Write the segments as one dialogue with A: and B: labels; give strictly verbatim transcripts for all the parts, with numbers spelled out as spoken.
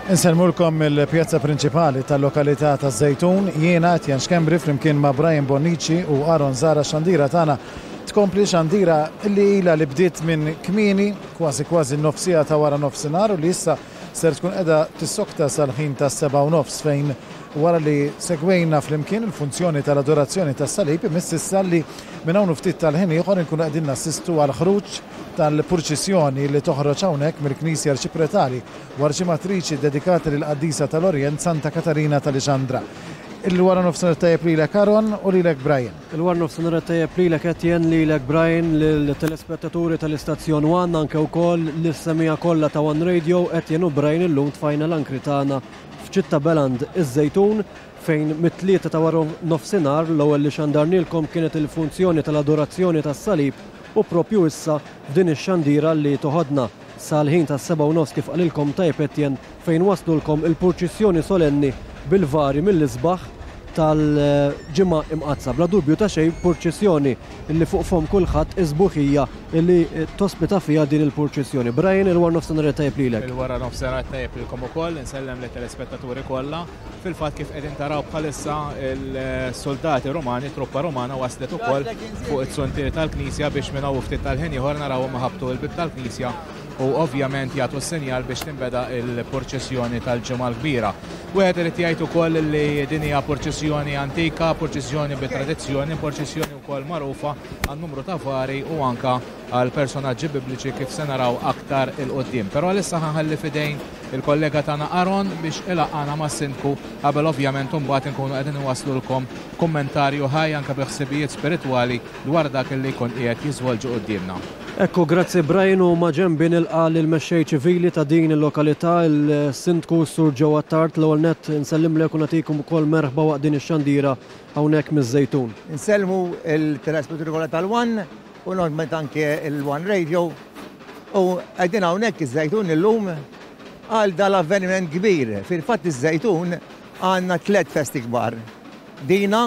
A: Inselmulkom il-pjazza prinċipali tal-lokalità ta' Żejtun, jiena Tjan Xkembri flimkien ma' Brian Bonnici u Aron Zara. Xandira tagħna tkompli xandira li ilha li bdiet minn kmieni kważi kważi nofsija ta' wara nofsinhar u li issa ser tkun qiegħda tissokta sal-ħin tas-seba' u nofs fejn wara li segwejna flimkien il-funzjoni tal-adorazzjoni tas-salib imiss issa li minn hawn ftit tal-ħin ieħor inkunu qegħdin nassistu għal ħruġ tal-purċissjoni li toħroġ hawnhekk mill-Knisja Arċipretali u Arċimatriċi dedikati lill-Qaddisa tal-Orjent Santa Katarina tal-Iġandra. Il-wara nofsinhar tajjeb lilek Aron u lilek Brian.
B: Il-wara nofsinhar tajjeb lilek Etienne, lilek Brian, lill-telespettaturi tal-Istazzjon One anke wkoll lis-semija kollha ta' One Radio. Etienne u Brian illum tfajna l-ankri tagħna f'Ċitta Beland iż-Żejtun fejn mit-tlieta ta' wara nofsinhar l-ewwel li xandarnilkom kienet il-funzjoni tal-adorazzjoni tas-salib u propju issa f'din ix-xandira li toħodna sal-ħin tas-seba' u nofs kif qalilkom tajjeb Etienne fejn waslulkom il-purċissjoni solenni bil-vari mill-isbaħ tal-ġimgħa imqazza. Bla dubju ta' xejn purċissjoni illi fuq fhom kulħadd isbuħija illi tospita fiha din il-purċissjoni. Brian, il-wara nofsinhar tajjeb lilek.
C: Il-wara nofsinhar tajjeb lilkom ukoll, insellem lit-telespettaturi kollha. Fil-fatt kif qegħdin taraw bħalissa il-soldati Rumani, truppa Rumana waslet ukoll fuq it-suntieri tal-Knisja biex minn hawn ftit tal-ħin ieħor narawhom ħabtu l-bib tal-Knisja u ovvjament jagħtu s-sinjal biex tinbeda il-purċissjoni tal-ġimgħa l-kbira. Wieħed irid jgħid ukoll li din hija purċissjoni antika, purċissjoni bit-tradizzjoni, purċissjoni wkoll magħrufa għan numru ta' vari u anke għal personaġġi bibliċi kif se naraw aktar il-qudiem. Però issa ħanħalli fidejn il-kollega tagħna Aron biex ilaqgħana mas-sindku qabel ovvjament imbagħad inkunu qegħdin iwasslulkom kummentarju ħaj anke biħsibijiet spiritwali dwar dak li jkun qiegħed jiżvolġu qudiemna.
B: Ekku, grazzi Brian u ma' ġenbi nilqa' lill-mexxej ċivili ta' din il-lokalità il-Sindku Sur Ġewwa Tart. L-ewwel nett insellimlek u nagħtikom ukoll merħba waqt din ix-xandira hawnhekk miż-Żejtun.
D: Insellmu il-telespettaturi kollha tal-One u normalment anke il-One Radio u qegħdin hawnhekk iż-Żejtun illum għal dal-avveniment kbir. Fil-fatt iż-Żejtun għandna tliet festi kbar. Dina,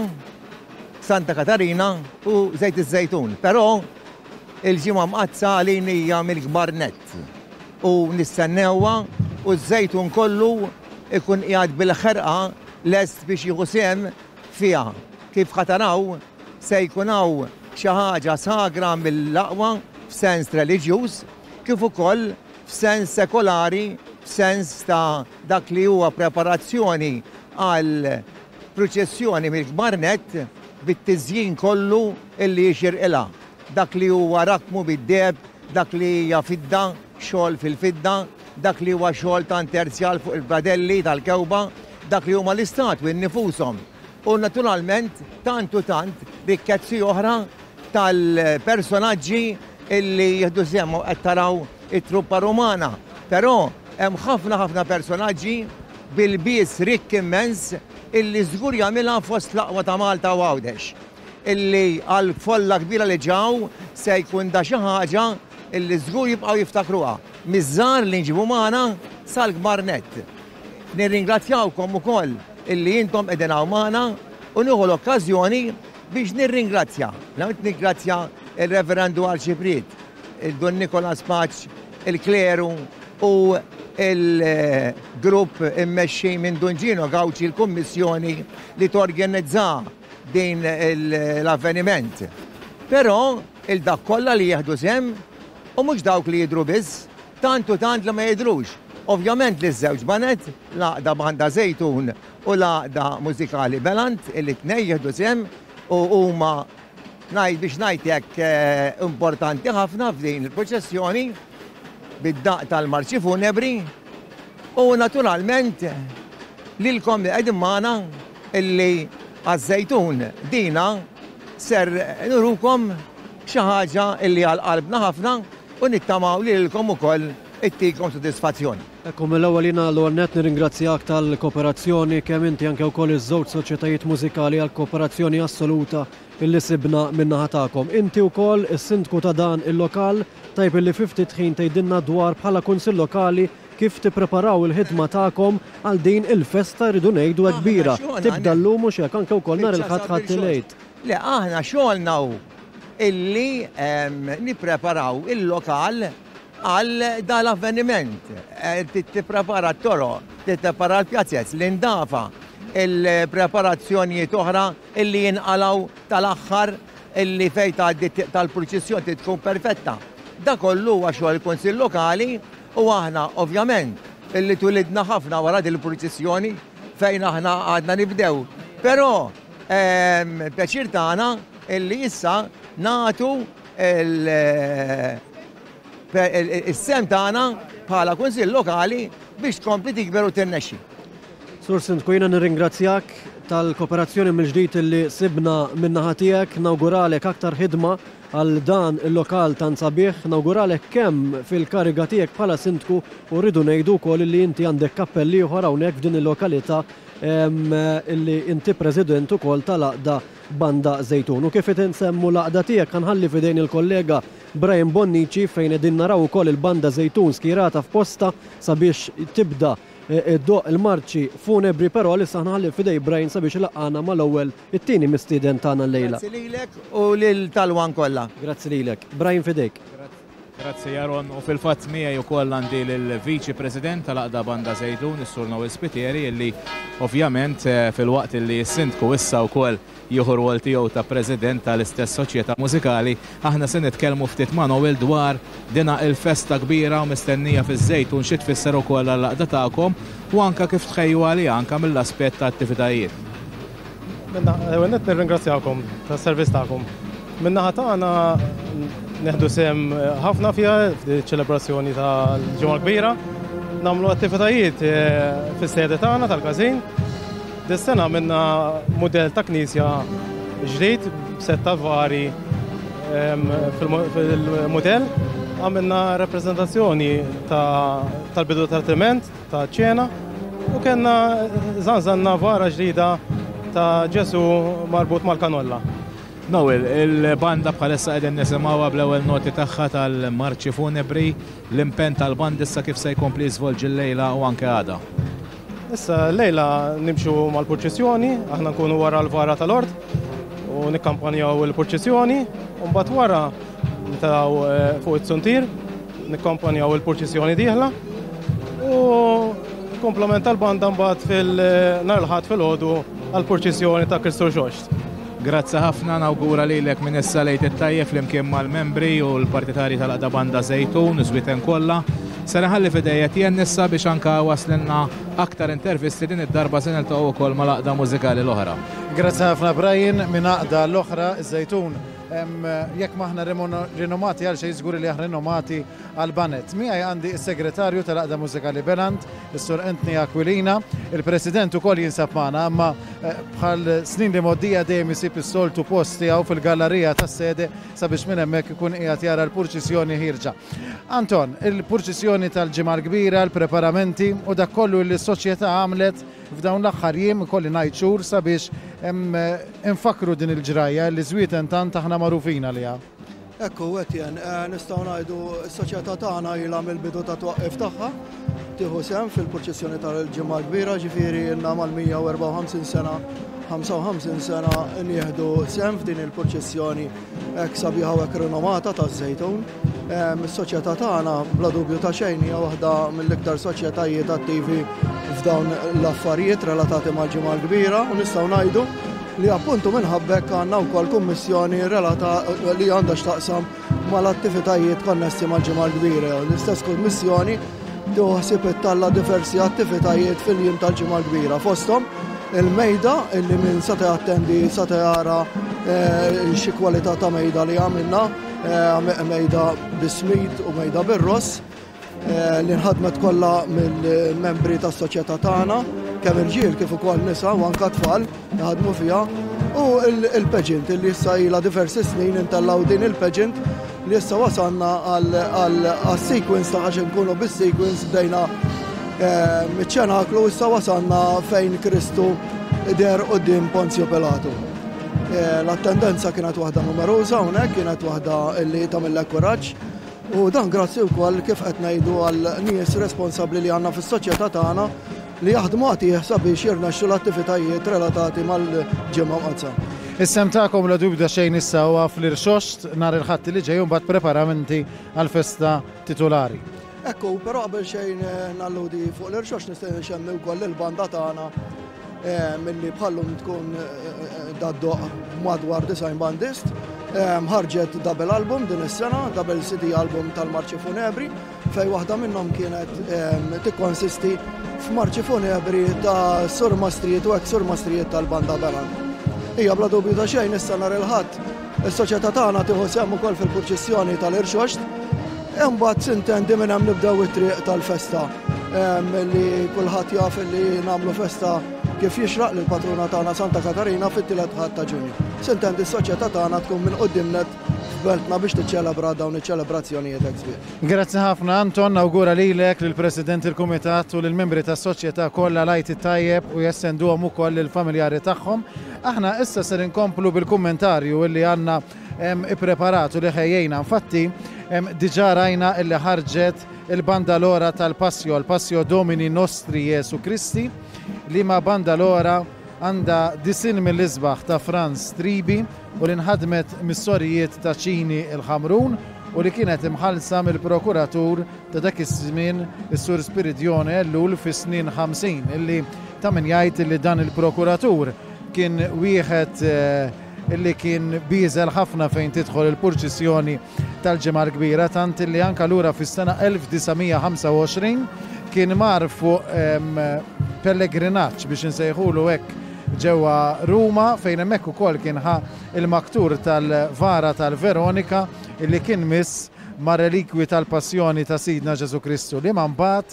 D: Santa Katarina u Żejt iż-Żejtun. Però il-ġimgħa mqazza għalin hija mill-kbar nett u nistennewha u ż-Żejtun kollu ikun qiegħed bil-ħerqa lest biex jieħu sehem fiha. Kif ħataraw se jkun hawn xi ħaġa sagra mill-aqwa f'sens reliġjuż kif ukoll f'sens sekolari, f'sens ta' dak li huwa preparazzjoni għal proċessjoni mill-kbar nett bit-tiżjin kollu illi jixirqilha. Dak li huwa rakmu bid-deb, dak li hija fidda, xogħol fil-fidda, dak li huwa xogħol ta' interzjal fuq il-badelli tal-kewba, dak li huma l-istatwi nnifushom. U naturalment tant u tant rikkezzi oħra tal-personaġġi illi jieħdu sehem qed taraw it-truppa Rumana. Però hemm ħafna ħafna personaġġi bil-bies rikk immens illi żgur jagħmilha fost l-aqwa ta' Malta u Għawdex. Illi għal folla kbira li ġew se jkun da xi ħaġa illi żgur jibqgħu jiftakruha. Miż-żgħar li nġibu magħna sal-kbar nett. Nirringrazzjawkom ukoll illi intom qegħdin hawn magħna u nieħu l-okkażjoni biex nirringrazzja. Nirringrazzja il-Reverendu Arċiprit, il-Don Nicolas Paċ, il-Kleru u il-grupp immexxi minn Dunġino Gawċi l-Kummissjoni li torganizza din l-avveniment. Però il-dak kollha li jieħdu sehem u mhux dawk li jidhru biss, tant u tant li ma jidhrux. Ovvjament li żewġ banet, l-għaqda banda Żejtun u l-għaqda mużikali Beland, illi tnej jieħdu sehem u huma ngħid biex ngħid hekk importanti ħafna f'din il-proċessjoni bid-daq tal-marċi funebri u naturalment lilkom li qegħdin magħna illi għaż-Żejtun dina ser nurukom xi ħaġa illi għal qalbna ħafna u nittamaw lilkom ukoll ittikom sodisfazzjoni.
B: Ekku mill-ewwel jiena l-ewwel nett nirringrazzjak tal-kooperazzjoni kemm inti anke wkoll iż-żewġ soċjetajiet mużikali għall kooperazzjoni assoluta illi sibna min-naħa tagħkom. Inti wkoll is-sindku ta' dan il-lokal tajb illi fi ftit ħin tgħidilna dwar bħala kunsill lokali kif tippreparaw il-ħidma tagħkom għal din il-festa rridu ngħidu kbira. Tibda llum mhux hekk anke wkoll nhar il-ħadd ħadd ilgħid.
D: Le aħna xogħolna illi nippreparaw il-lokal għal dal-avveniment. Tipprepara t-toroq, tipprepara l-pjazzett, l-indafa, il-preparazzjonijiet oħra illi jinqalaw tal-aħħar illi fej tal-proċessjoni tkun perfetta. Da kollu huwa xogħol il-Kunsill Lokali u aħna ovvjament illi tulidna ħafna wara din il-proċessjoni fejn aħna għadna nibdew. Però pjaċir tagħna illi issa nagħtu il-sem tagħna bħala Kunsill Lokali biex tkompli tikber u tinnexxi.
B: Sur Sindku, jiena nirringrazzjak tal-kooperazzjoni mill-ġdid illi sibna min-naħa tiegħek, nawguralek aktar ħidma għal dan il-lokal tan sabiħ, nawguralek kemm fil-kariga tiegħek bħala Sindku u rridu ngħidu wkoll li inti għandek kappelli oħra hawnhekk f'din il-lokalità illi inti President ukoll tal-Aqda Banda Zejtun. U kif qed insemmu l-Aqda tiegħek ħanħalli f'idejn il-kollega Brian Bonnici fejn qegħdin naraw ukoll il-Banda Zejtun skierata f'posta sabiex tibda id-doq il-marċi funebri, però li saħnaħalli fidej Brian sabiex laqqana mal-ewwel it-tieni mistieden tagħna llejla.
D: Grazzi lilek u lil Talwan kollha.
B: Grazzi lilek. Brian fidejk.
C: Grazzi Jaron, u fil-fatt miegħi wkoll għandi lill-Viċi President tal-Aqda Banda Zejtun, is-Sur Noel Spitieri, illi ovvjament fil-waqt illi s-Sindku issa wkoll jieħu rwol tiegħu ta' President tal-istess soċjetà mużikali, aħna se nitkellmu ftit ma' Noel dwar dina il-festa kbira u mistennija fiż-Żejtun xi tfisser ukoll għall-Aqda tagħkom u anke kif tħejju għalija anke mill-aspett ta' attivitajiet.
E: Minna nirringrazzjakom tas-servizz tagħkom. Min-naħa tagħna neħdu sem ħafna fiha f'ċelebrazzjoni tal-ġimgħa kbira, nagħmlu attivitajiet fis-sede tagħna tal-każin. Dis-sena minna mudell ta' knisja ġdid b'setta vari fil-mudell. Għamilna rappreżentazzjoni tal-bidu tal-triment, ta' ċena u kellna żanżanna vara ġdida ta' Ġesu marbut mal-kanolla.
C: Noel, il-banda bħalissa qegħdin nisimgħuha bl-ewwel noti tagħha tal-marċi funebri, l-impenn tal-band issa kif se jkompli jiżvolġi l-lejla u anke għada.
E: Issa l-lejla nimxu mal-proċessjoni, aħna nkunu wara l-vara tal-ord u nikkampanjaw il-proċessjoni u mbagħad wara nitgħu fuq it-suntir, nikkampanjaw il-proċessjoni dieħla u komplement tal-banda mbagħad fil-nhar il-ħadd filgħodu għall-proċessjoni ta' Kristu Xoxt.
C: Grazzi ħafna, nawgura lilek minn issa lejt it-tajjeb flimkien mal-membri u l-partitari tal-Aqda Banda Zejtun, iżwiten kollha. Se naħalli f'idejja tien issa biex anke waslinna aktar intervisti din id-darba se niltaqgħu wkoll mal-Aqda mużikali l-oħra.
A: Grazzi ħafna Brian, minn Aqda l-oħra iż-Zejtun. Jekk maħna rinomati għal xejn żgur li aħna rinomati għal banet. Miegħi għandi s-segretarju tal-Aqda Mużikali Beland, is-Sur Anthony Aquilina, il-President ukoll jinsab magħna, imma bħal snin li moddija dejjem isib is-soltu post tiegħu fil-gallerija tas-sede sabiex minn hemmhekk ikun qiegħed jara l-purċissjoni ħirġa. Anton, il-purċissjoni tal-ġimgħa l-kbira, l-preparamenti u dak kollu li s-soċjetà għamlet f'dawn l-aħħar jiem ikolli ngħid xhur sabiex infakru din il-ġrajja li żwieten tant aħna magħrufin għaliha.
F: Ekku, Etienne, nistgħu ngħidu s-soċjetà tagħna ilha mill-bidu ta' twaqqif tagħha tieħu sehem fil-proċessjoni tal-ġimgħa l-kbira, ġifieri ilna mal-mija u erba' u ħamsin sena, ħamsa u ħamsin sena nieħdu sehem f'din il-proċessjoni hekk sabiħa u hekk rinomata taż-Żejtun. Is-soċjetà tagħna bla dubju ta' xejn hija waħda mill-iktar soċjetajiet attivi f'dawn l-affarijiet relatati mal-ġimgħa l-kbira u nistgħu ngħidu li appuntu minħabbek għandna wkoll kummissjoni relata li għandha x'taqsam mal-attivitajiet konnessi mal-ġimgħa l-kbira. L-istess kummissjoni tuħsib ittalla diversi attivitajiet fil-jiem tal-ġimgħa l-kbira. Fosthom il-mejda illi min seta' jattendi seta' jara xi kwalità ta' mejda li għamilna, mejda bis-smid u mejda bir-ross li nħadmet kollha mill-membri tas-soċjetà tagħna, kemm irġiel kif ukoll nisa u anke tfal jaħdmu fiha u l-pageant li issa ilha diversi snin intellaw din il-pageant li issa wasalna għal-sequence ta' għax nkunu bis-sequence bdejna miċ-ċenaklu issa wasalna fejn Kristu der quddiem Ponzio Pilatu. L-attendenza kienet waħda numeruża hawnhekk, kienet waħda li tagħmilha kuraġġ u dan grazzi wkoll kif qed ngħidu għal nies responsabbli li għandna fis-soċjetà tagħna li jaħdmu għatih sabiex jirnexxu l-attivitajiet relatati mal-ġimgħa mqazza.
A: Is-sem tagħkom la dubda xejn issa huwa fl-Irxoxt nhar il-Ħadd li ġej u mbagħad preparamenti għall-festa titolari.
F: Ekku, però qabel xejn nalludi fuq l-Irxoxt nistgħu nxemmi wkoll il-banda tagħna milli bħallum tkun daddoq madwar design bandist. Ħarġet double album din is-sena, double C D album tal-Marċi Funebri, fej waħda minnhom kienet tikkonsisti f'marċi funebri ta' surmastrijiet u hekk surmastrijiet tal-banda Beland. Hija bla dubju ta' xejn issa nhar il-Ħadd is-soċjetà tagħna tieħu sehem ukoll fil-proċessjoni tal-Irxoxt, imbagħad sintendi minn hemm nibdew it-triq tal-festa li kulħadd jaf li nagħmlu festa kif jixraq lill patruna tagħna Santa Katarina fit-tielet ħadd ta' Ġunju. Sintendi s-soċjetà tagħna tkun minn qudiemnet f'beltna biex tiċċelebra dawn iċ-ċelebrazzjonijiet hekk sbieħ.
A: Grazzi ħafna Anton, awgura lilek lill-President il-Kumitat u lill-membri tas-soċjetà kollha lajt tajjeb u jessenduhom ukoll lill-familjari tagħhom. Aħna issa ser inkomplu bil-kummentarju illi għandna ippreparatu li ħejjejna. Infatti diġà rajna illi ħarġet il-banda l-ora tal-Passio, l-Passio Domini Nostri Jesu Kristi, li ma banda l-ora għanda disin mill-isbaħ ta' Franz Tribi u li nħadmet mis-sorijiet ta' Ċini il-Ħamrun u li kienet imħalsa mill-prokuratur ta' dak iż-żmien is-Sur Spiridione Ellul fis-snin ħamsin, illi ta' min jgħid li dan il-prokuratur kien wieħed illi kien biżel ħafna fejn tidħol il-purċissjoni tal-ġimgħa l-kbira, tant illi anke lura fis-sena elf tisa' ħamsa u għoxrin kien mar fuq pellegrinaġġ biex insejħulu hekk ġewwa Ruma fejn hemmhekk ukoll kien ħa il-maktur tal-Vara tal-Veronika illi kien miss ma' relikwi tal-Passjoni ta' Sidna Ġesu Kristu li ma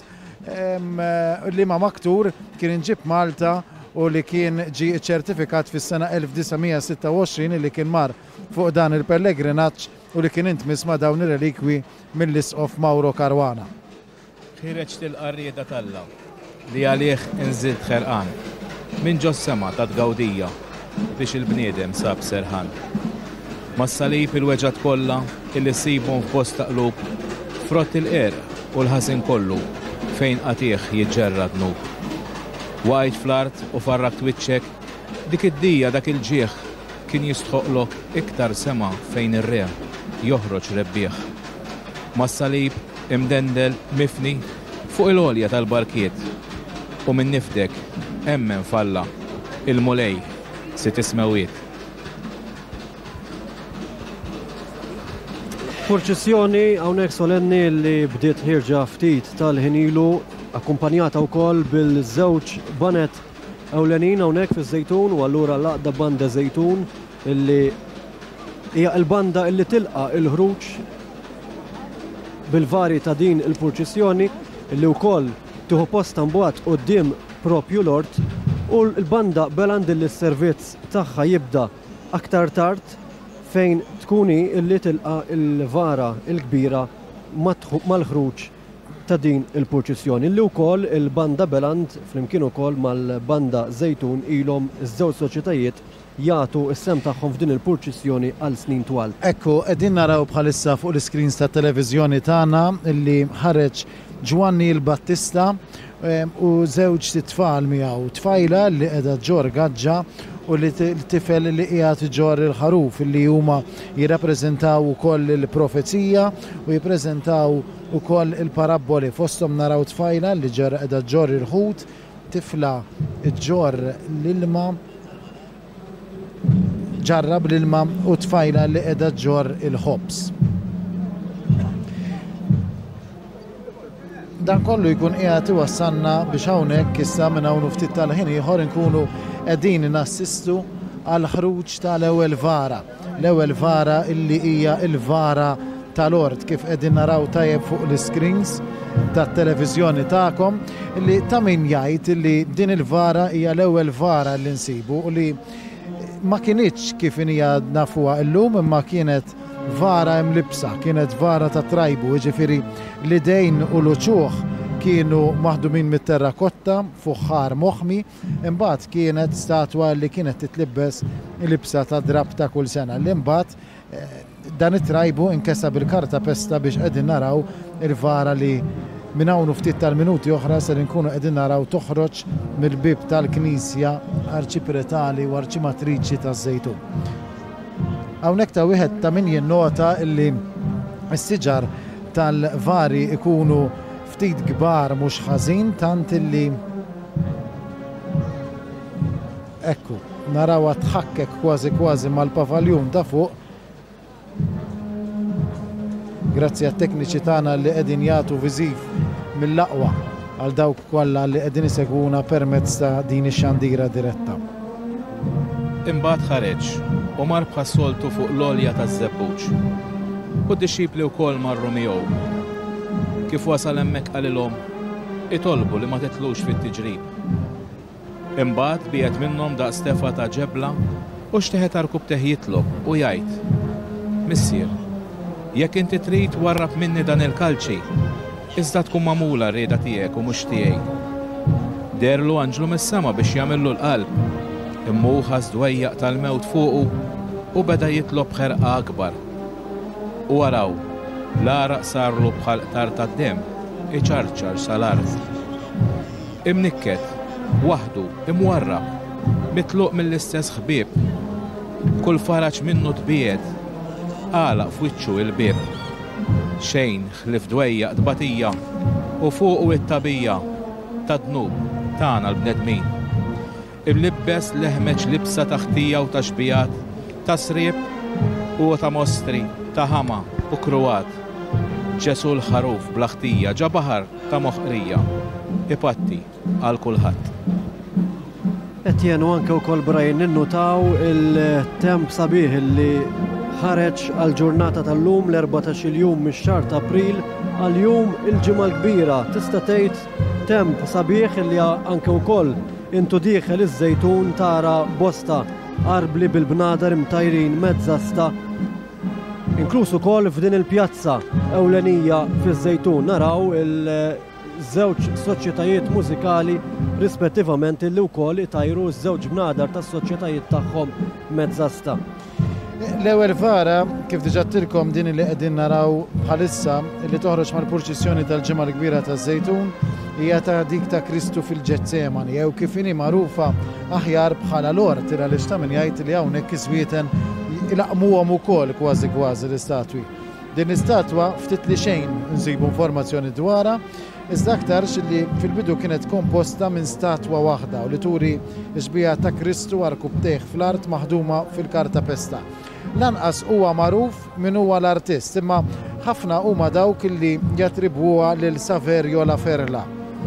A: mbagħad li ma' maktur kien inġib Malta u li kien ġi ċertifikat fis-sena elf tisa' sitta u għoxrin li kien mar fuq dan il-pellegrinaġġ u li kien intmiss ma' dawn ir-relikwi mill-Isqof Mauro Caruana.
C: Ħireġ il-qarrieda talla li għalih inżilt ħerqan minn ġo sema ta' tgawdija biex il-bniedem sab serħan. Mas-salib il-weġat kollha illi sibhom f'post taqlub frott il-qer u l-ħasin kollu fejn qatih jiġġerrad nub. Wajt fl-art u farrak twiċċek dik id-dija dak il-ġieħ kien jistħoqlok iktar sema fejn ir-re joħroġ rebbieħ. Mas-salib imdendel mifni fuq il-għolja tal-barkiet u minn nifdek emmen falla il-mulej si tismewiet.
B: Purċissjoni hawnhekk solenni li bdiet ħirġa ftit tal-ħinilu akkumpanjata wkoll bil-żewġ banet ewlenin hawnhekk fiż-Żejtun u allura l-aqda banda Żejtun illi hija l-banda illi tilqa' il-ħruġ bil-vari ta' din il-purċissjoni illi wkoll tieħu posta mbagħad quddiem propju l-ort u l-banda Beland illi s-servizz tagħha jibda aktar tard fejn tkuni illi tilqa' il-vara l-kbira mal-ħruġ ta' din il-purċissjoni illi wkoll il-banda Beland flimkien ukoll mal-banda Żejtun ilhom iż-żewġ soċjetajiet jagħtu s-sem tagħhom f'din il-purċissjoni għal snin twal.
A: Ekku, qegħdin naraw bħalissa fuq l-iskreens tat-televiżjoni tagħna illi ħareġ Giovanni il-Battista u żewġ tfal miegħu, tfajla li qiegħda ġor gaġġa u li tifel li qiegħed iġor il-ħaruf li huma jirrappreżentaw ukoll il-profezija u jippreżentaw ukoll il-paraboli. Fosthom naraw tfajla li qiegħda ġor il-ħut, tifla ġor l-ilma ġarrab l-ilma u tfajla li qiegħda ġor il-ħobs. Dan kollu jkun qiegħed iwassalna biex hawnhekk issa minn hawn ftit tal-ħin ieħor inkunu qegħdin nassistu għal ħruġ tal-ewwel vara. L-ewwel vara illi hija l-vara tal-ort kif qegħdin naraw tajjeb fuq l-screens tat-televiżjoni tagħkom illi ta' min jgħid illi din il-vara hija l-ewwel vara li nsibu u li ma kienitx kif hija nafuha llum imma kienet vara mlibsa, kienet vara ta' trajbu, jiġifieri l-idejn u l-uċuħ kienu maħdumin mit-terrakotta fuħħar moħmi, imbagħad kienet statwa li kienet titlibbes libsa ta' drab ta' kull sena. L-imbagħad dan it-trajbu inkesa bil-karta pesta biex qegħdin naraw il-vara li Minn hawn ftit tal-minuti oħra se nkunu qegħdin naraw toħroġ mill-bib tal-Knisja Arċipretali u Arċimatriċi taż-Żejtun. Hawnhekk ta' wieħed ta' min jinnota illi s-siġar tal-vari ikunu ftit kbar mhux ħażin tant illi ekku narawha tħakkek kważi kważi mal-pavaljon ta' fuq. Grazzi għat-tekniċi tagħna li qegħdin jagħtu viżiv mill-aqwa għal dawk kollha li qegħdin isegwuna permezz ta' din ix-xandira diretta.
C: Imbagħad ħareġ u mar bħas-soltu fuq l-olja taż-żebbuġ. U d-dixxipli wkoll marru miegħu. Kif wasal hemmhekk qalilhom itolbu li ma titlux fit-tiġrib. Imbagħad biegħed minnhom daqs stefa ta' ġebla u xteħet arkub teħ jitlob u jgħid: Missier, jekk inti trid warrab minni dan il-kalċi, iżda tkun magħmula r-rieda tiegħek u mhux tiegħi. Derlu anġlu mis-sema biex jagħmillu l-qalb, imma hu ħass dwejjaq tal-mewt fuqu u beda jitlob ħerqa akbar. U waraw, l-għaraq sarlu bħal qtar tad-demm, iċarċar sal-art. Imnikket, waħdu, imwarrab, mitluq mill-istess ħbieb, kull faraġ minnu tbiegħed, għalaq f'wiċċu il-bieb. Xejn ħlif dwejjaq tbatija u fuqu it-tabija ta' dnub tagħna l-bnedmin. Imlibbes leħmeġ libsa ta' ħtija u ta' xbijat, ta' srieb u ta' mostri, ta' ħama u kruwat. Ġesu l-ħaruf bla ħtija ġa baħar ta' moħqrija, ipatti għal kulħadd.
B: Qed anke wkoll Brian ninnutaw il-temp sabiħ li ħareġ għal ġurnata tal-lum l-erbatax il-jum mix-xahar ta' April għal jum il-ġimgħa l-kbira. Tista' tgħid temp sabiħ li anke wkoll intu dieħel iż-Żejtun tara bosta arbli bil-bnadar imtajrin mezzasta. Inkluż ukoll f'din il-pjazza ewlenija fiż-Żejtun naraw il-żewġ soċjetajiet mużikali rispettivament illi wkoll itajru ż-żewġ bnadar tas-soċjetajiet tagħhom mezzasta.
A: L-ewwel vara kif diġà tilkom din li qegħdin naraw bħalissa li toħroġ mal-purċissjoni tal-ġimgħa l-kbira taż-Żejtun hija ta' dik ta' Kristu fil-Ġetsemani jew kif inhi magħrufa aħjar bħala l-ort għaliex ta' min jgħid li hawnhekk iswieten ilaqmuhom ukoll kważi kważi l-istatwi. Din l-istatwa ftit li xejn nsibu informazzjoni dwarha, iżda aktarx li fil-bidu kienet komposta minn statwa waħda u li turi xbija ta' Kristu arkub teħ fl-art maħduma fil-karta pesta. Lanqas huwa magħruf min huwa l-artist, imma ħafna huma dawk li jatribuha lil Saverio La Ferla.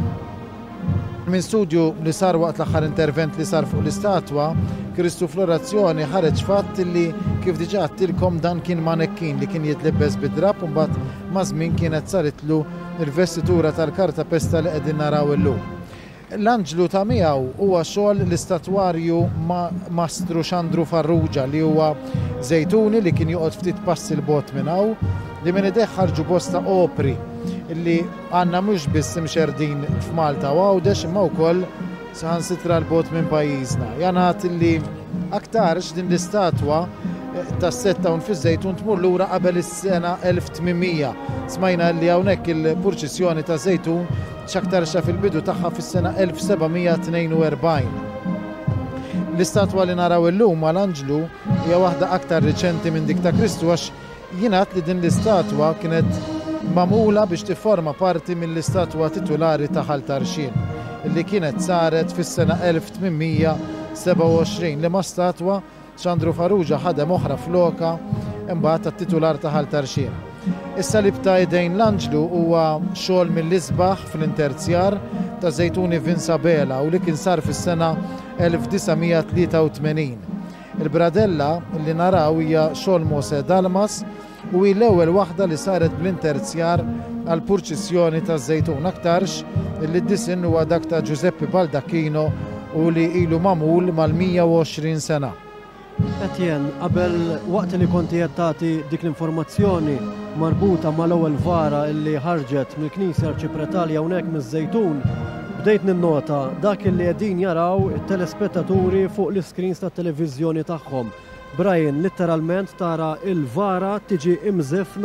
A: Min studju li sar waqt l-aħħar intervent li sar fuq l-istatwa, Kristu fl-orazzjoni ħareġ fatt li kif diġà għattilkom dan kien manekkin li kien jitlebbes bid-drab u mbagħad ma' żmien kienet saritlu il-vestitura tal-karta pesta li qegħdin naraw illum. L-anġlu ta' miegħu huwa xogħol l-istatwarju Mastru Xandru Farrugia li huwa Żejtuni li kien joqgħod ftit passi l-bot minn hawn li minn idejh ħarġu bosta opri illi għandna mhux biss imxerdin f'Malta u Għawdex imma wkoll saħansitra l-bot minn pajjiżna. Janat illi aktarx din l-istatwa tas-setta fiż-Żejtun tmur lura qabel is-sena elf tminmija. Smajna li hawnhekk il-purċissjoni ta' Żejtun x'aktarxa fil-bidu tagħha fis-sena elf sebgħimija tnejn u erbgħin. L-istatwa li naraw illum mal-Anġlu hija waħda aktar riċenti minn dik ta' Kristu għax jingħad li din l-istatwa kienet magħmula biex tifforma parti mill-istatwa titolari ta' Ħaltarxien illi kienet saret fis-sena elf tminmija seba' u għoxrin li ma' statwa Xandru Farrugia ħadem oħra floka imbagħad tat-titular ta' Ħaltarxien. Issa li bta' idejn l-Anġlu huwa xogħol mill-isbaħ fl-interzjar ta' Żejtuni Vinsabela u li kien sar fis-sena elf tisgħumija tlieta u tmenin. Il-bradella li naraw hija xogħol Mose Dalmas u hi l-ewwel waħda li saret bl-interzjar għall purċissjoni ta' Żejtun aktarx illi d-disinn huwa dak ta' Giuseppe Baldacchino u li ilu magħmul mal-mija u għoxrin sena.
B: Etjen, qabel waqt li konti qed tagħti dik l-informazzjoni marbuta mal-ewwel vara li ħarġet mill-Knisja Arċipretali hawnhekk miż-Żejtun, bdejt ninnota dak li qegħdin jaraw it-telespettaturi fuq l-iskreens tat-televiżjoni tagħhom. Brian, letteralment tara il-vara tiġi imżifna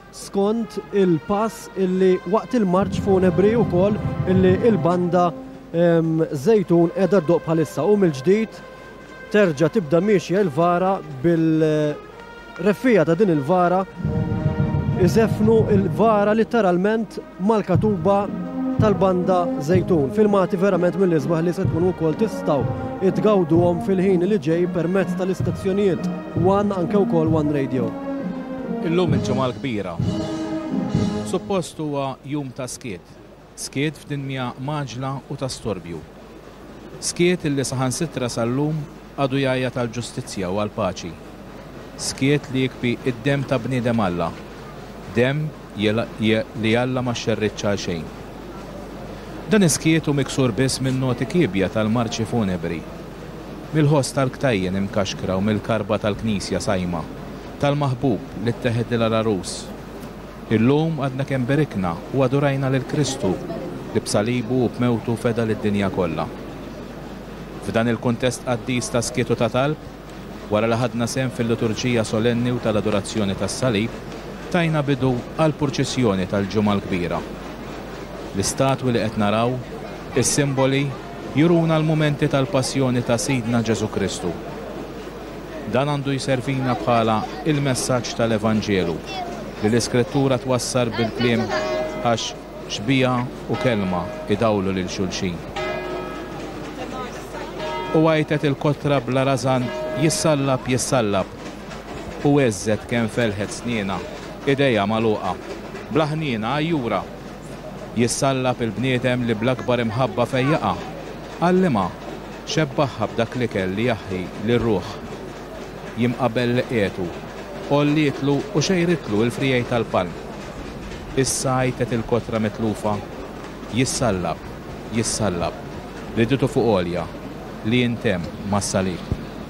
B: skont il-pass illi waqt il-marċ funebri wkoll illi il-banda Zejtun qiegħda ddoq bħalissa u mill-ġdid terġa' tibda mixja l-vara bil-reffija ta' din il-vara iżefnu il-vara literalment mal-katuba tal-banda Zejtun. Filmati verament mill-isbaħ li se tkunu wkoll tistgħu itgawduhom fil-ħin li ġej permezz tal-istazzjonijiet One anke wkoll One Radio.
C: Illum il-ġimgħa l-kbira. Suppost huwa jum ta' skiet. Skiet f'dinja maġla u ta' storbju. Skiet illi saħansitra sal-lum għadu jajja tal-ġustizzja u għal-paċi. Skiet li jikbi id-dem ta' bniedem Alla. Dem li Alla ma xerriċċa xejn. Dan iskiet u miksur biss minn noti kibja tal-marċi funebri. Mill-ħoss tal-ktajjen imkaxkra u mill-karba tal-knisja sajma. Tal-maħbub li t-teħed l-ararus. Illum għadna kemm berikna u għadurajna l-Kristu li b'salibu u b'mewtu feda l-dinja kollha. F'dan il-kuntest qaddis ta' skietu ta' talb, wara li ħadna sem fil-liturġija solenni u tal-adorazzjoni tas-salib, tajna bidu għal-purċissjoni tal-ġumma l-kbira. L-istatwi li qed naraw, is-simboli juruna l-momenti tal-passjoni ta' Sidna Ġesu Kristu. Dan għandu jservina bħala il-messaġġ tal-Evanġelu li l-Iskrittura twassar bil-kliem għax xbija u kelma idawlu lil xulxin. U għajtet il-kotra bla razan jissallab jissallab u eżżet kemm felħet snina ideja maluqa bla ħnina għajjura jissallab il-bniedem li bl-akbar imħabba fejjaqa għallima xebbaħħa b'dak li kelli jaħħi li ruħ jimqabel li qietu ollietlu u xejritlu il-frijaj tal-palm. Issa għajtet il-kotra mitlufa jissallab, jissallab li ditu fuq olja li jintem mas-salib.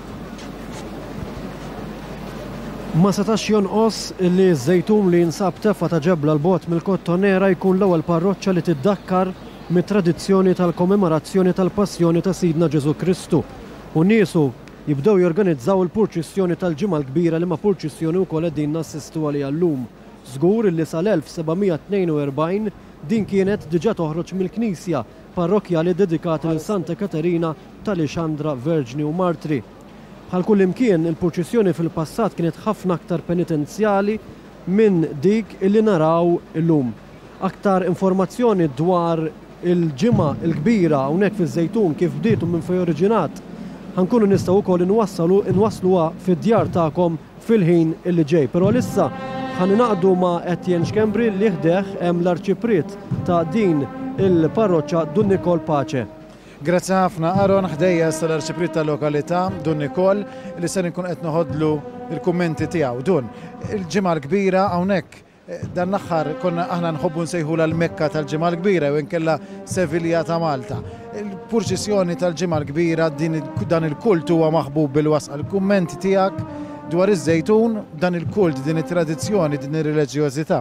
B: Ma setax jonqos li Zejtun li jinsab tefa ta' ġebla l-bot mill-Kottonera jkun l-ewwel parroċċa li tiddakkar mit-tradizzjoni tal-kommemorazzjoni tal-passjoni ta' Sidna Ġesu Kristu. U niesu jibdew jorganizzaw il-purċissjoni tal-ġimgħa l-kbira li ma' purċissjoni wkoll qegħdin nassistu għaliha llum. Żgur li sal-elf sebgħamija tnejn u erbgħin din kienet diġà toħroġ mill-Knisja parrokjali dedikata lil Santa Katerina tal-Ixandra Verġni u Martri. Bħal kull imkien il-purċissjoni fil-passat kienet ħafna aktar penitenzjali minn dik illi naraw illum. Aktar informazzjoni dwar il-ġimgħa l-kbira hawnhekk fiż-Żejtun kif bdietu minn fejn oriġinat ħankunu nistgħu wkoll inwassalu inwassluha fid-djar tagħkom fil-ħin illi ġej. Però issa ħaninaqdu ma' Etienne Xkembri li ħdeħ hemm l-arċipriet ta' din il-parroċċa Dun Nikol Paċe.
A: Grazzi ħafna Aron ħdejja sal-arċipriet tal-lokalità Dun Nikol li se nkun qed noħodlu il-kummenti tiegħu. Dun, il-ġimgħa l-kbira hawnhekk dan l-aħħar konna aħna nħobbu nsejħula l-Mekka tal-ġimgħa l-kbira u nkella Sevilja ta' Malta. Il-purċissjoni tal-ġimgħa l-kbira dan il-kult huwa maħbub bil-wasqa. Il-kummenti tiegħek dwar iż-Żejtun, dan il-kult, din it-tradizzjoni, din ir-reliġjożità.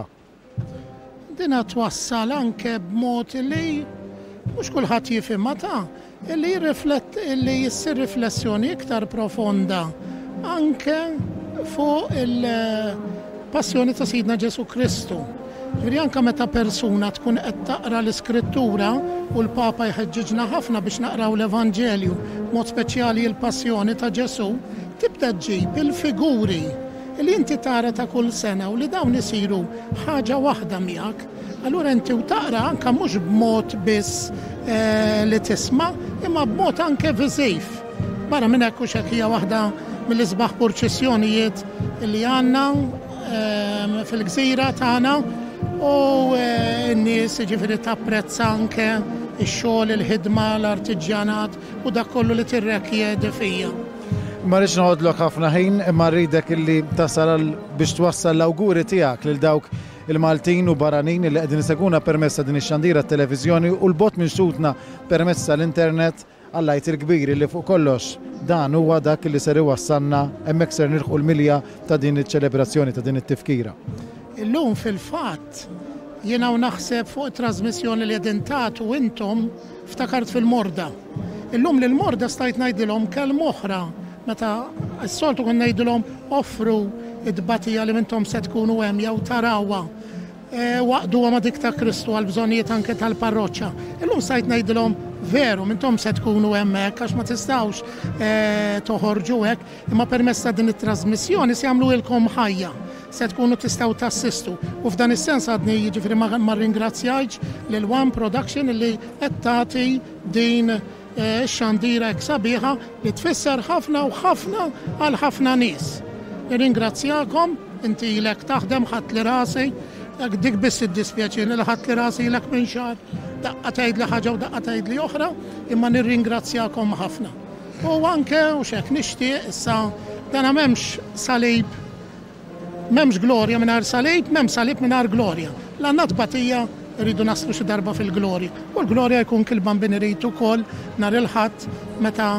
G: Dina twassal anke b'mod li mhux kulħadd jifhimha ta' illi jirriflett illi jissir riflessjoni iktar profonda anke fuq il-passjoni ta' Sidna Ġesu Kristu. Ġifieri anke meta persuna tkun qed taqra l-Iskrittura u l-Papa jħeġġiġna ħafna biex naqraw l-Evanġelju, mod speċjali l-passjoni ta' Ġesu, tibda ġġib il-figuri li inti tara ta' kull sena u li dawn isiru ħaġa waħda miegħek. Allura inti u taqra anke mhux b'mod biss li tisma' imma b'mod anke viżiv. Barra minn hekk hekk hija waħda mill-isbaħ purċissjonijiet li għandna fil-gżira tagħna u n-nies jiġifieri tapprezza anke x-xogħol, il-ħidma, l-artiġjanat u dak kollu li tirrekjedi fija.
A: Ma rridx noħodlok ħafna ħin imma rridek illi tasal biex twassal l-awguri tiegħek lil dawk il-Maltin u barranin li qegħdin iseguna permezz din ix-xandira t-televiżjoni u l-bot minn xutna permezz tal-internet għall-għajt il-kbir li fuq kollox dan huwa dak li ser iwassalna hemmhekk ser nirħu l-milja ta' din iċ-ċelebrazzjoni ta' din it-tifkira.
G: Illum fil-fatt jiena naħseb fuq it-trasmissjoni li qegħdin tagħtu intom ftakart fil-Morda. Illum lil Morda stajt ngħidilhom kelm oħra meta s-soltu kun ngħidulhom offru id-batija li mintom se tkunu hemm jew tarawha. Waqdu ma dik ta' Kristu għal bżonnijiet anke tal-parroċċa. Illum sajt ngħidilhom veru mintom se tkunu hemmhekk għax ma tistgħux toħorġu hekk, imma permezz ta' din it-trasmissjoni se jagħmlu ilkom ħajja. Se tkunu tistgħu tassistu. U f'dan is-sens għadni jiġifieri ma ringrazzjajx lil One Production li qed tagħti din x-xandira hekk sabiħa li tfisser ħafna u ħafna għal ħafna nies. Nirringrazzjakom, inti ilek taħdem ħadd li rasi. Dik biss id-dispjaċini li ħadd li rasi ilek minn xahar, daqqa tgħid li ħaġa u daqqa tgħid li oħra, imma nirringrazzjakom ħafna. U anke u xek nixtieq issa dan m'hemmx salib, m'hemmx glorja mingħajr salib, m'hemm salib mingħajr glorja. L-għandna tbatija rridu naslu xi darba fil-glorja. U l-glorja jkun kilban irid ukoll nhar il-Ħadd meta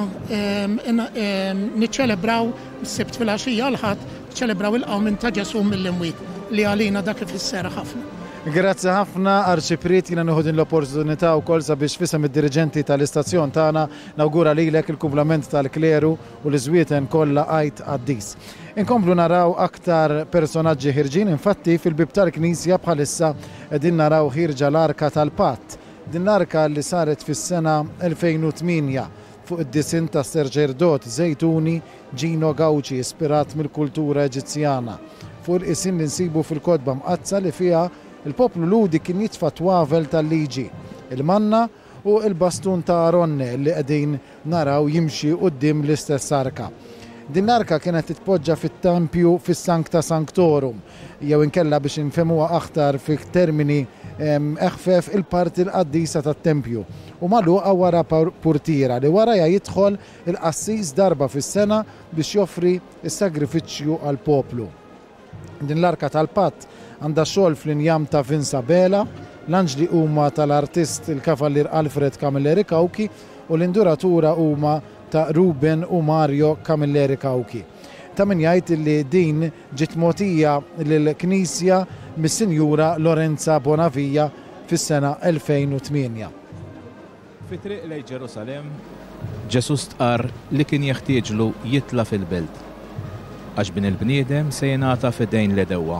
G: niċċelebraw s-sibt fil-għaxija l-Ħadd niċċelebraw il-qawm ta' Ġesu mill-imwiet li għalina dak ifisser ħafna.
A: Grazzi ħafna Arċiprit, jiena nieħu din l-opportunità wkoll sabiex fisem id-diriġenti tal-istazzjon tagħna nawgura lilek il-kumplament tal-kleru u l-iżwieten kollha Għid Qaddis. Inkomplu naraw aktar personaġġi ħirġin, infatti fil-bib tal-Knisja bħalissa qegħdin naraw ħirġa l-Arka tal-Patt. Din l-arka li saret fis-sena elfejn u tminja fuq id-disin ta' Serġerdot Zejtuni Gino Gauci ispirat mill-kultura Eġizzjana. Fuq il-qisin li nsibu fil-kodba mqazza li fiha il-poplu ludi kien jitfa' twavel tal-liġi, il-manna u il-bastun ta' Aronne li qegħdin naraw jimxi quddiem l-istess arka. Din l-arka kienet titpoġġa fit-tempju fis-Sancta Sanctorum, jew inkella biex infemuha aktar fi termini eħfef il-parti l-qaddisa tat-tempju u magħluqa wara purtira li warajha jidħol il-qassis darba fis-sena biex joffri s-sagrifiċċju għall-poplu. Din l-arka tal-Patt għandha xogħol fl-injam ta' Vinsabela, l-anġli huma tal-artist il-kavallier Alfred Camilleri Cauchi u l-induratura huma ta' Ruben u Mario Camilleri Cauchi. Ta' min jgħid li din ġiet mogħtija lill-Knisja mis-Sinjura Lorenza Bonavija fis-sena elfejn u tminja.
C: Fi-triq lejn Ġerusalem, Ġesu stqarr li kien jeħtieġlu jitla fil-belt għax bin il-bniedem se jingħata f'idejn l-edewwa.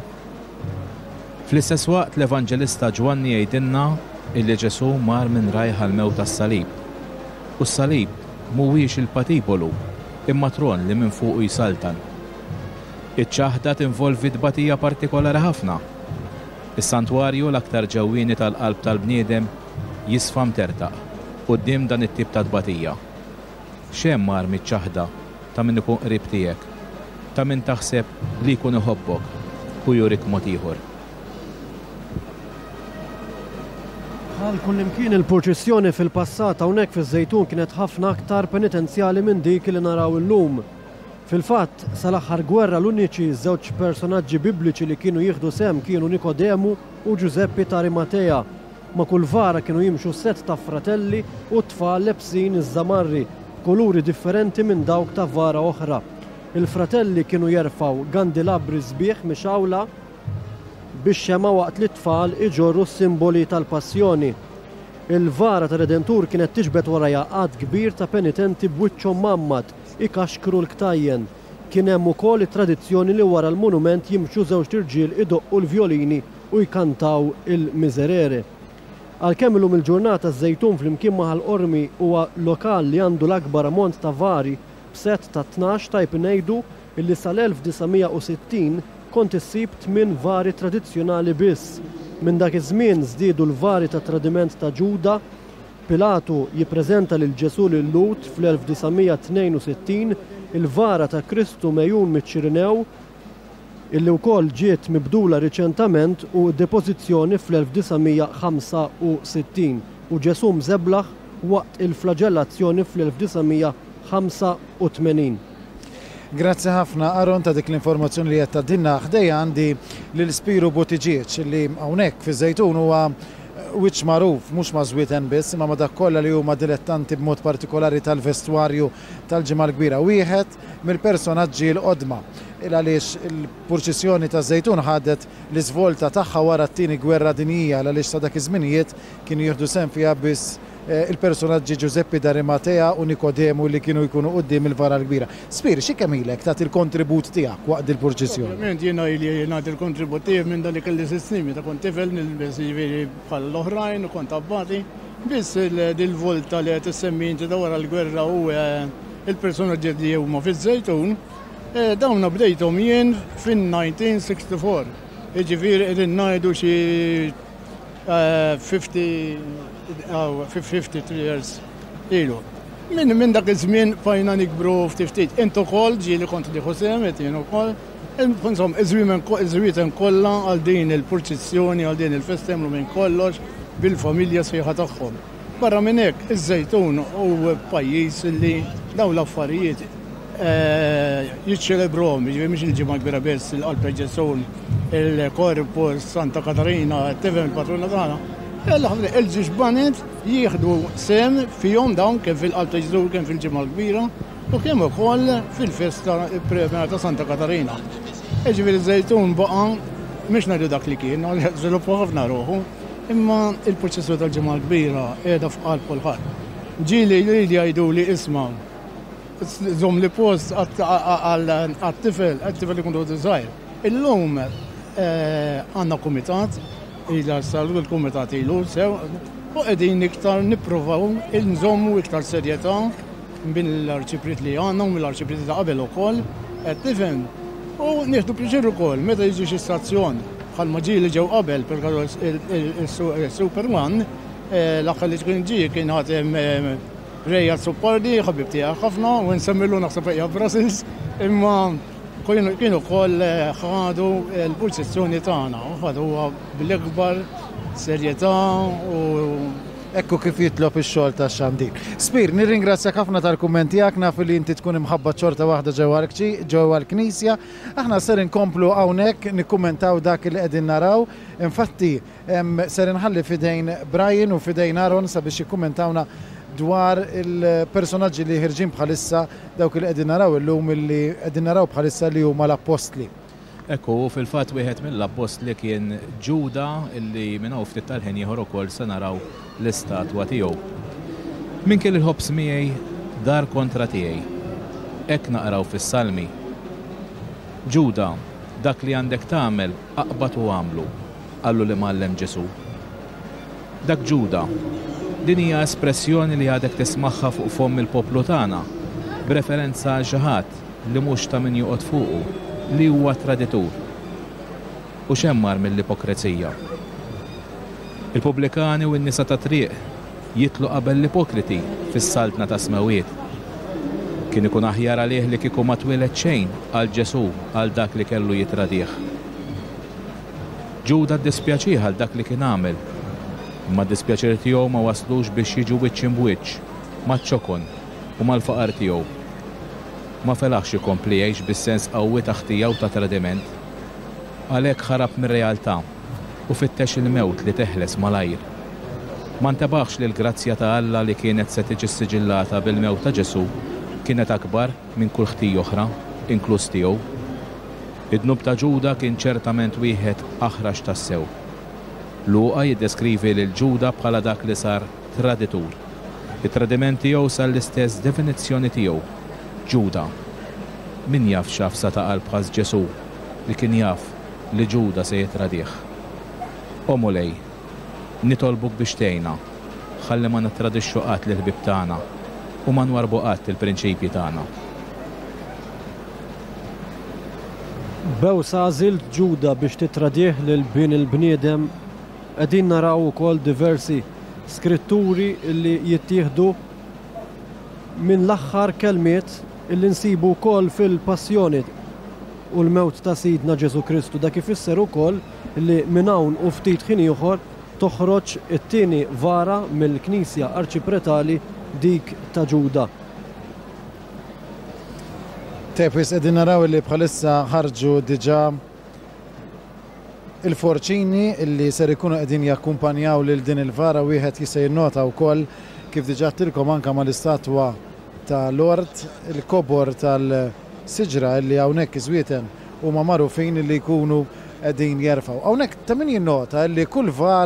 C: Fl-istess waqt l-Evanġelista Ġwanni jgħidilna illi Ġesu mar minn rajħa l-mewt tas-salib. U s-salib mhuwiex il-patibolu imma tron li minn fuq jisaltan. Iċ-ċaħda tinvolvi tbatija partikolari ħafna. Is-santwarju l-aktar ġewwieni tal-qalb tal-bniedem jisfa' mtertaq quddiem dan it-tip ta' tbatija. X'hemm mar miċ-ċaħda ta' min ikun qrib tiegħek, ta' min taħseb li jkun iħobbok u jurik mod ieħor.
B: Għal kullimkien il-proċessjoni fil-passat hawnhekk fiż-Żejtun kienet ħafna aktar penitenzjali minn dik li naraw illum. Fil-fatt, sal-aħħar gwerra l-uniċi żewġ personaġġi bibliċi li kienu jieħdu sem kienu Nikodemu u Giuseppe ta' Arimatea. Ma kull vara kienu jimxu set ta' fratelli u tfal lebsin iż-żamarri, kuluri differenti minn dawk ta' vara oħra. Il-fratelli kienu jerfaw gandilabri sbieħ mixawla biex xema waqt li t-tfal iġorru s-simboli tal-passjoni. Il-vara ta' Redentur kienet tiġbed warajja għad kbir ta' penitenti b'wiċċhom mammat, ikaxkru l-ktajjen. Kien hemm ukoll it-tradizzjoni li wara l-monument jimxu żewġ irġiel idoqqu l-vjolini u jkantaw il-miżerere. Għalkemm illum il-ġurnata Żejtun flimkien ma' Ħal-Qormi huwa lokal li għandu l-akbar ammont ta' vari b'set ta' tnax tajb ngħidu illi sal-elf disajn u sittin kont issib tmien vari tradizzjonali biss. Minn dak iż-żmien żdiedu l-vari ta' tradiment ta' Ġuda, Pilatu jippreżenta lil Ġesu lil-Lut fl-elf disajn tnejn u sittin il-vara ta' Kristu mejjun miċ-Ċirinew illi wkoll ġiet mibdula riċentament u depożizzjoni fl-elf disajn ħamsa u sittin u Ġesu mżeblaħ waqt il-flagellazzjoni fl-elf disajn ħamsa u tmenin.
A: Grazzi ħafna Aron ta' dik l-informazzjoni li qed tgħaddilna ħdejja għandi lil Spiru Buttigieg li hawnhekk fiż-Żejtun huwa wiċċ magħruf mhux ma' żwieten biss imma ma' dak kollha li huma dilettanti b'mod partikolari tal-vestwarju tal-ġimgħa l-kbira. Wieħed mill-personaġġi l-qodma il għaliex il-purċissjoni ta' Żejtun ħadet l-iżvolta tagħha wara t-tieni gwerra dinjija għaliex sa dak iż-żminijiet kienu jieħdu sehem fiha biss il-personaġġi Giuseppe D'Arimatea u Nikodemu li kienu jkunu qudiem il-vara l-kbira. Spiri, xi kemm ilek tagħti il-kontribut tiegħek waqt il-proċessjoni?
H: Ovvjament jiena li ngħid il-kontribut tiegħi minn dak li kelli sitt snin ta' kont tifel nilbes jiġifieri bħal l-oħrajn u kont abbati. Biss il-volta li qed issemmi inti wara l-gwerra u il-personaġġi li huma fiż-Żejtun, dawna bdejthom jien fin-nineteen sixty-four. Jiġifieri qegħdin ngħidu xi fifty-three years ilu. Min minn dak iż-żmien bajna nikbru ftit. Int ukoll ġieli kont li ħosem qed jien ukoll. Insomma, iż-żwieten kollha għal din il-proċessjoni, għal din il-festa jagħmlu minn kollox bil-familja sħiħa tagħhom. Barra minn hekk, iż-Żejtun huwa pajjiż li dawn l-affarijiet jiċċelebrom, jiġifieri mhix il-ġimgħa kbira biss il-Qalb Ġesun, il-Korpus, Santa Katarina, tifhem il-patruna tagħna. Il-ġiġbanet jieħdu sem fihom dawn kemm fil-Qalb Ġesun kemm fil-ġimgħa kbira u kemm ukoll fil-festa premjera ta' Santa Katarina. Jiġifieri Żejtun baqa' mhix ngħidu dak li kien, żviluppaw ħafna ruħu, imma il-proċessur tal-ġimgħa kbira qiegħda f'qalb kulħadd. Ġieli li jgħiduli isma' żomm li post għat-tifel, għat-tifel li kuntu żgħir. Illum għandna kumitat, ila salu l-kumitat ilu sew, u qegħdin iktar nippruvaw nżommu iktar serjetà bin l-arċipriet li għandna u mill-arċipriet ta' qabel ukoll, qed tifhem. U nieħdu pjaċir ukoll meta jiġi xi stazzjon bħalma ġieli ġew qabel per il-Super One, l-aħħar li kien ġie kien ħatem Reja Suppardi, ħabib tiegħek ħafna, u nsemmilu naħseb hija Brussels, imma kienu wkoll ħadu l-pulsazzjoni tagħna, u ħaduha bl-ikbar serjetà u
A: ekku kif jitlob ix-xogħol tax-xandir. Spir, nirringrazzjak ħafna tal-kumment tiegħek, naf li inti tkun imħabba ċorta waħda ġewwa l-Knisja. Aħna ser inkomplu hawnhekk nikkummentaw dak li qegħdin naraw. Infatti ser inħalli fidejn Brian u fidejn Aaron sabiex jikkummentawna dwar il-personaġġi li ħirġin bħalissa dawk li qegħdin naraw illum li qegħdin naraw bħalissa li huma l-Apostli.
C: Ekku, fil-fatt wieħed mill-Apostli kien Ġuda illi minn hawn ftit tal-ħin ieħor ukoll se naraw l-istatwa tiegħu. Min kien il-ħobbs miegħi dar kontra tiegħi. Hekk naqraw fis-Salmi. Ġuda, dak li għandek tagħmel aqbad u għamlu, qallu li mallem Ġesu. Dak Ġuda, din hija espressjoni li għadek tismagħha fuq fomm il-poplu tagħna, b'referenza għal xi ħadd li mhux ta' min joqgħod fuqu, li huwa traditur. U xemmar mill-ipokrezija. Il-pubblikani u n-nisa ta' triq jitlu qabel l-ipokriti fis-saltna ta' smewiet. Kien ikun aħjar għalih li kieku ma twieled xejn għal Ġesu għal dak li kellu jitradih. Ġuda ddispjaċih għal dak li kien għamel, imma d-dispjaċir tiegħu ma waslux biex jiġu wiċċ imwiċċ maċ-ċokon u mal-faqar tiegħu. Ma felaħx ikompli jgħix bis-sens qawwi taħtija u ta' tradiment. Għalhekk ħarab mir-realtà u fittex il-mewt li teħles malajr. Ma ntabaħx li l-grazzja ta' Alla li kienet se tiġi siġillata bil-mewt ta' Ġesu kienet akbar minn kull ħtija oħra, inkluż tiegħu. Id-dnub ta' Ġuda kien ċertament wieħed aħrax tas-sew. Luqa jiddeskrivi lil Ġuda bħala dak li sar traditur. It-tradiment tiegħu sar l-istess definizzjoni tiegħu. Ġuda, min jaf x'afsa ta' qalb bħal Ġesu li kien jaf li Ġuda se jitradih. Omolej, nitolbuk biex tgħinna, ħalli ma nittradixxu qatt lil ħbieb tagħna u ma nwarbu qatt il-prinċipji tagħna.
B: Bew sażilt Ġuda biex titradih lil bin il-bniedem qegħdin naraw ukoll diversi skritturi li jittieħdu minn l-aħħar kelmiet illi nsibu wkoll fil-passjoni u l-mewt ta' Sidna Ġesu Kristu. Dak ifisser ukoll li minn hawn u ftit ħin ieħor toħroġ it-tieni vara mill-Knisja Arċipretali dik ta' Ġuda.
A: Tepis qegħdin naraw li bħalissa ħarġu diġà il-forċini illi ser ikunu qegħdin jakkumpanjaw lil din il-vara wieħed jista' jinnota wkoll kif diġà tilkom anke mal-istatwa ta' Lord, il-kobor tal-siġra li hawnhekk iżwieten huma magħrufin li jkunu qegħdin jerfgħu. Hawnhekk ta' min jinnota li kull vara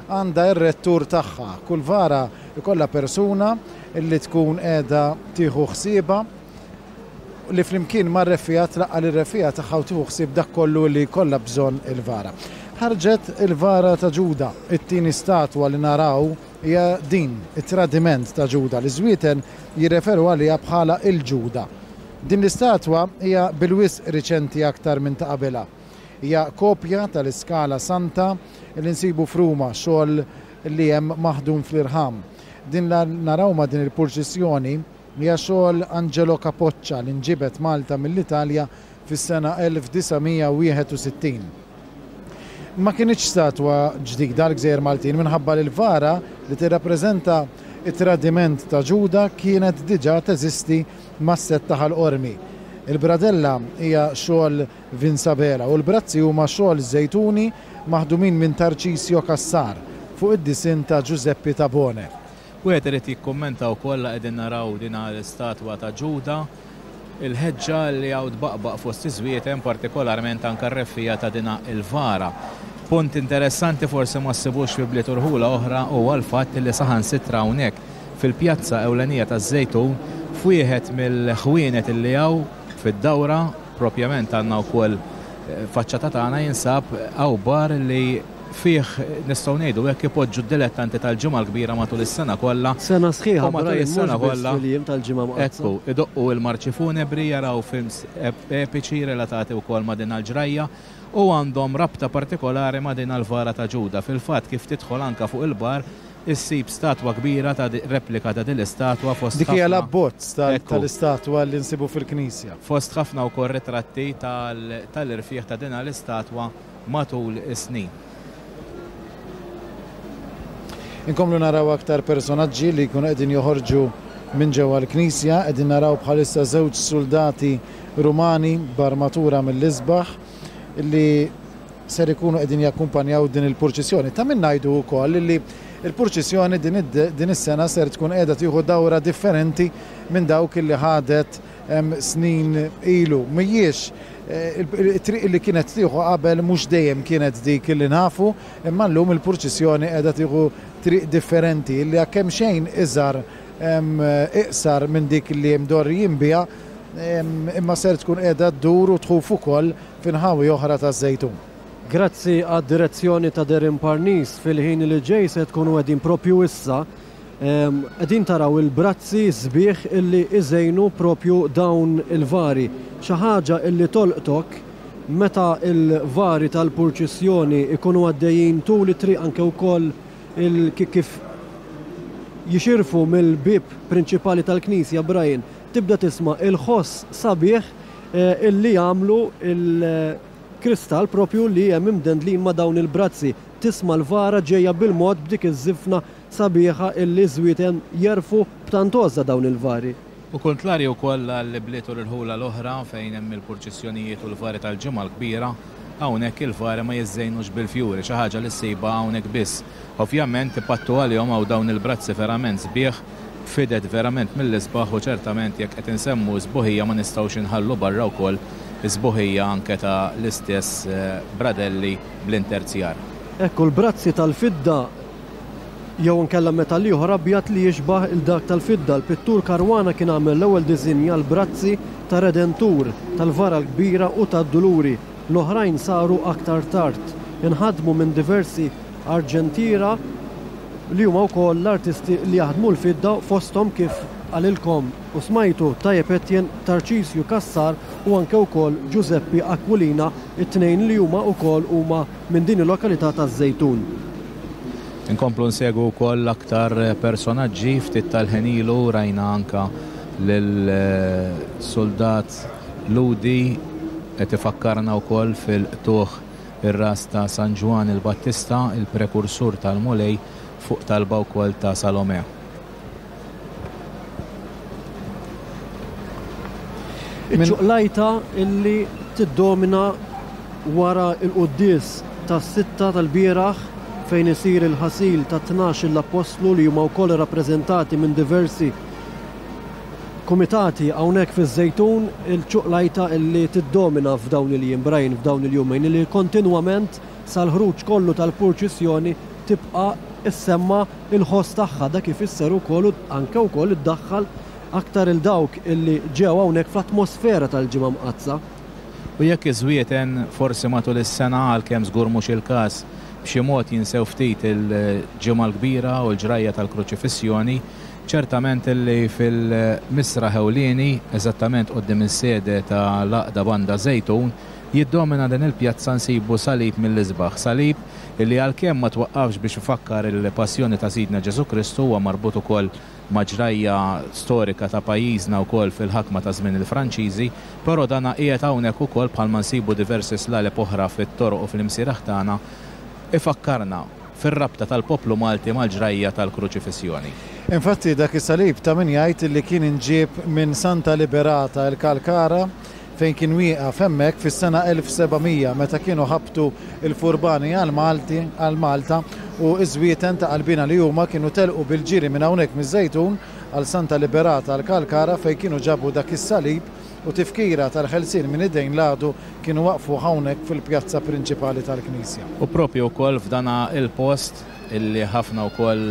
A: għandha r-rettur tagħha. Kull vara ikollha persuna illi tkun qiegħda tieħu ħsieba li flimkien mar-refija tlaqqa lir-refija tagħha u tieħu ħsieb dak kollu li jkollha bżonn il-vara. Ħarġet il-vara ta' Ġuda, it-tieni statwa li naraw hija din, it-tradiment ta' Ġuda li żwieten jirreferu għaliha bħala il-Ġuda. Din l-istatwa hija bil-wisq riċenti aktar minn ta' qabelha. Hija kopja tal-iskala santa li nsibu f'Ruma, xogħol li hemm maħdum fl-irħam. Din naraw ma' din il-purċissjoni hija xogħol Angelo Capoccia li nġibet Malta mill-Italja fis-sena elf tisgħumija wieħed u sittin. Ma kienx statwa ġdida l-Gżejjer Maltin minħabba li l-vara li tirrappreżenta it-tradiment ta' Ġuda kienet diġà teżisti mas-set taħal qormi. Il-bradella hija xogħol Vinsabera u l-brazzi huma xogħol żejtuni maħdumin minn Tarcisio Cassar fuq id-disin ta' Giuseppe Tabone.
C: Wieħed irid jikkummenta wkoll qegħdin naraw din l-istatwa ta' Ġuda il-ħeġġa li għaw tbaqbaq fost iż-żwieten partikolarment anke r-reffija ta' dina il-vara. Punt interessanti forsi ma ssibux fi bliet urħula oħra huwa l-fatt li saħansitra hawnhekk fil-pjazza ewlenija taż-Żejtun f'wieħed mill-ħwienet illi hawn fid-dawra propjament għandna wkoll faċċata tagħna jinsab hawn bar li fih nistgħu ngħidu hekk ipoġġu d-dilettanti tal-ġimgħa l-kbira matul is-sena kollha.
B: Sena sħiħa
C: matul is-sena kollha.
B: tal-ġimgħa
C: Ekku, idoqqu il-marċi funebri jaraw films epiċi relatati wkoll ma' din l-ġrajja u għandhom rabta partikolari ma' din l-vara ta' Ġuda. Fil-fatt kif tidħol anke fuq il-bar issib statwa kbira ta' replika ta' din l-istatwa fost
A: dik hija l-abbozz tal-istatwa li nsibu fil-Knisja.
C: Fost ħafna wkoll ritratti tal-irfieħ ta' din l-istatwa matul is-snin.
A: Inkomlu naraw aktar personaġġi li jkunu qegħdin joħorġu minn ġewwa l-Knisja, qegħdin naraw bħalissa żewġ soldati Rumani b'armatura mill-isbaħ illi ser ikunu qegħdin jakkumpanjaw din il-purċissjoni. Ta' min ngħidu wkoll illi il-purċissjoni din is-sena ser tkun qiegħda tieħu dawra differenti minn dawk illi ħadet snin ilu. Mhijiex it-triq li kienet tieħu qabel mhux dejjem kienet dik illi nafu, imma llum il-purċissjoni qiegħda tieħu triq differenti li kemm xejn iżgħar iqsar minn dik li mdor jinbiha imma ser tkun qiegħda ddur u tħuf ukoll f'inħawi oħra taż-Żejtun.
B: Grazzi għad-direzzjoni ta' Derin Parnis fil-ħin li ġej se tkunu qegħdin propju issa qegħdin taraw il-brazzi sbieħ illi iżejnu propju dawn il-vari. Xi ħaġa illi tolqtok meta il-vari tal-purċissjoni ikunu għaddejjin tul it-triq anke wkoll kif jixirfu mill-bib prinċipali tal-Knisja Brian, tibda tisma' il-ħoss sabiħ illi jagħmlu il-kristall propju li hemm imdendlin ma' dawn il-brazzi. Tisma' l-vara ġejja bil-mod b'dik iż-żifna sabiħa illi żwieten jerfu b'tantoża dawn il-vari.
C: U kontrarju wkoll għall bliet u l-ħula l-oħra fejn hemm il-purċissjonijiet u l-vari tal-ġimgħa l-kbira, hawnhekk il-vari ma jiżżejnux bil-fjuri, xi ħaġa li ssejba hawnhekk biss. Ovvjament ipattu għalihom hawn dawn il-brazzi verament sbieħ fidet verament mill-isbaħ u ċertament jekk qed insemmu sbuħija ma nistgħux inħallu barra wkoll sbuħija anke ta' l-istess bradelli bl-interzjar.
B: Ekku l-brazzi tal-fidda jew nkella metall ieħor abjad li jixbaħ il-dak tal-fidda. L-pittur Karwana kien għamel l-ewwel diżinja l-brazzi ta' Redentur, tal-vara l-kbira u tad-Duluri. L-oħrajn saru aktar tard. Inħadmu minn diversi arġentira li huma wkoll l-artisti li jaħdmu l-fidda fosthom kif għalilkom u smajtu Tajjeb Etienne, Tarcisio Cassar u anke wkoll Giuseppe Aquilina, it-tnejn li huma wkoll huma minn din il-lokalità taż-Żejtun.
C: Inkomplu nsegwu wkoll aktar personaġġi ftit tal-ħenilu rajna anke lill-soldat Ludi qed ifakkarna wkoll fil-tuħ ir-ras ta' San Juan il-Battista, il-prekursur tal-Mulej fuq talba wkoll ta' Salomea.
B: Iċ-ċuqlajta illi tiddomina wara il-quddies tas-sitta tal-bieraħ fejn isir il-ħasil ta' tnax l-apostlu li huma wkoll rappreżentati minn diversi kumitati hawnhekk fiż-Żejtun, il-ċuqlajta illi tiddomina f'dawn il-jiem Brian f'dawn il-jumejn li kontinwament sal-ħruġ kollu tal-purċissjoni tibqa' issemma il-ħoss tagħha dak ifisser ukoll anke wkoll iddaħħal aktar il-dawk illi ġew hawnhekk fl-atmosfera tal-ġimgħa mqazza.
C: U jekk iżwieten forsi matul is-sena għalkemm żgur mhux il-każ b'xi mod jinsew ftit il-ġimgħa l-kbira u l-ġrajja tal-kruċifissjoni, ċertament illi fil-misra ħewlieni eżattament quddiem is-sede ta' l-Aqda Banda Żejtun jiddomina din il-pjazza nsibu salib mill-isbaħ, salib illi għalkemm ma twaqqafx biex ifakkar il-passjoni ta' Sidna Ġesu Kristu huwa marbut ukoll ma' ġrajja storika ta' pajjiżna wkoll fil-ħakma ta' żmien il-Franċiżi, però dana qiegħed hawnhekk ukoll bħalma nsibu diversi slaleb oħra fit-toroq u fl-imsieraħ tagħna ifakkarna fir-rabta tal-poplu Malti mal-ġrajja tal-kruċifissjoni.
A: Infatti dak is-salib ta' min jgħid li kien inġieb minn Santa Liberata il-Kalkara fejn kien wieqaf hemmhekk fis-sena elf sebgħimija meta kienu ħabtu il-furbani għal Malti għal Malta u iż-żwieten ta' qalbina li huma kienu telqu bil-ġiri minn hawnhekk miż-Żejtun għal Santa Liberata għal Kalkara fejn kienu ġabu dak is-salib u tifkira tal-ħelsien minn id-dejn l-għadu kienu waqfu hawnhekk fil-pjazza prinċipali tal-Knisja.
C: U propju wkoll f'dana il-post illi ħafna wkoll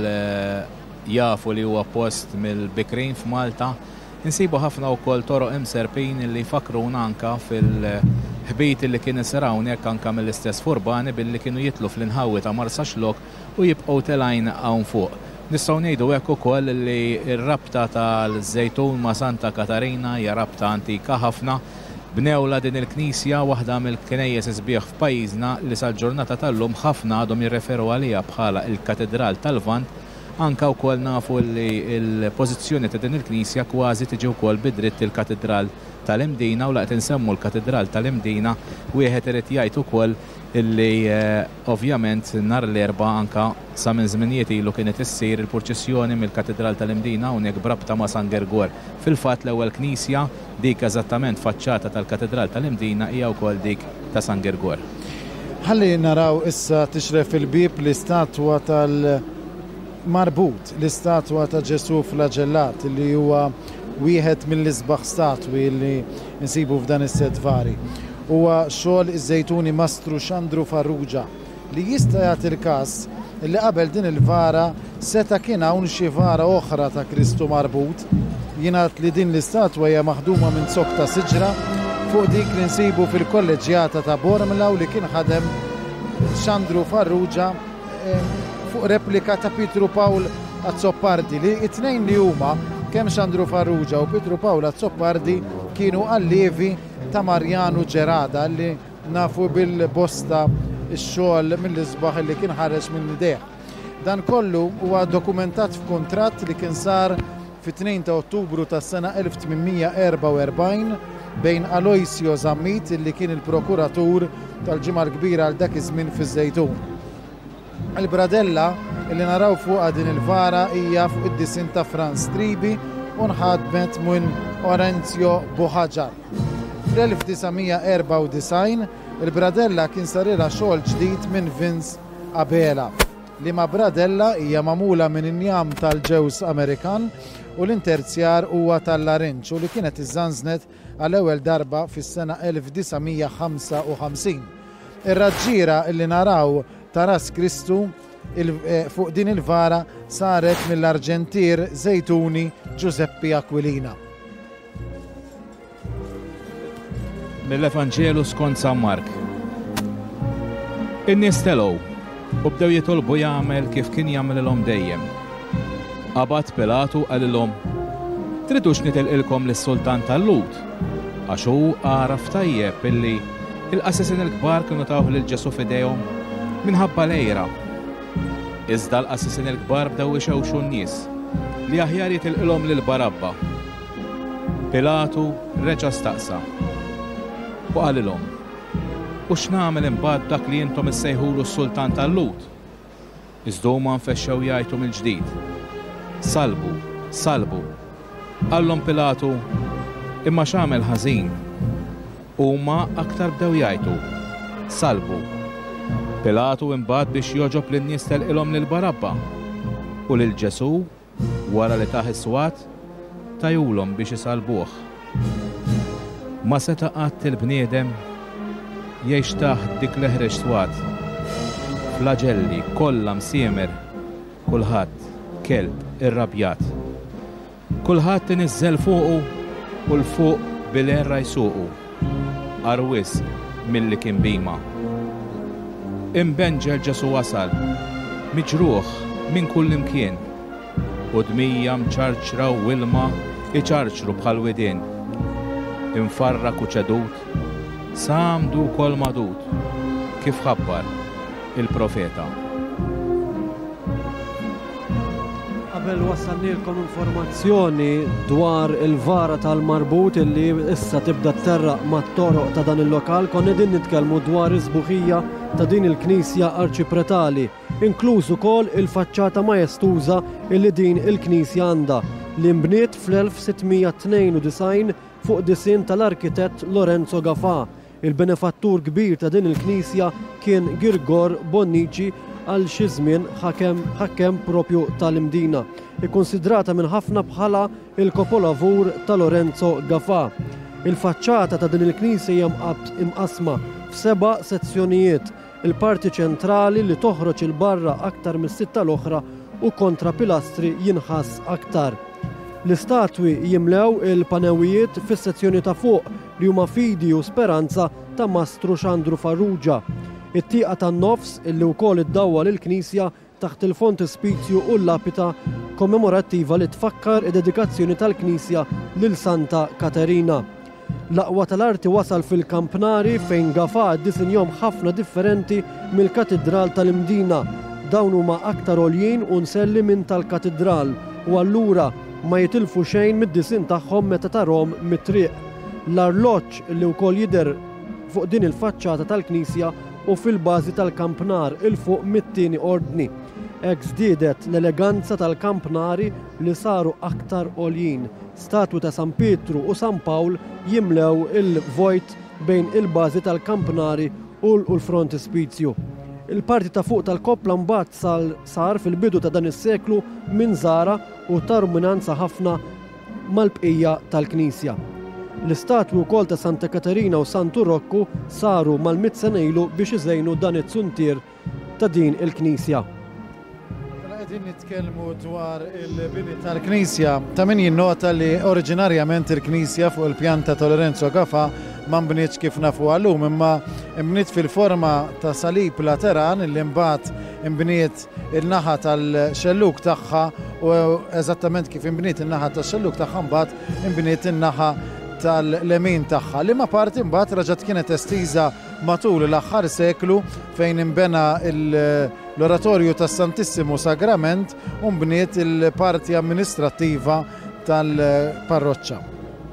C: jafu li huwa post mill-Bikrin f'Malta, insibu ħafna wkoll toroq imserpin illi jfakruna anka fil-ħbit illi kien isir hawnhekk anka mill-istess furbani billi kienu jitlu fl-inħawi ta' Marsa Xlok u jibqgħu telgħin hawn fuq. Nistgħu ngħidu hekk ukoll li r-rabta tal-Żejtun ma' Santa Katarina hija rabta antika ħafna. Bnewla din il-Knisja waħda mill-knejjes isbieħ f'pajjiżna li sal-ġurnata tal-lum ħafna għadhom jirreferu għaliha bħala il-Katedral tal-Lvant, anka wkoll nafu li l-pożizzjoni ta' din il-Knisja kważi tiġi wkoll bidritt il-Katedral tal-Imdina u laqt insemmu l-Katedral tal-Imdina wieħed irid jgħid ukoll illi ovvjament nhar l-erba' anka sa minn żminijiet ilu kienet issir il-purċissjoni mill-Katedral tal-Imdina hawnhekk brabta ma' San Gergor. Fil-fatt l-ewwel knisja dik eżattament faċċata tal-Katedral tal-Imdina hija wkoll dik ta' San Gergor.
A: Ħalli naraw issa tixref il-bib l-istatwa tal-Marbut, l-istatwa ta' Ġesu Flagellat li huwa wieħed mill-isbaħ statwi li nsibu f'dan is-sedvari. Huwa xogħol iż-Żejtuni Mastru Xandru Farrugia li jista' jagħti il-każ li qabel din il-vara seta' kien hawn xi vara oħra ta' Kristu marbut. Jingħad li din l-istatwa hija maħduma minn zokk ta' siġra fuq dik li nsibu fil-kolleġjata ta' Bormlaw li kien ħadem Xandru Farrugia fuq replika ta' Pietru Pawl Azzoppardi li it-tnejn li huma kemm Xandru Farrugia u Pietru Pawl Azzoppardi kienu allievi ta' Marjanu Ġerada li nafu bil-bosta x-xogħol mill-isbaħ li kien ħareġ minn idejh. Dan kollu huwa dokumentat f'kuntratt li kien sar fit-tnejn ta' Ottubru tas-sena elf tminmija erba' u erbgħin bejn Aloisio Zammit li kien il-prokuratur tal-ġimgħa l-kbira għal dak iż-żmien fiż-Żejtun. Il-bradella li naraw fuqha din il-vara hija fuq id-disin ta' Franz Tribi u nħadmet minn Orenzio Buħaġar. fl-elf tisgħumija erba' u disgħin il-bradella kien sarilha xogħol ġdid minn Vince Abela li ma' bradella hija magħmula minn injam tal-ġews Amerikan u l-interzjar huwa tal-larinċ u li kienet iżżanżnet għall-ewwel darba fis-sena elf tisgħumija ħamsa u ħamsin. Ir-raġġiera li naraw ta' Ras Kristu fuq din il-vara saret mill-arġentier Żejtuni Giuseppe Aquilina.
C: Mill-Evanġelu skont San Mark. In-nies telgħu u bdew jitolbu jagħmel kif kien jagħmilhom dejjem. Abad Pilatu qalilhom: tridux nitilqilkom lis-Sultan tal-Lut, għax hu għaraf tajjeb illi il-qassisin il-kbar kienu taw lil Ġesu f'idejhom minħabba lejra. Iżda l-qassisin il-kbar bdew ixewxu n-nies li aħjar jitilqilhom lil Barabba. Pilatu reġa' staqsa u qalilhom: u x'nagħmel imbagħad dak li intom issejħulu s-Sultan tal-Lut? Iżda huma nfexxew jgħidu mill-ġdid: salbu, salbu. Qallhom Pilatu: imma x'għamel ħażin? Huma aktar bdew jgħidu: salbu. Pilatu imbagħad biex joġob lin-nies telqilhom lil Barabba u lil Ġesu wara li taħ is-swat tajulhom biex isalbuh. Ma seta' qatt il-bniedem jgħix taħt dik l-eħreġ swat flagelli, kollha msiemer, kulħadd kelb irrabjat. Kulħadd inizzel fuqu u l-fuq bil-erra jsuqu, arwis milli kien bima. Imbenġel ġesu wasal, miġruħ minn kull imkien, u dmija mċarċra u ilma iċarċru bħal widien. Infarra kuċedut, samdu kol madut, kif ħabbar il-profeta.
B: Qabel wassalnilkom informazzjoni dwar il-vara tal-marbut illi issa tibda terraq mat-toroq ta' dan il-lokal, konna din nitkellmu dwar iż-sbuħija ta' din il-Knisja Arċipretali, inkluż ukoll il-faċċata majestuża illi din il-Knisja għandha li mbniet fl-elf sittmija tnejn u design fuq disinn tal-arkitett Lorenzo Gafà. Il-benefattur kbir ta' din il-Knisja kien Girgor Bonnici għal xi żmien ħakem propju tal-imdina, ikkonsidrata minn ħafna bħala il-kopolavur ta' Lorenzo Gafà. Il-faċċata ta' din il-Knisja hija imqasma f'seba' sezzjonijiet, il-parti ċentrali li toħroġ il-barra aktar mis-sitta l-oħra u kontra pilastri jinħass aktar. L-istatwi jimlew il-panewijiet fis-sezzjoni ta' fuq li huma Fidi u Speranza ta' Mastru Xandru Farrugia. It-tieqa tan-nofs illi wkoll iddawwa lill-Knisja taħt il-frontispizju u l-lapita kommemorattiva li tfakkar id-dedikazzjoni tal-Knisja lil Santa Katerina. L-aqwa tal-arti wasal fil-Kampnari fejn Gafà ddisinjom ħafna differenti mill-Katedral tal-Imdina. Dawn huma aktar għoljin u nselli minn tal-Katedral u allura ma jitilfu xejn mid-disin tagħhom meta tarhom mit-triq. L-arloġġ li wkoll jidher fuq din il-faċċata tal-Knisja u fil-bażi tal-Kampnar il-fuq mit-tieni ordni. Hekk żdiedet l-eleganza tal-Kampnari li saru aktar għoljin. Statwi ta' San Pietru u San Pawl jimlew il-vojt bejn il-bażi tal-Kampnari u l-frontispizju. Il-parti ta' fuq tal-koppla mbagħad sar fil-bidu ta' dan is-seklu minn żara u ta' ruminanza ħafna mal-bqija tal-Knisja. L-istatwi wkoll ta' Santa Katerina u Santu Rokku saru mal-mit senejlu biex iżejnu dan it-tsuntir ta' din il-Knisja.
A: Qegħdin nitkellmu dwar il-bini tal-Knisja ta' min jinnota li oriġinarjament il-Knisja fuq il-pjanta ta' Lorenzo Gafà ma mbnietx kif nafu għallum, imma mbniet fil-forma ta' salib lateran li mbagħad imbniet il-naħa tal-xelluk tagħha u eżattament kif imbniet in-naħa tax-xelluk tagħha mbagħad imbniet in-naħa tal-lemin tagħha li ma parti mbagħad raġat kienet estiża matul l-aħħar seklu fejn imbena l-oratorju tas-Santissimo Sagrament u mbniet il-parti amministrattiva tal-parroċċa.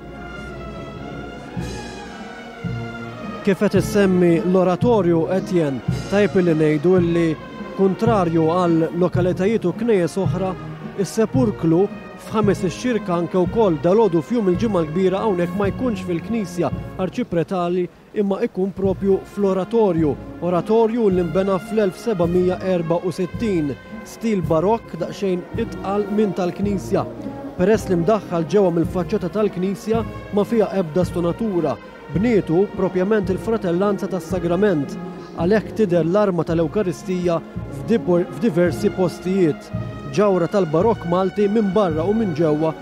B: Kif qed issemmi l-oratorju Etjen tajb li ngħidu li kontrarju għal lokalitajiet u knejjes oħra, is-sepurklu f'ħames ix-xirka anke wkoll dalgħodu f'jum il-ġimgħa l-kbira hawnhekk ma jkunx fil-Knisja Arċipretali imma ikun propju fl-oratorju. Oratorju li nbena fl-elf sebgħimija erba' u sittin, stil barokk daqsxejn itqal minn tal-Knisja. Peress li mdaħħal ġewwa mill-faċċata tal-Knisja ma fiha ebda stonatura. Bnietu propjament il-fratellanza tas-sagrament, għalhekk tidher l-arma tal-Ewkaristija f'diversi postijiet. Ġawra tal-barokk Malti minn barra u minn ġewwa.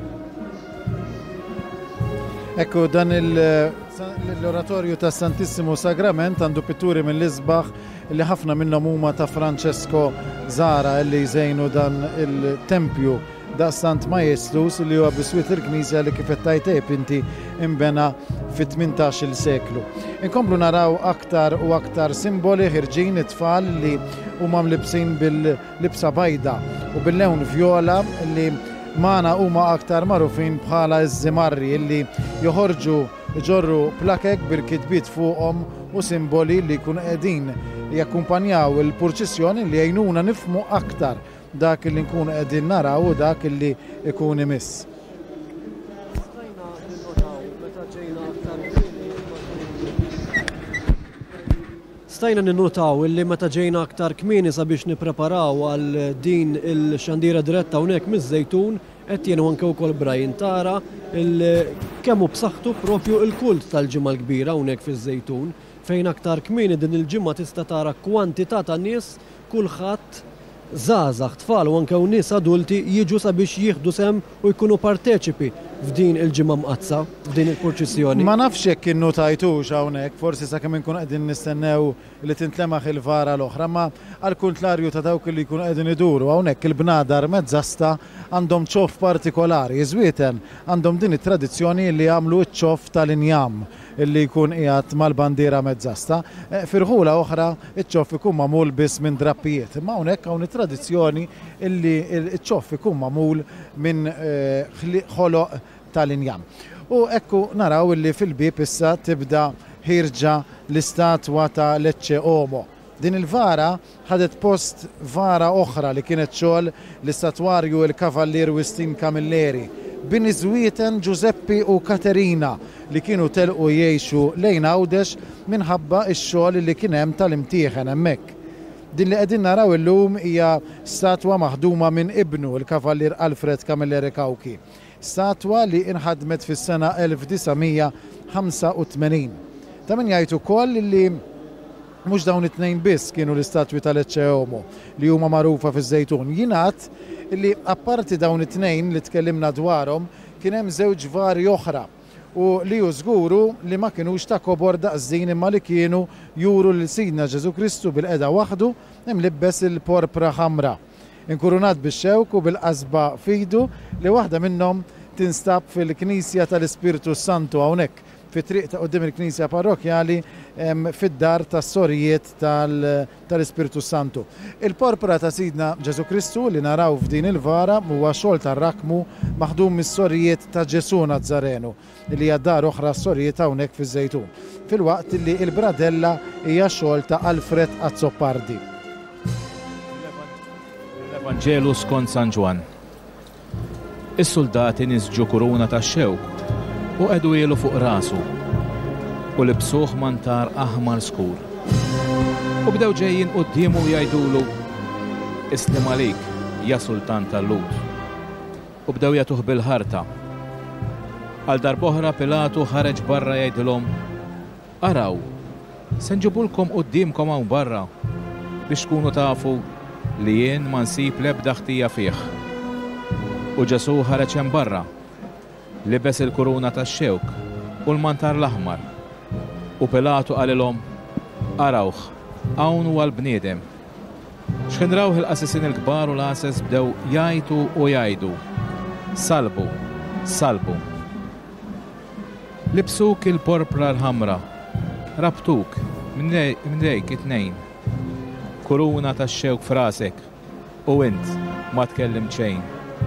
A: Ekku dan l-oratorju tas Santissimo Sagrament għandu pitturi mill-isbaħ li ħafna minnhom huma ta' Francesco Zara li jżejnu dan il-tempju da' Sant Majestus li huwa biswiet il-Knisja li kif qed tajtejb inti imbena fit-tmintax il-seklu. Inkomplu naraw aktar u aktar simboli ħirġin it-tfal li huma mlibsin bil-libsa bajda u bil-lewn vjola li magħna huma aktar magħrufin bħala iż-żimarri li joħorġu iġorru plakek bil-kitbiet fuqhom u simboli li jkunu qegħdin jakkumpanjaw il-purċissjoni li jgħinuna nifhmu aktar dak li nkunu qegħdin naraw u dak li ikun imiss.
B: Stajna ninnotaw illi meta ġejna aktar kmieni sabiex nippreparaw għal din il-xandira diretta hawnhekk miż-Żejtun qed jienu anke wkoll Brian tara kemm hu b'saħħtu propju l-kult tal-ġimgħa l-kbira hawnhekk fiż-Żejtun fejn aktar kmieni din il-ġimgħa tista' tara kwantità ta' nies kulħadd żgħażagħ tfal u anke nies adulti jiġu sabiex jieħdu sem u jkunu parteċipi f'din il-ġimgħa mqazza, f'din il-proċessjoni.
A: Ma nafx hekk kienu tajtux hawnhekk, forsi sakemm inkun qegħdin nistennew li tintlemaħ il-vara l-oħra, ma għall-kuntrarju ta' dawk li jkunu qegħdin iduru hawnhekk il-bnadar mezzasta għandhom ċoff partikolari, iżwieten għandhom din it-tradizzjoni li jagħmlu ċ-ċoff tal-injam illi jkun qiegħed mal-bandiera mezzasta. Firħula oħra iċ-ċoff ikun magħmul biss minn drappijiet, imma hawnhekk hawn it-tradizzjoni illi iċ-ċoff ikun magħmul minn ħoloq tal-injam. U ekku naraw illi fil-bib issa tibda ħirġa l-istatwa ta' Lecce Omo. Din il-vara ħadet post vara oħra li kienet xogħol l-istatwarju il-Kavallier Wistin Camilleri bini żwieten Giuseppi u Katerina li kienu telqu jgħixu lejn Għawdex minħabba x-xogħol li kien hemm tal-imtieħen hemmhekk. Din li qegħdin naraw illum hija statwa maħduma minn ibnu il-Kavallier Alfred Camilleri Kauki. Statwa li inħadmet fis-sena elf tisgħumija ħamsa u tmenin. Ta' min jgħid ukoll li mhux dawn it-tnejn biss kienu l-istatwi ta' Lecce Omo li huma magħrufa fiż-Żejtun. Jingħad illi apparti dawn it-tnejn li tkellimna dwarhom kien hemm żewġ vari oħra u li hu żguru li ma kinux ta' kobor daqsdin imma li kienu juru lil Sidna Ġesu Kristu bil-qeda waħdu imlibbes il-porpra ħamra, inkurunat bix-xewk u bil-qasba fidu li waħda minnhom tinstab fil-Knisja tal-Ispiritu Santu hawnhekk fit-triq ta' qudiem il-Knisja Parrokjali fid-dar tas-Sorijiet tal-Ispiritu Santu. Il-porpra ta' Sidna Ġesu Kristu li naraw f'din il-vara huwa xogħol tar-rakmu maħdum mis-Sorijiet ta' Ġesu Nazzarenu li hija dar oħra s-Sorijiet hawnhekk fiż-Żejtun. Filwaqt li l-bradella hija xogħol ta' Alfred Azzopardi.
C: L-Evanġelu skont San Ġwan. Is-soldati nisġu kuruna tax-xewk u qedu jielu fuq rasu u libsuh mantar aħmar skur. U bdew ġejjin qudiemu jgħidulu islim għalik ja sultan tal-Lut. U bdew jagħtuh bil-ħarta. Għal darb'oħra Pilatu ħareġ barra jgħidilhom araw, se nġibulkom qudiemkom hawn barra biex tkunu tafu li jien ma nsib l-ebda ħtija fih. U Ġesu ħareġ hemm barra, libes il-kuruna tax-xewk u l-mantar l-aħmar. U Pilatu qalilhom arawh, hawn huwa l-bniedem. X'kien rawh il-qassisin il-kbar u l-għases bdew jgħidu u jgħidu salbu, salbu. Libsuk il-porpra l-ħamra, rabtuk minn dejk it-tnejn. Kuruna tax-xewk f'rasek u int ma tkellim xejn.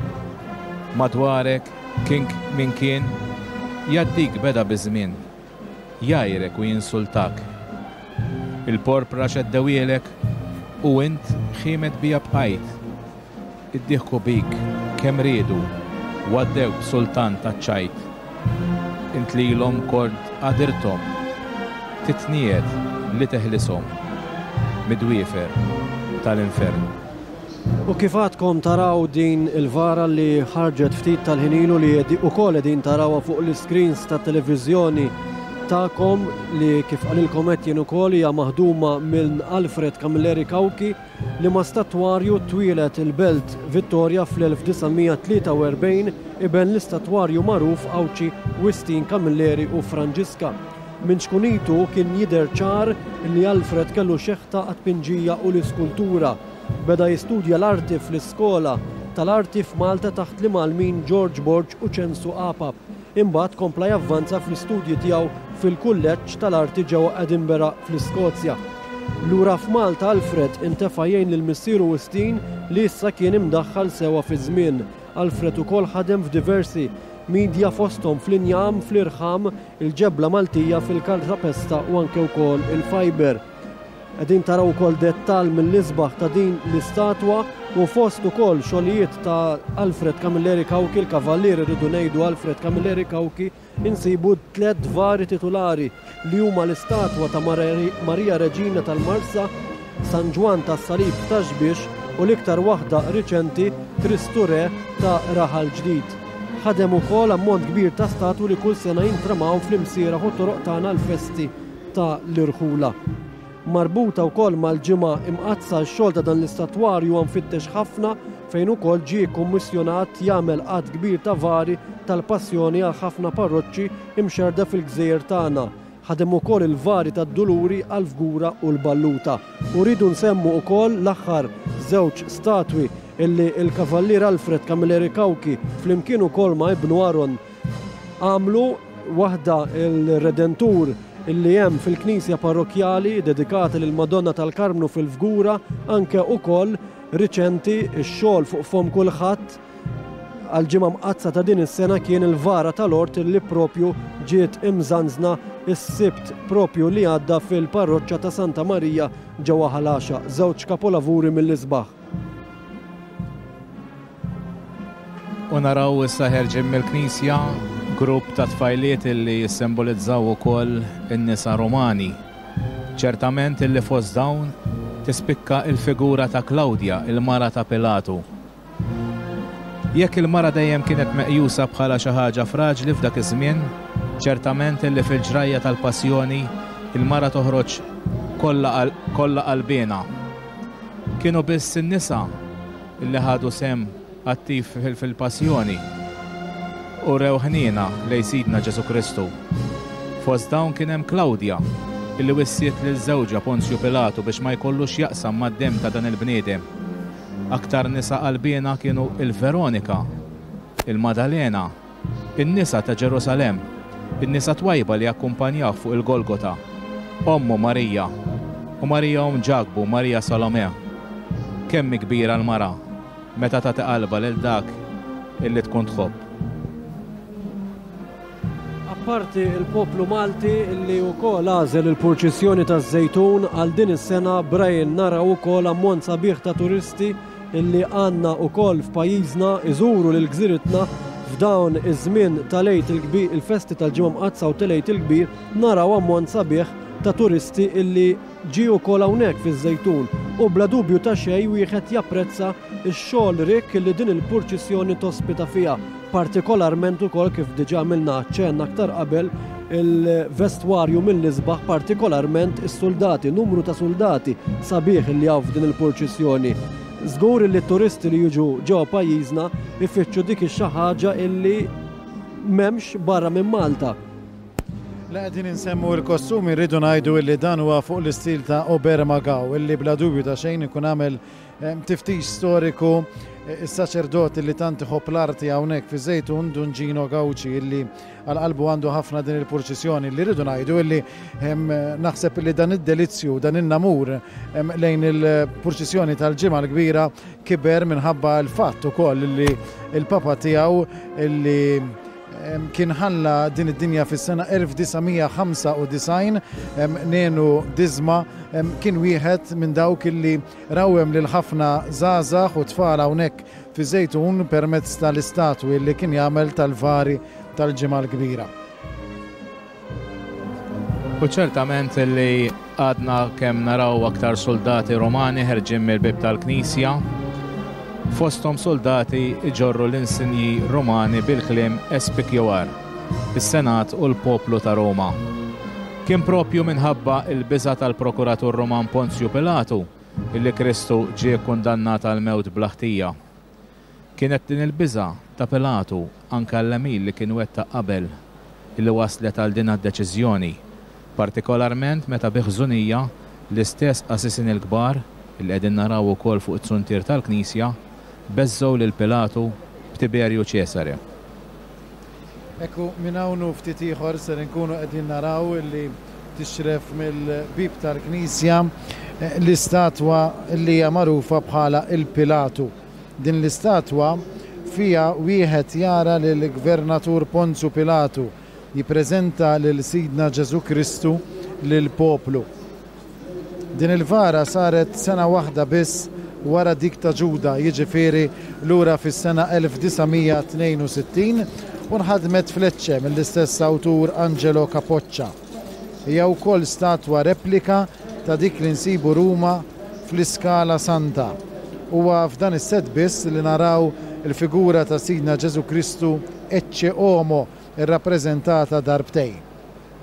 C: Madwarek kien min kien jaddik beda biżmien, jajrek u jinsultak. Il-porpra xeddewilek u int ħimet bija bqajt. Iddieħku bik kemm riedu waddew sultan taċ-ċajt. Int lilhom kord qadirthom, titniet li teħlishom midwiefer tal-infern.
B: U kif għadkom taraw din il-vara li ħarġet ftit tal-ħinilu li ukoll qegħdin tarawha fuq l-screens tat-televiżjoni tagħkom li kif qalilkom qed jien ukoll hija maħduma minn Alfred Camilleri Kauki li ma statwarju twilet il-Belt Vittoria fl-elf tisgħumija tlieta u erbgħin iben l-istatwarju magħruf Awċi Wistin Camilleri u Franġiska. Minn xkunitu kien jidher ċar li Alfred kellu xeħta għat-pinġija u l-iskultura. Beda jistudja l-arti fl-iskola tal-arti f'Malta taħt l-imgħallmin George Borg u Censu Apap. Imbagħad kompla javvanza fl-istudji tiegħu fil-kulleġġ tal-arti ġewwa Edinburgh fl-Iskozja. Lura f'Malta Alfred intefa' jgħin lil missieru Wistin li issa kien imdaħħal sewa fi żmien. Alfred ukoll ħadem f'diversi midja fosthom fl-injam, fl-irħam, il-ġebla Maltija fil-Kartapesta u anke wkoll il-Fiber. Qegħdin taraw ukoll dettall mill-isbaħ ta' din l-istatwa u fost ukoll xogħlijiet ta' Alfred Camilleri Kauki, il-Kavallier irridu ngħidu Alfred Camilleri Kauki, insibu tliet vari titolari li huma l-istatwa ta' Marija Reġina tal-Marsa, San Ġwan tas-Salib ta' Xbiex u l-iktar waħda riċenti Kristu Re ta' Raħal Ġdid. Ħadem ukoll ammont kbir ta' statwi li kull sena jintramaw fl-imsieraħ u toroq tagħna l-festi ta' l-irħula. Marbuta wkoll mal-ġimgħa imqazza x-xogħol ta' dan l-istatwarju nfittex ħafna fejn ukoll ġie kkummissjonat jagħmel qatt kbir ta' vari tal-passjoni għal ħafna parroċċi imxerda fil-gżejjer tagħna. Ħadem ukoll il-vari tad-Duluri għall-Fgura u l-Balluta. U rridu nsemmu wkoll l-aħħar żewġ statwi illi il-Kavallier Alfred Camilleri Kawki flimkien ukoll ma' ibnu Aron għamlu, waħda il-Redentur illi hemm fil-Knisja Parrokjali dedikata lil Madonna tal-Karmnu fil-Fgura, anke ukoll riċenti x-xogħol fuq fom kulħadd għal-ġimgħa mqazza ta' din is-sena kien il-vara tal-Ort illi propju ġiet imżanżna is-sibt propju li għadda fil-parroċċa ta' Santa Marija ġewwa Ħalaxa, żewġ kapolavuri mill-isbaħ.
C: U naraw issa ħerġin mill-Knisja grupp ta' tfajliet illi jissimbolizzaw ukoll in-nisa Rumani. Ċertament illi fost dawn tispikka il-figura ta' Klawdja, il-mara ta' Pilatu. Jekk il-mara dejjem kienet meqjusa bħala xi ħaġa fraġli f'dak iż-żmien, ċertament illi fil-ġrajja tal-passjoni il-mara toħroġ kollha qalbiena. Kienu biss in-nisa illi ħadu sem attiv fil-passjoni u rewħnina lejn Sidna Ġesu Kristu. Fost dawn kien hemm Klawdja illi wissiet lil żewġha Ponzju Pilatu biex ma jkollux jaqsam mad-demm ta' dan il-bniedem. Aktar nisa qalbiena kienu il-Veronika, il-Madalena, in-nisa ta' Ġerusalem, in-nisa twajba li akkumpanjaw fuq il-Golgota, ommu Marija u Marija om Ġagbu, Marija Salome. Kemm kbira l-mara meta tagħti qalba lil dak illi tkun tħobb.
B: Apparti il-poplu Malti illi wkoll għażel il-purċissjoni taż-Żejtun għal din is-sena Brian naraw ukoll ammont sabiħ ta' turisti illi għandna wkoll f'pajjiżna iżuru lil gżiritna f'dawn iż-żmien tal-Għid il-Kbir, il-festi tal-Ġimgħa Mqazza u tal-Għid il-Kbir naraw ammont sabiħ ta' turisti illi ġiju wkoll hawnhekk fiż-Żejtun u bla dubju ta' xejn wieħed japprezza x-xogħol rik illi din il-purċissjoni tospita fiha, partikolarment ukoll kif diġà għamilna ċenn aktar qabel il-vestwarju mill-isbaħ, partikolarment is-soldati, numru ta' soldati sabiħ illi hawn f'din il-purċissjoni. Żgur li t-turisti li jiġu ġewwa pajjiżna ifittxu dik ix-xi ħaġa illi m'hemmx barra minn Malta.
A: La qegħdin insemmu l-kostumi rridu ngħidu illi dan huwa fuq l-istil ta' Obermagau illi bla dubju ta' xejn ikun għamel tiftix storiku. Is-saċerdot illi tant iħobb l-arti hawnhekk fiż-Żejtun Don Gino Gauci illi għal-qalbu għandu ħafna din il-purċissjoni illi rridu ngħidu illi naħseb illi dan id-delizzju, dan in-namur lejn il-purċissjoni tal-ġimgħa l-kbira kiber minħabba l-fatt ukoll illi il-papa tiegħu illi kien ħalla din id-dinja fis-sena elf tisgħumija ħamsa u disgħin, Nenu Dizma kien wieħed minn dawk illi rawhem lil ħafna żgħażagħ u tfal hawnhekk fiż-Żejtun permezz tal-istatwi li kien jagħmel tal-vari tal-ġimgħa l-kbira.
C: U ċertament illi għadna kemm naraw aktar soldati Romani ħerġin mill-bib tal-Knisja, fosthom soldati iġorru l-insinji Romani bil-kliem Espikjowar, is-Senat u l-poplu ta' Roma. Kien propju minħabba il-biża' tal-Prokuratur Roman Ponzju Pilatu illi Kristu ġie kundannat għal mewt bl-ħtija. Kienet din il-biża' ta' Pilatu anke l-emil li kien wettaq qabel illi waslet għal din id-deċiżjoni, partikolarment meta biħżunija l-istess qassisin il-kbar illi qegħdin naraw ukoll fuq it-tsuntier tal-Knisja beżżew lil Pilatu b'Tiberju Ċesare.
A: Ekku minn hawn ftit ieħor se nkunu qegħdin naraw illi tixref mill-bib tal-Knisja l-istatwa li hija magħrufa bħala il-Pilatu. Din l-istatwa fiha wieħed jara lil Gvernatur Ponzju Pilatu jippreżenta lil Sidna Ġesu Kristu lil poplu. Din il-vara saret sena waħda biss wara dik ta' Ġuda, jiġifieri lura fis-sena elf tisgħumija tnejn u sittin u nħadmet f'Lecce mill-istess awtur Angelo Capoccia. Hija wkoll statwa replika ta' dik li nsibu Ruma fl-Iskala Santa. Huwa f'dan is-set biss li naraw il-figura ta' Sidna Ġesu Kristu Ecce Homo irrappreżentata darbtejn.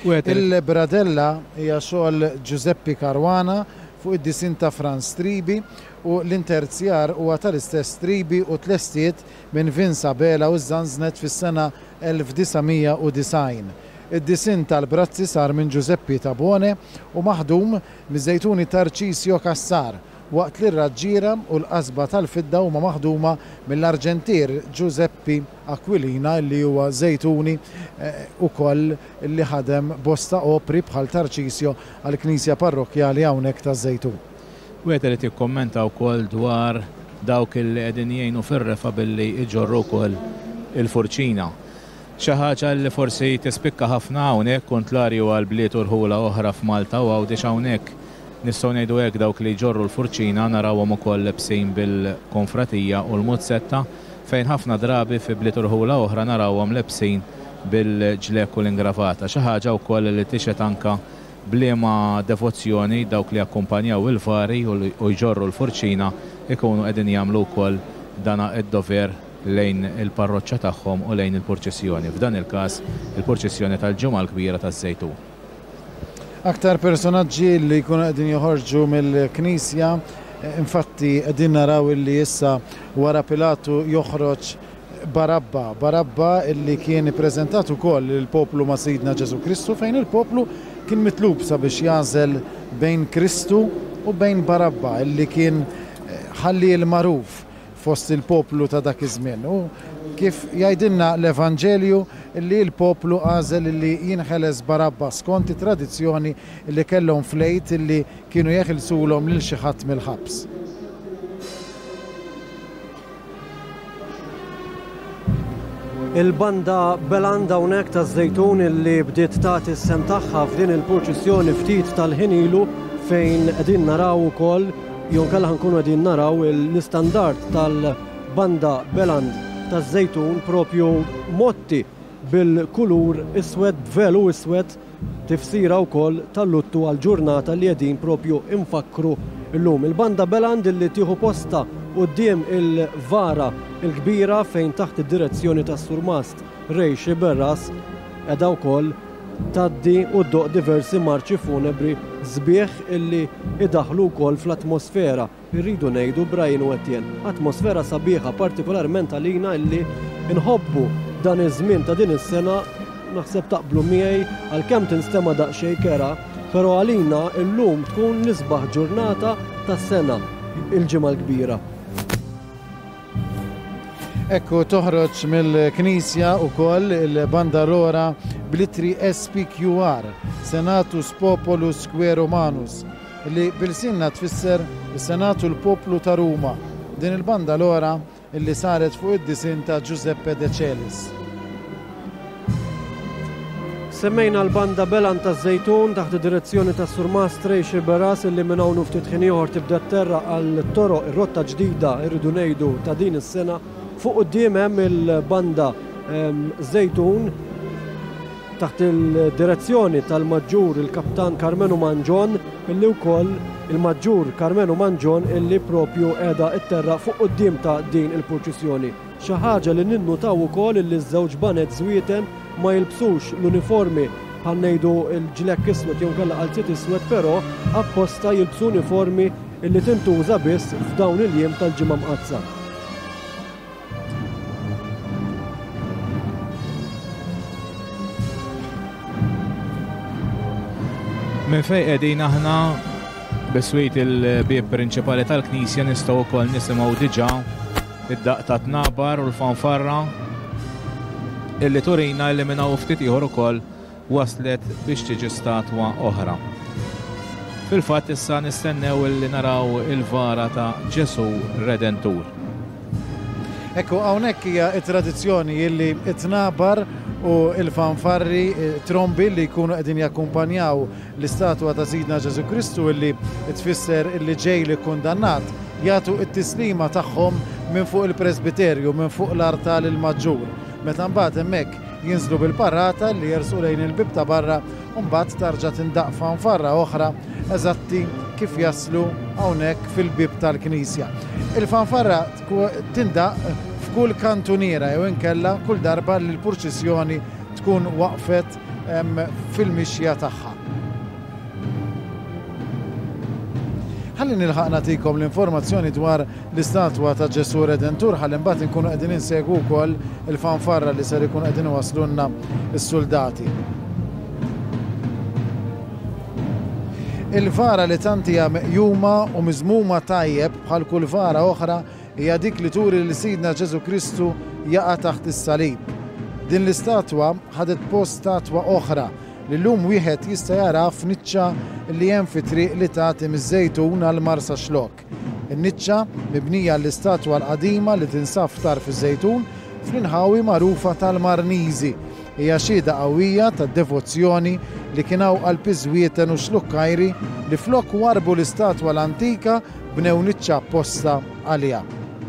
A: Il-Bradella hija xogħol Giuseppe Caruana fuq id-disin ta' Franz Tribi u l-interzjar huwa tal-istess Tribi u tlestiet minn Vince Abela u Zanznet fis-sena elf tisa' u disgħin. Id-disin tal-Brazzi sar minn Giuseppe Tabone u maħdum miż-żejtuni Tarcisio Cassar waqt li r-raġġiera u l-qasba tal-fidda huma maħduma mill-Arġentier Giuseppe Aquilina li huwa żejtuni ukoll li ħadem bosta opri bħal Tarcisio għall-Knisja Parrokjali hawnhekk taż-Żejtun.
C: Wieħed li tikkommenta wkoll dwar dawk li qegħdin jgħinu fir-refa billi iġorru wkoll il-furċina. Xi ħaġa li forsi tispikka ħafna hawnhekk kontlarju għal bliet urħula oħra f'Malta u għawdex hawnhekk nistgħu ngħidu hekk dawk li jġorru l-furċina narawhom ukoll lebsin bil-konfratija u l-muzzetta fejn ħafna drabi fi bliet urħula oħra narawhom lebsin bil-ġlek u l-ingravata. Xi ħaġa wkoll li tixet anka bliema devozzjoni dawk li akkumpanjaw il-vari u jġorru l-furċina ikunu qegħdin jagħmlu wkoll dana id-dover lejn il-parroċċa tagħhom u lejn il-purċissjoni. F'dan il-każ il-purċissjoni tal-ġimgħa l-kbira taż-Żejtun.
A: Aktar personaġġi li jkunu qegħdin joħorġu mill-Knisja, infatti qegħdin naraw illi issa wara Pilatu joħroġ Barabba. Barabba illi kien ippreżentat ukoll il-poplu ma' Sidna Ġesu Kristu fejn il-poplu kien mitlub sabiex jażel bejn Kristu u bejn Barabba illi kien ħalli l-magħruf fost il-poplu ta' dak iż-żmien. U kif jgħidilna l-Evanġelju illi l-poplu għażel illi jinħeles Barabba skont it-tradizzjoni illi kellhom flejt illi kienu jeħilsulhom lil xi ħadd mill-ħabs.
B: Il-banda Belanda hawnhekk taż-Żejtun illi bdiet tagħti s-sem tagħha f'din il-purċissjoni ftit tal-ħin ilu fejn qegħdin naraw ukoll jew kellha nkunu qegħdin naraw l-istandard tal-banda Beland taż-Żejtun propju motti bil-kulur iswed b'velu iswed tifsira wkoll tal-luttu għall-ġurnata li qegħdin propju infakru llum. Il-banda Beland illi tieħu posta quddiem il-vara il-kbira fejn taħt id-direzzjoni tas-Sur Mast Rej Xiberras qiegħda wkoll tgħaddi u ddoq diversi marċi funebri sbieħ illi idaħħlu wkoll fl-atmosfera. Irridu ngħidu Brian u Etienne, atmosfera sabiħa partikolarment għalina illi inħobbu dan iż-żmien ta' din is-sena naħseb taqblu miegħi għalkemm tinstema' daqsxejn kera, però għalina llum tkun l-isbaħ ġurnata tas-sena il-ġimgħa l-kbira.
A: Ekku toħroġ mill-Knisja wkoll il-banda Rora b'littri S P Q R, Senatus Populus Que Romanus, li bil-sinna tfisser is-Senatu l-Poplu ta' Ruma. Din il-banda Rora illi saret fuq id-disin ta' Giuseppe De Celis.
B: Semmejna l-banda Beland taż-Żejtun taħt id-direzzjoni tas Sur Mast Rej Xiberras illi minn hawn ftit ħin ieħor tibda terra għal toroq ir-rotta ġdida irridu ngħidu ta' din is-sena. Fuq quddiem hemm il-banda Żejtun taħt il-direzzjoni tal-Maġġur il-Kaptan Carmenu Manġon illi wkoll il-Maġġur Carmenu Manġon illi propju qiegħda t-terra fuq quddiem ta' din il-purċissjoni. Xi ħaġa li ninnutaw ukoll illi ż-żewġ banet żwieten ma jilbsux l-uniformi bħal ngħidu l-ġlek iswed jew kellha qalziet iswed, però apposta jilbsu uniformi illi tintuża biss f'dawn il-jiem tal-ġimgħa mqazza.
C: Minn fejn qegħdin aħna biswit il-bieb prinċipali tal-Knisja nistgħu wkoll nisimgħu diġà id-daqq ta' tnabar u l-fanfarra illi turina illi minn hawn ftit ieħor ukoll waslet biex tiġi statwa oħra. Fil-fatt issa nistennew illi naraw il-vara ta' Ġesu Redentur.
A: Ekku hawnhekk hija t-tradizzjoni illi t-tnabar u il-fanfarri trombi li jkunu qegħdin jakkumpanjaw l-istatwa ta' Sidna Ġesu Kristu illi tfisser illi ġej li kundannat jagħtu t-tislima tagħhom minn fuq il-presbiterju minn fuq l-artal il-Maġġur. Meta mbagħad hemmhekk jinżlu bil-parata li jersu lejn il-bib ta' barra u mbagħad tarġa' tindaq fanfarra oħra eżatti kif jaslu hawnhekk fil-bib tal-Knisja. Il-fanfarra tindaq f'kull kantuniera jew inkella kull darba li l-purċissjoni tkun waqfet fil-mixja tagħha. Ħalli nilħaq nagħtikom l-informazzjoni dwar l-istatwa ta' Ġesu Redentur ħalli mbagħad inkunu qegħdin insegwu wkoll il-fanfarra li ser ikunu qegħdin iwaslulna s-soldati. Il-vara li tant hija meqjuma u miżmuma tajjeb bħal kull vara oħra hija dik li turi li Sidna Ġesu Kristu jaqa' taħt is-salib. Din l-istatwa ħadet post statwa oħra li llum wieħed jista' jara f'niċċa li hemm fi triq li tagħti miż-Żejtun għal Marsa Xlok. In-niċċa mibnija l-istatwa l-qadima li tinsab f'tarf iż-Żejtun fl-inħawi magħrufa tal-Marniżi. Hija xhieda qawwija tad-devozzjoni li kienaw qalb-iżwieten u xlukkajri li flok warbu l-istatwa l-antika bnew niċċa apposta għaliha.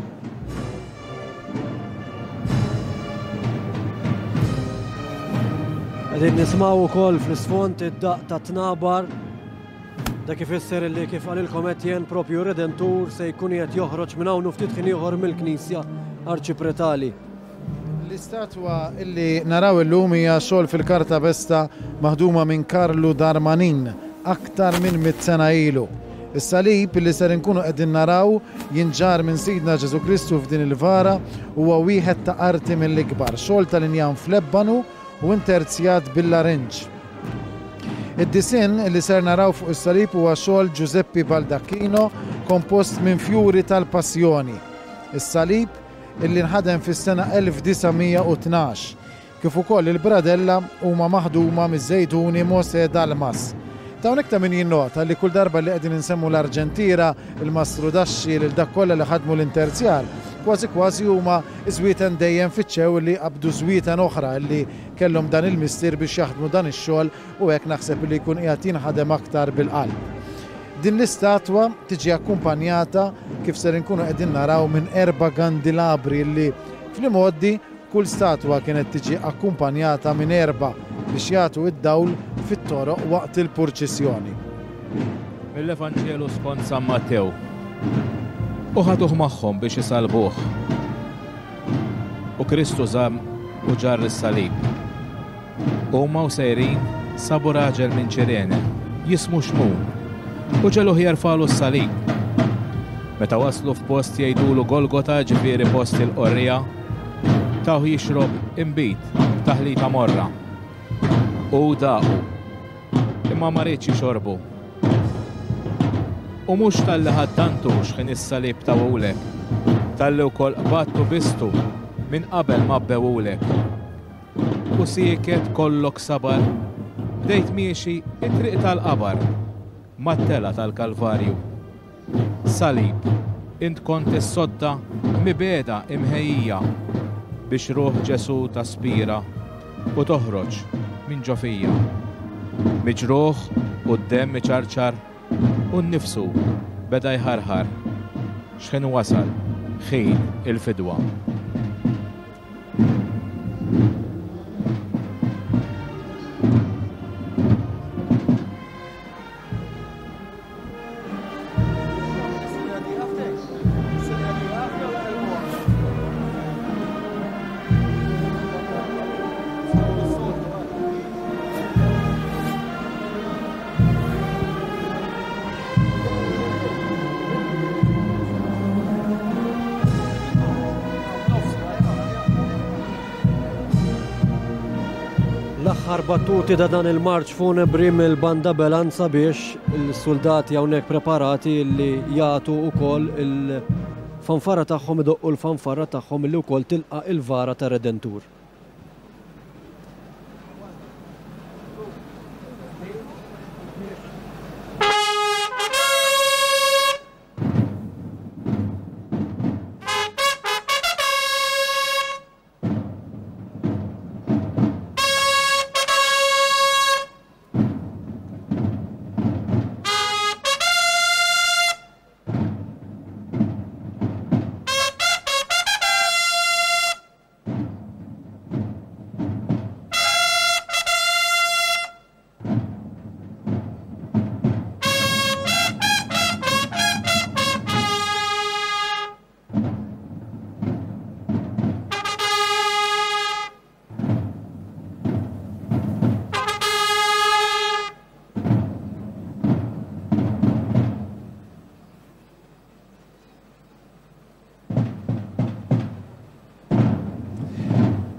B: Għedin nismaw ukoll fl-isfond id-daq ta' tnabar da kif isser li kif għalilkom Etienne propju Redentur se jkun qed joħroġ minn hawn ftit kien ieħor mill-Knisja Arċipretali.
A: L-istatwa illi naraw illum hija xogħol fil-karta besta maħduma minn Karlu Darmanin aktar minn mit sena ilu. Is-salib li ser inkunu qegħdin naraw jinġar minn Sidna Ġesu Kristu f'din il-vara huwa wieħed ta' arti mill-ikbar, xogħol tal-injan fl-Lebbanu u interzjat bil-Larinġ. Id-disin li ser naraw fuq is-salib huwa xogħol Giuseppe Baldacchino kompost minn fjuri tal-Passjoni. Is-salib illi nħadem fis-sena elf tisa' u tnax. Kif ukoll il-bradella huma maħduma miż-Żejtuni Mosè Dalmas. Hawnhekk ta' min jinnota li kull darba li qegħdin insemmu l-Arġentira, il-Mastru Daxxi lil dak kollha li ħadmu l-interzjar, kważi kważi huma żwieten dejjem fiċċew li qabdu żwieten oħra li kellhom dan il-mistier biex jaħdmu dan ix-xogħol u hekk naħseb li jkun qiegħed jinħadem aktar bil-qalb. Din l-istatwa tiġi akkumpanjata kif ser inkunu qegħdin naraw minn erba' kandilabri li fl-imoddi kull statwa kienet tiġi akkumpanjata minn erba' biex jagħtu id-dawl fit-toroq waqt il-purċissjoni.
C: Mill-Evanġelu skont San Mattew. U ħaduh magħhom biex isalbuh. U Kristu żamm u ġar is-salib. Huma u sejrin sabu raġel minn Ċirene, jismu Xmun, u ġeluh jerfalu s-salib. Meta waslu f'post jgħidulu Golgota ġifieri post il-qorrija, taw jixrob imbit taħlita morra. U daqu, imma ma rridx jixorbu. U mhux tal-li ħaddantu x'kien is-salib tawulek, tal-li wkoll qbadtu bistu minn qabel ma bbewulek. U sieket kollok sabar, dejt miexi it-triq tal-qabar, mat-tela tal-Kalvarju. Salib, int kont is-sodda mibeda imħejjija biex ruħ Ġesu taspira u toħroġ minn ġofija. Miġruħ u d-demm iċarċar u n-nifsu beda jħarħar. X'kien wasal ħin il-fidwa.
B: L-aħħar battuti da dan il-marċ funebri mill-banda Belanza biex il-soldati hawnhekk preparati li jagħtu wkoll il-fanfara tagħhom idoqqu l-fanfara tagħhom li wkoll tilqa' il-vara ta' Redentur.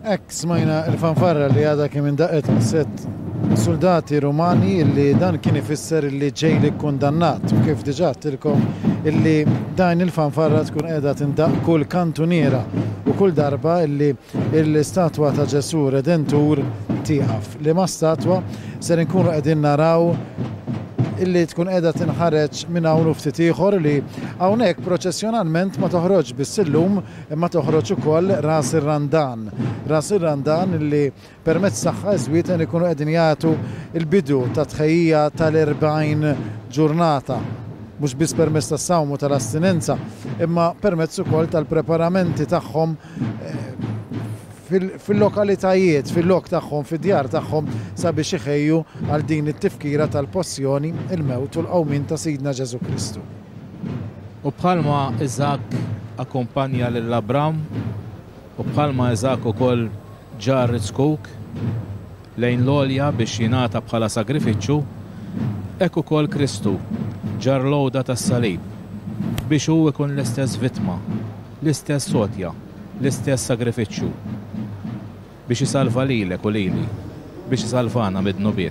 A: Ek smajna il-fanfarra li għada kemm indaqet mis-set soldati Rumani illi dan kien ifisser illi ġej li kundannat u kif diġà tilkom illi dan il-fanfarra tkun qiegħda tindaq kull kantuniera u kull darba illi l-istatwa ta' Ġesu Redentur tieqaf. Li ma statwa ser nkunu qegħdin naraw illi tkun qiegħda tinħareġ minn hawn ftit ieħor li hawnhekk proċessjonalment ma toħroġ biss illum imma toħroġ ukoll Ras ir-Randan. Ras ir-Randan illi permezz tagħha żwieten ikunu qegħdin jagħtu l-bidu ta' tħejjija tal-erbgħin ġurnata. Mhux biss permezz tas-sawm u tal-astinenza, imma permezz ukoll tal-preparamenti tagħhom fil-lokalitajiet, fil-lok tagħhom, fid-djar tagħhom sabiex iħejju għal din it-tifkira tal-passjoni, il-mewt u l-qawmin ta' Sidna Ġesu Kristu.
C: U bħalma Iżak akkumpanja lil Abram u bħalma Iżak ukoll ġar Ritzkuk lejn l-olja biex jingħata bħala sagrifiċċju, hekk ukoll Kristu ġar l-għowda tas-salib biex hu ikun l-istess vittma, l-istess sotja, l-istess sagrifiċċju biex isalva lilek u lili, biex isalvana mid-nubiet.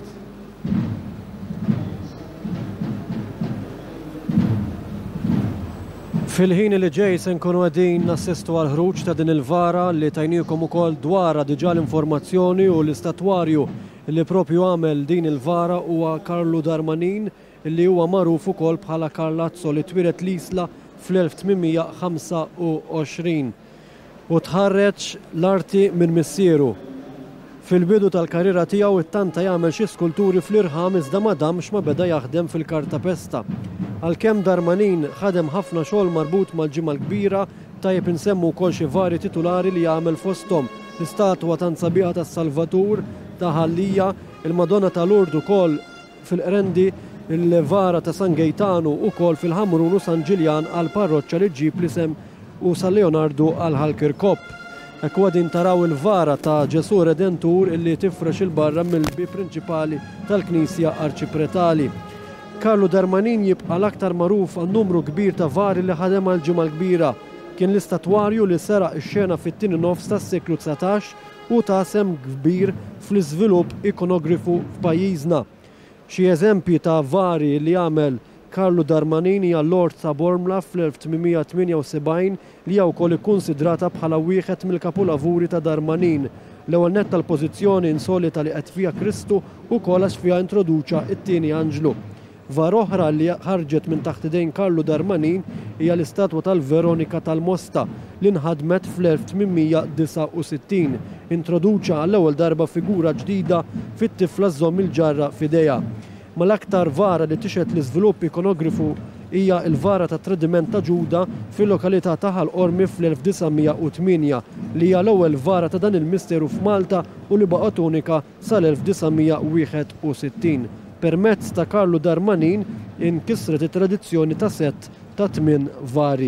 B: Fil-ħin li ġej se nkunu qegħdin nassistu għal ħruġ ta' din il-vara li tajniekom ukoll dwarha diġà l-informazzjoni u l-istatwarju li propju għamel din il-vara huwa Karlu Darmanin li huwa magħruf ukoll bħala Karlazzo li twiret l-isla fl-elf tminmija ħamsa u għoxrin. U tħarreġ l-arti minn missieru. Fil-bidu tal-karriera tiegħu it-tanta jagħmel xi skulturi fl-irħam iżda ma damx ma beda jaħdem fil-Kartapesta. Għalkemm Darmanin ħadem ħafna xogħol marbut mal-ġimgħa l-kbira, tajjeb insemmu wkoll xi vari titolari li jagħmel fosthom l-istatwa ta' sabiħa tas-Salvatur ta' Ħallija, il-Madonna ta' Lourdes ukoll fil-Qrendi, il-vara ta' San Gaetano ukoll fil-Ħamrun u San Ġiljan għal parroċċa li ġġib l-isem u San Leonardo għal Ħalkirkop. Hekk għadin taraw il-vara ta' Ġesu Redentur illi tifrex il-barra mill-bib prinċipali tal-Knisja Arċipretali. Karlu Darmanin jibqa' l-aktar magħruf għan numru kbir ta' vari li ħadem għal ġimgħa l-kbira. Kien l-istatwarju li seraq ix-xena fit-tieni nofs tas-seklu tsatax u ta' sem kbir fl-iżvilupp ikonografu f'pajjiżna. Xi eżempji ta' vari li għamel Karlu Darmanin hija Lord ta' Bormla fl-elf tminmija tminja u sebgħin li hija wkoll ikkunsidrata bħala wieħed mill-kapulavuri ta' Darmanin. L-ewwel nett tal-pożizzjoni insolita li qed fiha Kristu wkoll għax fiha introduċa t-tieni anġlu. Var oħra li ħarġet minn taħt idejn Karlu Darmanin hija l-istatwa tal-Veronika tal-Mosta li nħadmet fl-elf tminmija disa' u sittin. Introduċa għall-ewwel darba figura ġdida fit-tifla żomm il-ġarra f'idejha. Ma l-aktar vara li tixet l-iżvilupp ikonografu hija l-vara ta' tradiment ta' Ġuda fil-lokalità ta' Ħalqormi fl-elf tisamija u tminja li hija l-ewwel vara ta' dan il-misteru f'Malta u li baqgħet unika sal-elf tisamija u wieħed u sittin. Permezz ta' Karlu Darmanin inkisret it-tradizzjoni ta' sett ta' tmien vari.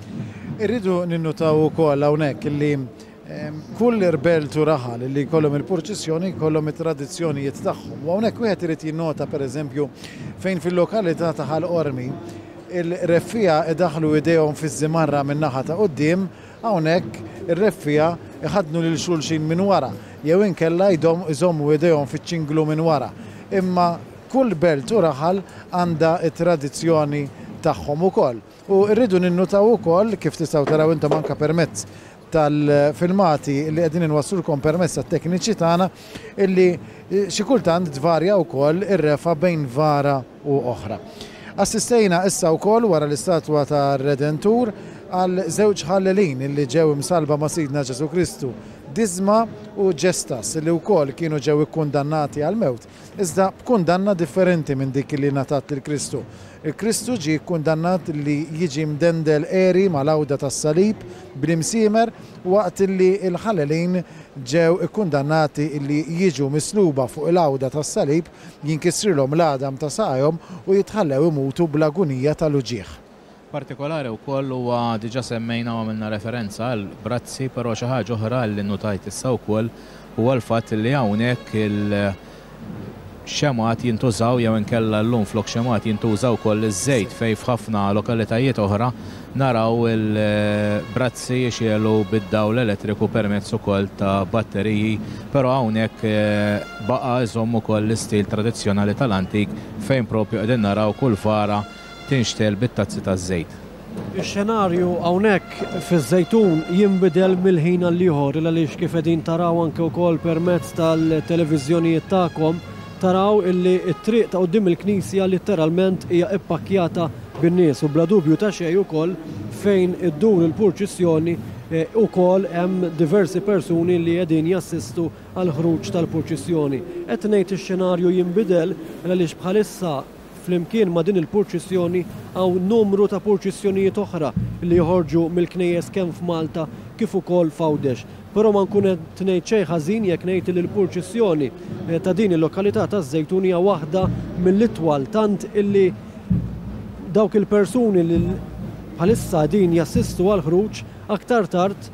A: Irridu ninnutaw ukoll hawnhekk illi kull irbeltu raħal li kollhom il-purċissjoni kollhom it-tradizzjonijiet tagħhom. U hawnhekk wieħed irid jinnota pereżempju fejn fil-lokalità ta' Ħalqormi il-reffija idaħlu idejhom fiż-żimarra min-naħa ta' quddiem, hawnhekk ir-reffija iħadnu lil xulxin minn wara, jew inkella jżommu idejhom fiċ-ċinglu minn wara. Imma kull belt u raħal għandha t-tradizzjoni tagħhom ukoll. U rridu ninnutaw ukoll kif tistgħu taraw intom anke permezz tal-filmati li qegħdin inwassulkom permezz tat-tekniċi tagħna illi xi kultant tvarja wkoll ir-refa bejn vara u oħra. Assistejna issa wkoll wara l-istatwa tar-Redentur għal żewġ ħallelin illi ġew imsalba ma' Sidna Ġesu Kristu, Dizma u Ġestas li wkoll kienu ġew ikkundannati għal mewt, iżda b'kundanna differenti minn dik li ngħatat lil Kristu. Il-Kristu ġie kkundannat li jiġi mdendel eri mal-għawda tas-salib bl-imsiemer waqt li l-ħallelin ġew ikkundannati li jiġu misluba fuq il-għawda tas-salib jinkisrilhom l-għadam ta' saqajhom u jitħallew imutu bl-agunija tal-uġieħ.
C: Partikolari wkoll huwa diġà semmejna u għamilna referenza għal Brazzi, però xi ħaġa oħra li nnutajt issa wkoll huwa l-fatt li hawnhekk il- xemat jintużaw jew inkella llum flok xemat jintużaw koll iż-żejt fejn f'ħafna lokalitajiet oħra naraw il-brazzi xielu bid-dawl elettriku permezz ukoll ta' batteriji, però hawnhekk baqa' iżomm ukoll l-istil tradizzjonali tal-antik fejn propju qegħdin naraw kull fara tinxtel bit-tazzi taż-żejt.
B: Ix-xenarju hawnhekk fiż-żejtun jinbidel mill-ħin għal ieħor għaliex kif qegħdin taraw anke wkoll permezz tal-televiżjonijiet tagħkom taraw illi t-triq ta' quddiem il-Knisja letteralment hija ippakjata bin-nies u bla dubju ta' xejn ukoll fejn iddur il-purċissjoni ukoll hemm diversi persuni li qegħdin jassistu għal ħruġ tal-purċissjoni. Qed ngħid ix-xenarju jinbidel għaliex bħalissa flimkien ma' din il-purċissjoni hawn numru ta' purċissjonijiet oħra li joħorġu mill-knejjes kemm f'Malta kif ukoll f'Għawdex. Però ma nkun qed ngħid xejn ħażin jekk ngħid li l-purċissjoni ta' din il-lokalità taż-Żejtun hija waħda mill-itwal tant illi dawk il-persuni li bħalissa din jassistu għal ħruġ aktar tard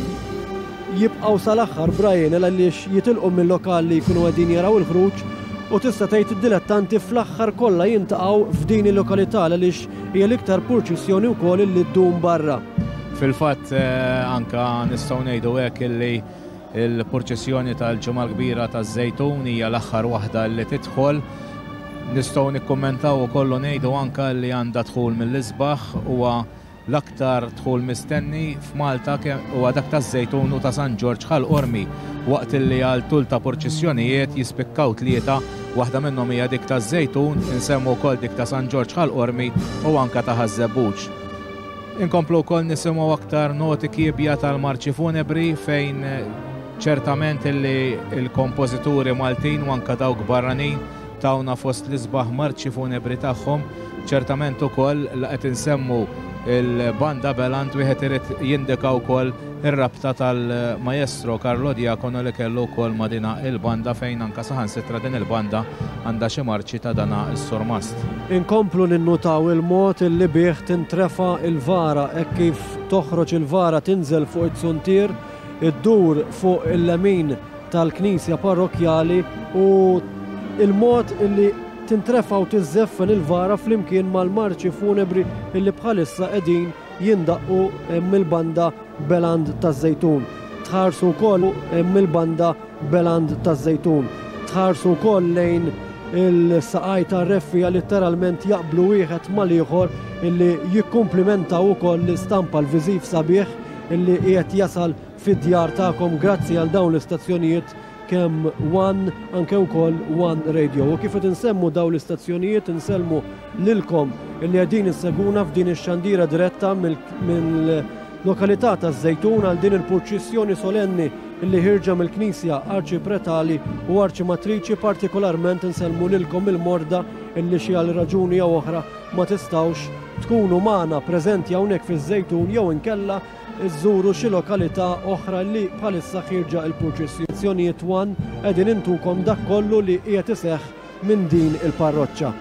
B: jibqgħu sal-aħħar Brian għaliex jitilqu mill-lokal li jkunu qegħdin jaraw il-ħruġ u tista' tgħid id-dilettanti fl-aħħar kollha jintaqgħu f'din il-lokalità għaliex hija l-iktar purċissjoni wkoll li ddum barra.
C: Fil-fatt anka nistgħu ngħidu hekk illi l-purċissjoni tal-ġimgħa l-kbira taż-Żejtun hija l-aħħar waħda li tidħol. Nistgħu nikkummentaw ukoll ngħidu anke li għandha dħul mill-isbaħ huwa l-aktar dħul mistenni f'Malta huwa dak taż-Żejtun u ta' San Ġorġ ħal-Qormi waqt illi għal tul ta' purċissjonijiet jispikkaw tlieta waħda minnhom hija dik taż-Żejtun insemmu wkoll dik ta' San Ġorġ ħal-Qormi u anke ta' Ħażebbuġ. Inkomplu wkoll nisimgħu aktar noti kiebja tal-marċi funebri fejn ċertament illi il-kompożituri Maltin u anke dawk barranin tawna fost l-isbaħ marċi funebri tagħhom, ċertament ukoll qed insemmu il-banda Beland wieħed irid jindika wkoll ir-rabta tal-Maestro Carlo Diacono li kellu wkoll ma' dina il-banda fejn anke saħansitra din il-banda għandha xi marċi ta' dana s-sormast.
B: Inkomplu ninnutaw il-mod illi bih tintrefa il-vara hekk kif toħroġ il-vara tinżel fuq it-suntier, iddur fuq il-lemin tal-Knisja parrokjali u il-mod illi tintrefa u tiżeffen il-vara flimkien mal-marċi funebri illi bħalissa qegħdin jindaqqu mill-banda Beland taż-Żejtun. Tħarsu wkoll mill-banda Beland taż-Żejtun. Tħarsu wkoll lejn il-saqaj tar-reffija letteralment jaqblu wieħed mal-ieħor illi jikkumplimentaw ukoll l-istampa l-viżiv sabiħ illi qiegħed jasal fid-djar tagħkom grazzi għal dawn l-istazzjonijiet kemm One anke wkoll One Radio. U kif qed insemmu dawn l-istazzjonijiet insellmu lilkom illi qegħdin isseguna f'din ix-xandira diretta mill-lokalità taż-Żejtun għal din il-purċissjoni solenni illi ħirġa mill-Knisja Arċipretali u Arċimatriċi, partikolarment insellmu lilkom il-morda illi xi għal raġuni jew oħra ma tistgħux tkunu magħna preżenti hawnhekk fiż-Żejtun jew inkella iżżuru xi lokalità oħra li bħalissa ħirġa il-purċissjonijiet One qegħdin intukom dak kollu li qiegħed iseħħ minn din il-parroċċa.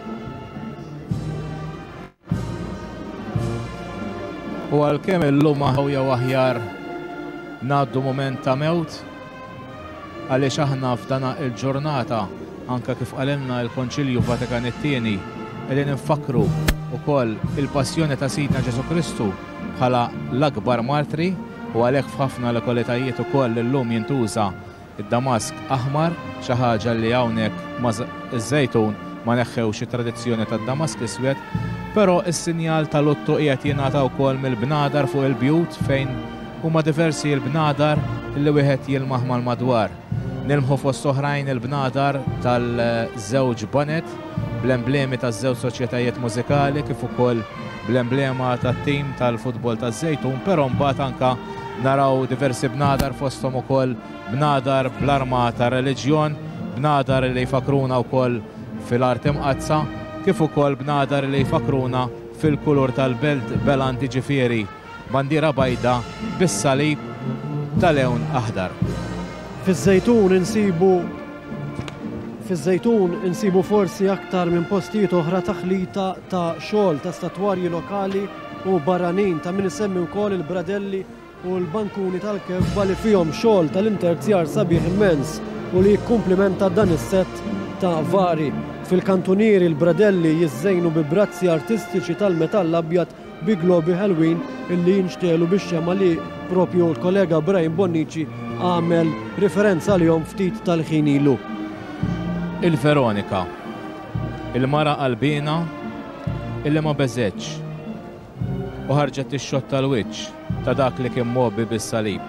C: U għalkemm illum jew aħjar ngħaddu mument ta' mewt għaliex aħna f'dana il-ġurnata anke kif qalilna l-Konċilju Vatikan it-Tieni qegħdin infakru wkoll il-passjoni ta' Sidna Ġesu Kristu bħala l-akbar martri u għalhekk f'ħafna lokalitajiet ukoll illum jintuża id-damask aħmar xi ħaġa li hawnhekk iż-Żejtun ma neħħewx it-tradizzjoni tad-damask iswed, però is-sinjal tal-luttu qiegħed jingħata wkoll mill-bnadar fuq il-bjut fejn huma diversi l-bnadar li wieħed jilmaħ mal-madwar. Nilmħu fost oħrajn il-bnadar tal-żewġ banet bl-emblemi taż-żewġ soċjetajiet mużikali kif ukoll bl-emblema tat-tim tal-futbol taż-Żejtun, però mbagħad anke naraw diversi bnadar fosthom ukoll bnadar bl-armata reliġjon, bnadar li jfakruna wkoll fil-art imqazza, kif ukoll bnadar li jfakruna fil-kulur tal-belt Beland ġifieri bandiera bajda bis-salib tal-lewn aħdar.
B: Fiż-Żejtun insibu Fiż-Żejtun insibu forsi aktar minn postijiet oħra taħlita ta' xogħol ta' statwarji lokali u barranin ta' min isemmi wkoll il-bradelli u l-bankuni tal-kebba li fihom xogħol tal-interzjar sabiħ immens u li jikkumplimenta dan is-sett ta' vari. Fil-kantunieri l-bradelli jiżżejnu bi brazzi artistiċi tal-metall abjad bi globi Halloween illi jinxtelu bix-xema li propju l-kollega Brian Bonnici għamel referenza għalihom ftit tal-ħin ilu.
C: Il-Veronika, il-mara qalbina illi ma beżeċ u ħarġet ix-xott tal-wiċċ ta' dak li kien mobbi bis-salib.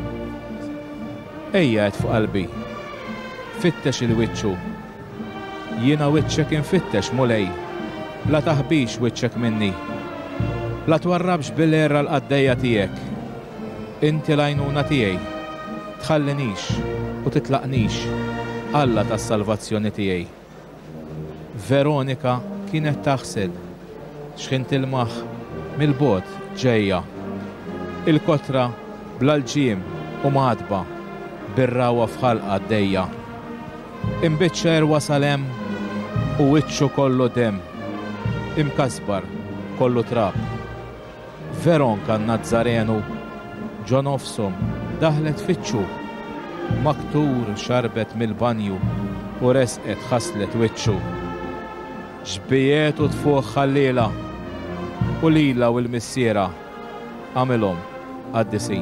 C: Ejja qed fuq qalbi, fittex il-wiċċu. Jiena wiċċek infittex mulej, la taħbix wiċċek minni. La twarrabx bil-erra l-qaddejja tiegħek. Inti l-għajnuna tiegħi, tħallinix u titlaqnix Alla tas-salvazzjoni tiegħi. Veronika kienet taħseb x'kien tilmaħ mill-bogħod ġejja. Il-kotra bl-alġiem u madba bir-rawa fħalqa għaddejja. Imbiċċer wasal hemm u wiċċu kollu dem. Imkasbar kollu trab. Veronka n-Nazzarenu ġo nofshom daħlet fiċċu. Maktur xarbet mill-banju u resqet ħaslet wiċċu. Xbijiet u tfuq ħallila u lila u l-missiera għamilhom għaddisin.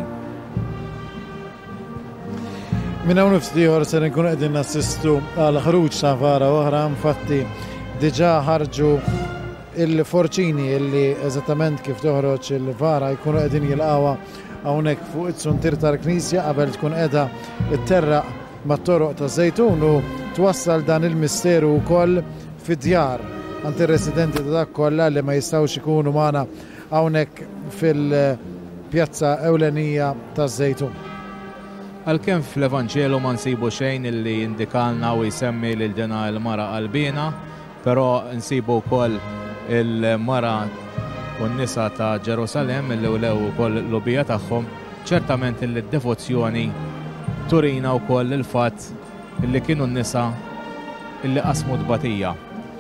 A: Min hawn ftiħor se nkunu qegħdin nassistu għal ħruġ ta' vara oħra, infatti diġà ħarġu il-forċini illi eżattament kif toħroġ il-vara jkunu qegħdin jilqawha hawnhekk fuq it-suntir tal-Knisja qabel tkun qiegħda tterraq mat-toroq ta' Żejtun u twassal dan il-misteru wkoll fid-djar għand ir-residenti ta' dak kollha li ma jistgħux ikunu magħna hawnhekk fil-pjazza ewlenija ta' Żejtun.
C: Għalkemm fl-Evanġelu ma nsibu xejn illi jindikalna u jsemmi lil dina l-mara qalbina, però nsibu wkoll il-mara u n-nisa ta' Ġerusalem illi ulew ukoll l-lubija tagħhom, ċertament illi d-devozzjoni turina wkoll il-fatt illi kienu n-nisa illi qasmu d-batija.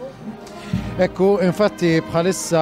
A: Ekku, infatti bħalissa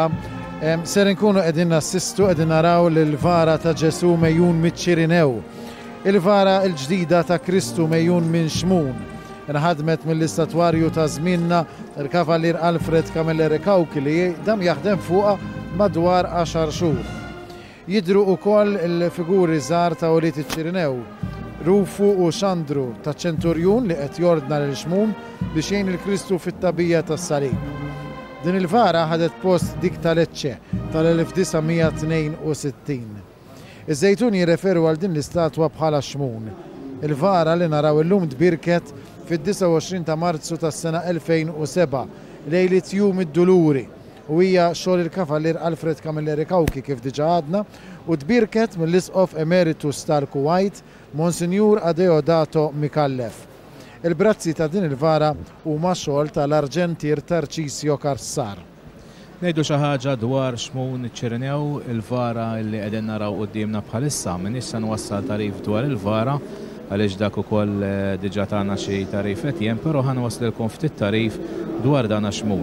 A: ser nkunu qegħdin nassistu qegħdin naraw l-vara ta' Ġesu mejjun miċ-Ċirinew. Il-vara l-ġdida ta' Kristu mejjun minn Xmun. Inħadmet mill-istatwarju ta' żmienna il-Kavallier Alfred Camilleri Kawki li dam jaħdem fuqha madwar għaxar xhur. Jidru wkoll il-figuri żgħar ta' Uliet iċ-Ċirinew, Rufu u Xandru ta' ċenturjun li qed jordna lil Xmun biex jgħin il-Kristu fit-tabija tas-salib. Din il-vara ħadet post dik tal-Eċċe tal-elf tisa' tnejn u sittin. Iż-Żejtun jirreferu għal din l-istatwa bħala Xmun. Il-vara li naraw illum tbirket fid-disa' u għoxrin ta' Marzu tas-sena elfejn u seba' lejlet Jum id-Duluri u hija xogħol il-Kavallier Alfred Camilleri Kawki kif diġà għadna u tbirket mill-Isqof Emeritus tal-Kuwait Monsinjur Adeodato Mikallef. Il-brazzi ta' din il-vara huma xogħol tal-Arġentir Tarċisio Karsar.
C: Ngħidu xi ħaġa dwar Xmun iċ-Ċirinew, il-vara li qegħdin naraw qudiemna bħalissa, min issa nwassal tarif dwar il-vara għaliex dak ukoll diġà tagħna xi tarif qed jien, però ħanwaslilkom ftit tarif dwar dan Xmun.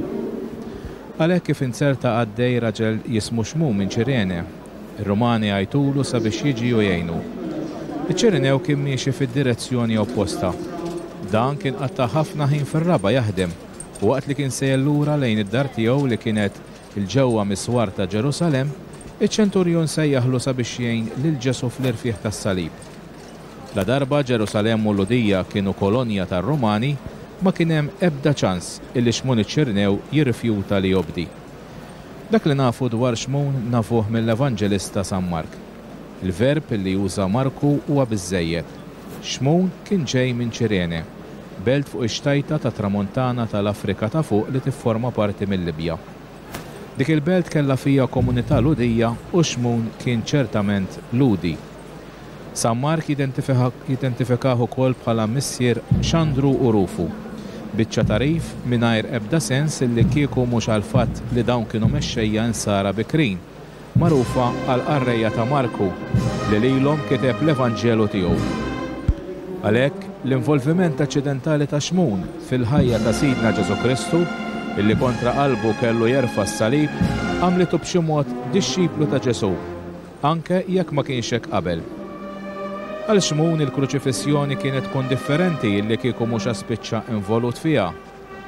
C: Għalhekk kif inserta għaddej raġel jismu Xmun minn Ċirene, ir-Rumani għajtulu sabiex jiġi u jgħinu. Iċ-Ċirinew kien miexi fid-direzzjoni opposta. Dan kien qatta' ħafna ħin fir-raba jaħdem u waqt li kien sejjer lura lejn id-dar tiegħu li kienet il-ġewwa miswar ta' Ġerusalem, iċ-ċenturjon sejjaħlu sabiex jgħin lil Ġesu fl-irfieħ tas-salib. La darba Ġerusalem u Ludija kienu kolonja tar-Rumani, ma kien hemm ebda ċans illi Xmun iċ-Ċirinew jirrifjuta li jobdi. Dak li nafu dwar Xmun nafuh mill-Evanġelista San Mark. Il-verb li juża Marku huwa biżżejjed. Xmun kien ġej minn Ċirene, belt fuq ix-xtajta ta' tramuntana tal-Afrika ta' fuq li tifforma parti mill-Libja. Dik il-belt kellha fija komunità Ludija u Xmun kien ċertament Ludi. San Mark jidentifikaħu ukoll bħala missier Xandru u Rufu. Biċċa tarif mingħajr ebda sens illi kieku mhux għal fatt li dawn kienu mexxejja nsara bikrin, magħrufa għal qarrejja ta' Marku li lilhom kiteb l-Evanġelu tiegħu. Għalhekk l-involviment aċċidentali ta' Xmun fil-ħajja ta' Sidna Ġesu Kristu illi kontra qalbu kellu jerfa' s-salib għamlitu b'xi mod dixxiplu ta' Ġesu, anke jekk ma kienx hekk qabel. Għal Xmun il-kruċifissjoni kienet tkun differenti illi kieku mhux spiċċa involut fiha.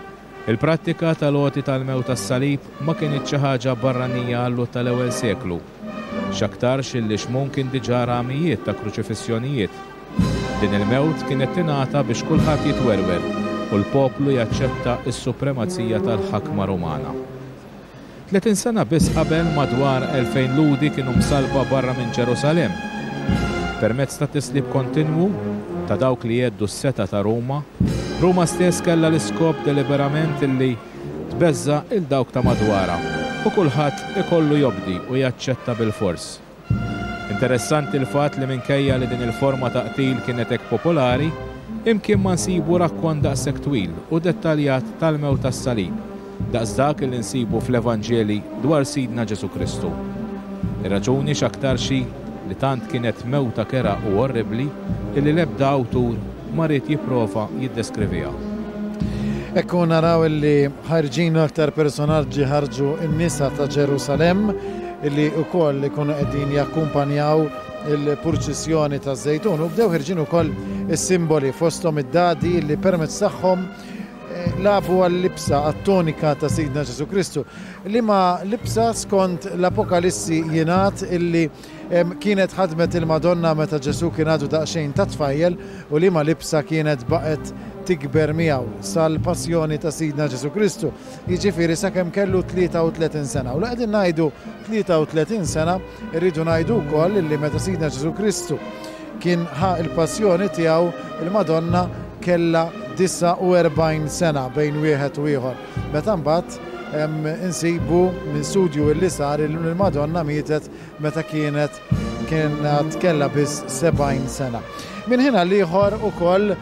C: Il-prattika tal-għoti tal-mewt tas-salib ma kienitx xi ħaġa barranija għall tal-ewwel seklu. X'aktarx illi x'mumkien diġà ramijiet ta' kruċifissjonijiet. Din il-mewt kienet tingħata biex kulħadd jitwerwer u l-poplu jaċċetta s-supremazija tal-ħakma Rumana. tletin sena biss qabel madwar elfejn ludi kienu msalba barra minn Ġerusalemm. Permezz ta' tislib kontinwu ta' dawk li jeddu s-seta ta' Ruma, Ruma stess kellha l-iskop deliberament illi tbeżza il dawk ta' madwara u kulħadd ikollu jobdi u jaċċetta bil-fors. Interessanti l-fatt li minkejja li din il-forma ta' qtil kienet hekk popolari, imkien ma nsibu rakkwan daqshekk twil u dettaljat tal-mewt tas-salib, daqs dak li nsibu fl-Evanġeli dwar Sidna Ġesu Kristu. Ir-raġuni x'aktar xi li tant kienet mewta kera u orribli illi l-ebda awtur ma rid jipprova jiddeskrivija.
A: Ekku naraw illi ħarġin aktar personaġġi ħarġu n-nisa ta' Ġerusalem illi wkoll ikunu qegħdin jakkumpanjaw il-purċissjoni ta' Żejtun u bdew ħirġin ukoll is-simboli fosthom id-dadi li permezz tagħhom labu għall-libsa għat-tonika ta' Sidna Ġesu Kristu li ma libsa skont l-Apokalissi jingħad illi kienet ħadmet il-Madonna meta Ġesu kien għadu daqsxejn ta' tfajjel u li ma libsa kienet baqet tikber miegħu sal-passjoni ta' Sidna Ġesu Kristu. Jiġifieri sakemm kellu tlieta u tletin sena. U li qegħdin ngħidu tlieta u tletin sena, irridu ngħidu wkoll illi meta Sidna Ġesu Kristu kien ħa il-passjoni tiegħu il-Madonna kellha disa u erbajn sena bejn wieħed u ieħor. Meta mbagħad insibu minn studju illi sar il-Madonna mietet meta kienet kienet kellha biss sebgħin sena. Minn ħina l-ieħor ukoll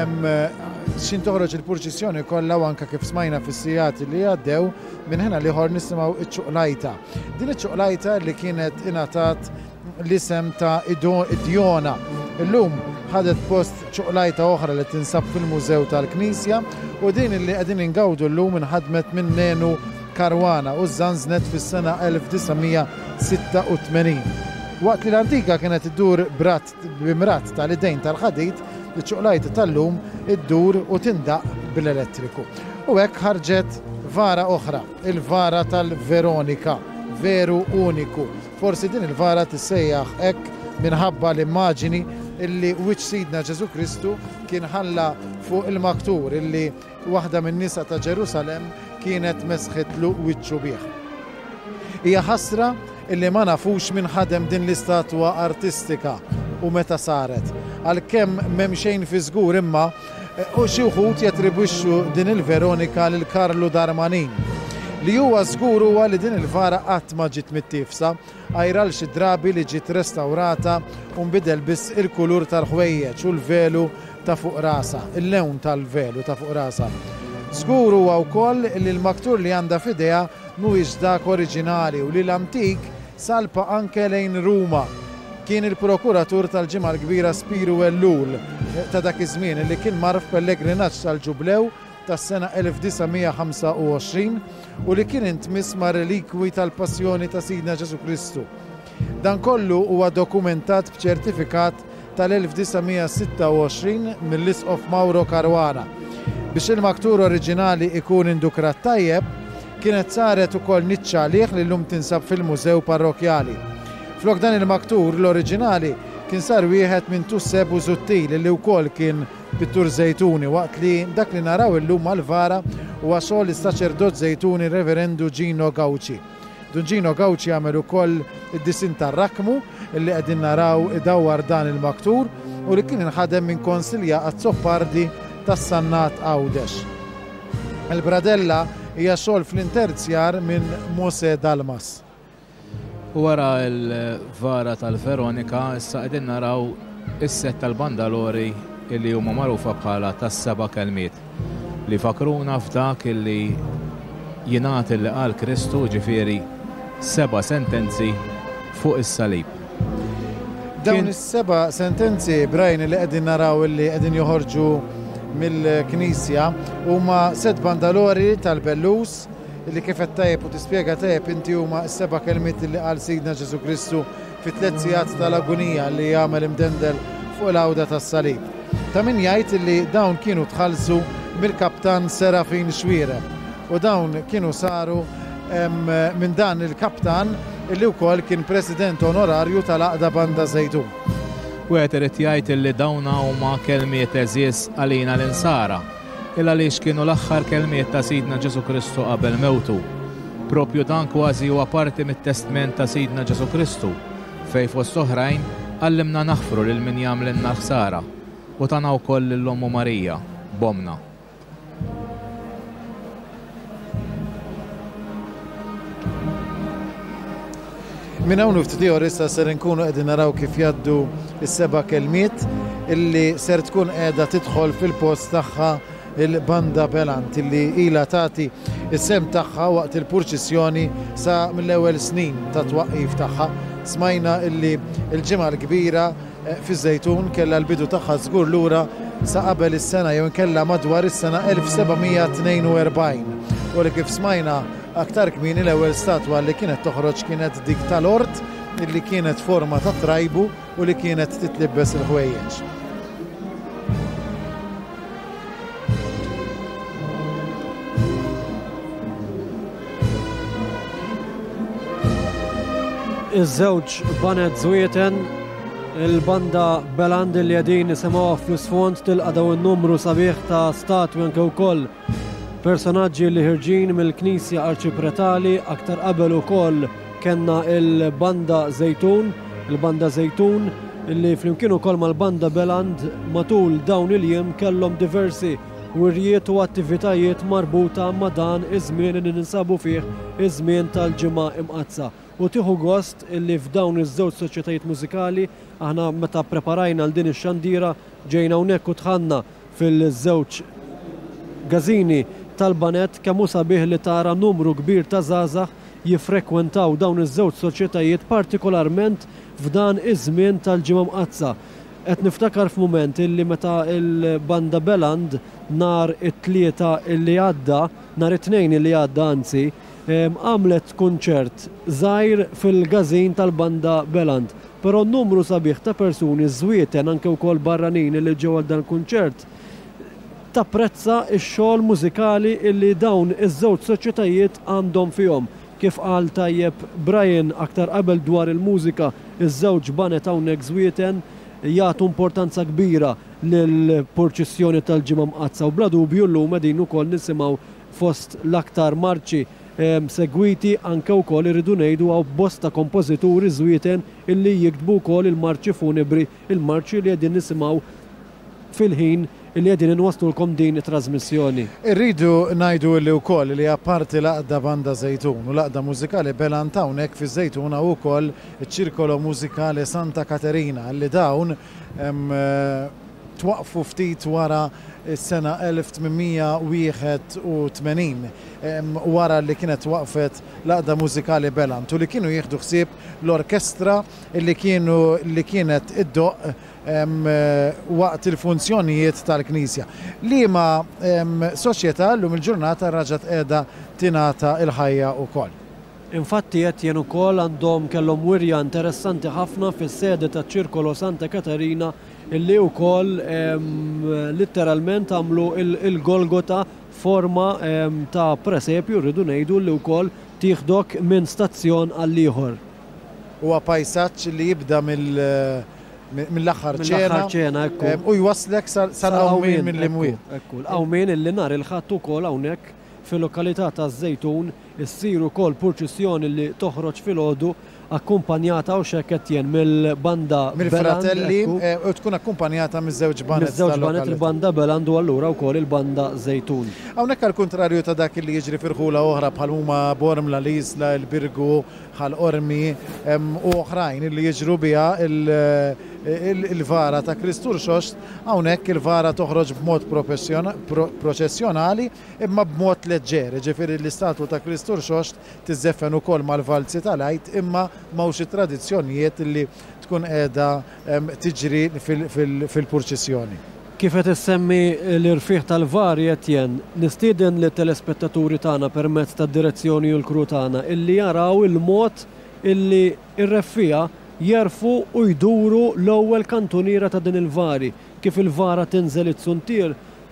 A: xin toħroġ il-purċissjoni kollha u anke kif smajna fis-sigħat li għaddew, minn ħina l-ieħor nisimgħu iċ-ċuqlajta. Din iċ-ċuqlajta li kienet ingħatat l-isem ta' Idjona. Illum ħadet post ċuqlajta oħra li tinsab fil-Mużew tal-Knisja u din li qegħdin ingawdu llum inħadmet minn Nenu Karwana u żżanżnet fis-sena elf tisa' sitta u tmenin. Waqt li l-antika kienet iddur brat bimrat tal-idejn tal-ħadid, iċ-ċuqlajta tal-lum iddur u tindaq bil-elettriku. U hekk ħarġet vara oħra, il-vara tal-Veronika, veru uniku. Forsi din il-vara tissejjaħ hekk minħabba l-immaġini illi wiċċ Sidna Ġesu Kristu kien ħalla fuq il-maktur illi waħda min-nisa ta' Ġerusalem kienet mesħitlu wiċċu bih. Hija ħasra illi ma nafux min ħadem din l-istatwa artistika u meta saret. Għalkemm m'hemm xejn fi żgur imma u xi wħud jattribwixxu din il-Veronika lil Karlu Darmanin. Li huwa żgur huwa li din il-vara qatt ma ġiet mittifsa, għajral xi drabi li ġiet restawrata u nbidel biss il-kulur tal-ħwejjeġ u l-velu ta' fuq rasa, il-lewn tal-velu ta' fuq rasa. Żgur huwa wkoll li l-maktur li għandha f'idejha mhuwiex dak oriġinali u li l-antik salpa anke lejn Ruma. Kien il-prokuratur tal-ġimgħa l-kbira Spiru Ellul ta' dak iż-żmien li kien marf pellegrinaġġ tal-Ġublew tas-sena elf tisa' ħamsa u għoxrin u li kien intmiss ma' relikwi tal-passjoni ta' Sidna Ġesu Kristu. Dan kollu huwa dokumentat b'ċertifikat tal-elf tisa' sitta u għoxrin mill-Isqof Mauro Karwana. Biex il-maktur oriġinali ikun indukrat tajjeb, kienet saret ukoll niċċa għalih li llum tinsab fil-Mużew Parrokjali. Flok dan il-maktur l-oriġinali kien sar wieħed minn Tusseb u Zuttil li wkoll kien pittur Żejtuni waqt li dak li naraw illum mal-vara huwa xogħol is-saċerdot Żejtuni Reverendu Gino Gauci. Dun Gino Gauci għamel ukoll id-disin tar-rakmu illi qegħdin naraw idawwar dan il-maktur u li kien inħadem minn konsilja għat-Zoppardi tas-Sannat Għawdex. Il-bradella hija xogħol fl-interzjar minn Mose Dalmas.
C: Wara l-vara tal-Veronika, issa qegħdin naraw is-set tal-Bandalori illi huma magħrufa bħala tas-seba' kelmiet li fakruna f'dak illi jingħad illi qal Kristu ġifieri seba' sentenzi fuq is-salib.
A: Dawn is-seba' sentenzi Brian li qegħdin naraw illi qegħdin joħorġu mill-Knisja huma set bandalori tal-Bellus illi kif qed tajjeb u tispjega tajjeb inti huma s-seba' kelmiet li qal Sidna Ġesu Kristu fit-tliet sigħat tal-agunija li jagħmel imdendel fuq l-għawda tas-salib. Ta' min jgħid li dawn kienu tħallsu mill-kaptan Serafin Xwire. U dawn kienu saru minn dan il-kaptan illi wkoll kien president onorarju tal-Aqda Banda Zejtun.
C: U għet irid jgħid illi dawna huma kelmiet eżies għalina l-insara, illa għaliex kienu l-aħħar kelmiet ta' Sidna Ġesu Kristu qabel mewtu. Propju dan kważi huwa parti mit-testament ta' Sidna Ġesu Kristu, fejn fost oħrajn għallimna naħfru lil min jagħmlilna ħsara u tagħna wkoll lill-Ommu Marija bomna.
A: Min hawn ftit ieħor issa ser inkunu qegħdin naraw kif jgħaddu s-seba' kelmiet illi ser tkun qiegħda tidħol fil-post tagħha il-Banda Beland illi ilha tagħti is-sem tagħha waqt il-purċissjoni sa mill-ewwel snin ta' twaqqif tagħha. Smajna illi l-ġimgħa l-kbira fiż-Żejtun kellha l-bidu tagħha żgur lura sa qabel is-sena jew inkella madwar is-sena elf sebgħimija tnejn u erbgħin. U li kif smajna aktar kmieni l-ewwel statwa li kienet toħroġ kienet dik tal-ort illi kienet forma ta' trajbu u li kienet titlibbes il-ħwejjeġ.
B: Iż-żewġ banet żwieten, il-Banda Beland li qegħdin nisimgħuha fl-isfond tilqa' dawn in-numru sabiħ ta' statwi anke wkoll personaġġi li ħirġin mill-Knisja Arċipretali. Aktar qabel ukoll kellna il-Banda Zejtun, il-Banda Zejtun illi flimkien ukoll mal-Banda Beland matul dawn il-jiem kellhom diversi wirjiet u attivitajiet marbuta ma' dan iż-żmien li ninsabu fih iż-żmien tal-ġimgħa imqazza. U tieħu gost illi f'dawn iż-żewġ soċjetajiet mużikali aħna meta ppreparajna għal din ix-xandira ġejna hawnhekk u tħanna fil-żewġ gażini tal-banet kemm hu sabiħ li tara numru kbir ta' żgħażagħ jiffrekwentaw dawn iż-żewġ soċjetajiet partikolarment f'dan iż-żmien tal-ġimgħa mqazza. Qed niftakar f'mument illi meta il-Banda Beland nhar it-tlieta illi għadda, nhar it-tnejn illi għadda anzi, għamlet kunċert żgħir fil-gażin tal-Banda Beland. Però numru sabiħ ta' persuni żwieten anke wkoll barranin li ġew għal dan il-kunċert tapprezza x-xogħol mużikali illi dawn iż-żewġ soċjetajiet għandhom fihom. Kif qal tajjeb Brian aktar qabel dwar il-mużika, iż-żewġ banet hawnhekk żwieten jagħtu importanza kbira lill-purċissjoni tal-ġimgħa mqazza u bla dubju llum qegħdin ukoll nisimgħu fost l-aktar marċi segwiti anke wkoll irridu ngħidu għaw bosta kompożituri żwieten illi jiktbu wkoll il-marċi funebri, il-marċi li qegħdin nisimgħu fil-ħin illi qegħdin inwasslulkom din it-trasmissjoni.
A: Irridu ngħidu li wkoll li apparti l-Aqda Banda Zejtun u l-Aqda Mużikali Beland hawnhekk fiż-Żejtun hawn ukoll iċ-Ċirkolo Mużikali Santa Caterina li dawn twaqfu ftit wara is-sena elf tminmija wieħed u tmenin wara li kienet waqfet l-Aqda Mużikali Beland u li kienu jieħdu ħsieb l-orkestra li kienu li kienet iddoq waqt il-funzjonijiet tal-Knisja. Liema soċjetà llum il-ġurnata raġat qiegħda tingħata l-ħajja wkoll.
B: Infatti qed jien ukoll għandhom kellhom wirja interessanti ħafna fis-sede taċ-Ċirkolo Santa Caterina illi wkoll litteralment għamlu il-Golgota forma ta' presepju rridu ngħidu li wkoll tieħdok minn stazzjon għal ieħor.
A: Huwa pajsaġġ li jibda mill-aħħar ċena u jwaslek sal-qawmien mill-imwiet.
B: Ekku, l-qawmien illi nhar il-ħadd ukoll hawnhekk fil-lokalità taż-Żejtun issir ukoll purċissjoni li toħroġ filgħodu akkumpanjata u xekket jien mill-Banda
A: mill-fratelli u tkun akkumpanjata miż-żewġ banet.
B: Miż-żewġ banet il-Banda Beland u allura wkoll il-Banda Zejtun.
A: Hawnhekk għall-kuntrarju ta' dak li jiġri firħula oħra bħal huma Bormla, l-Isla, il-Birgu, ħal-Qormi u oħrajn li jiġru biha il-vara ta' Kristur Xost, hawnhekk il-vara toħroġ b'mod proċessjonali imma b'mod leġġer, ġifieri l-istatwu ta' Kristur Xost tiżeffen ukoll mal-valzi tal-għajt imma mawx it-tradizzjonijiet li tkun qiegħda tiġri fil-purċissjoni.
B: Kif qed issemmi l-irfieħ tal-vari qed jien nistieden lit telespettaturi tagħna permezz tad-direzzjoni u l-kru tagħna illi jaraw il-mod illi ir-reffija jerfu u jduru l-ewwel kantuniera ta' din il-vari. Kif il-vara tinżel it-suntir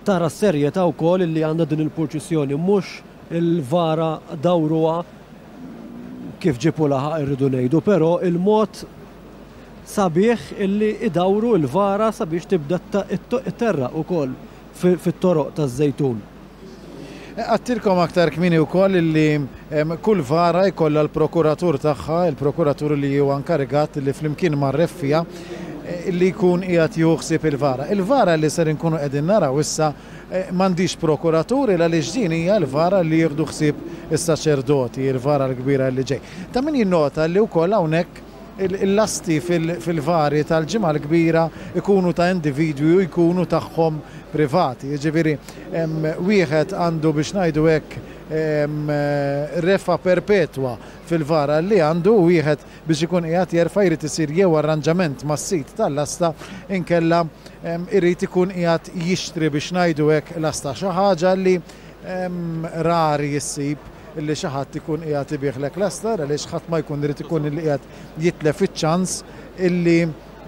B: tara s-serjetà wkoll illi għandha din il-purċissjoni, mhux il-vara dawruha kif ġipu laħaq irridu ngħidu, però il-mod sabiħ illi idawru l-vara sabiex tibda terraq ukoll fit-toroq taż-żejtun.
A: Għattilkom aktar kmini wkoll illi kull vara jkollha l-prokuratur tagħha, il-prokuratur li huwa nkarigat li flimkien mar-reffija li jkun qiegħed juħsib il-vara. Il-vara li ser inkunu qegħdin naraw issa m'għandix prokuratur illa li din hija l-vara li jieħdu ħsieb is-saċerdoti, il-vara l-kbira li ġej. Ta' min jinnota li wkoll hawnhekk il-lasti fil-vari tal-ġimgħa l-kbira ikunu ta' individwi u jkunu tagħhom privati. Jiġifieri wieħed għandu biex ngħidu hekk refa perpetwa fil-vara li għandu wieħed biex ikun qiegħed jerfa' jrid isir jew arranġament mas-sit tal-asta inkella irid ikun qiegħed jixtri biex ngħidu hekk l-asta xi ħaġa li rari jissib illi xi ħadd ikun qiegħed ibieħlek l-astar għaliex ħadd ma jkun irid ikun illi qiegħed jitlef iċ-ċans illi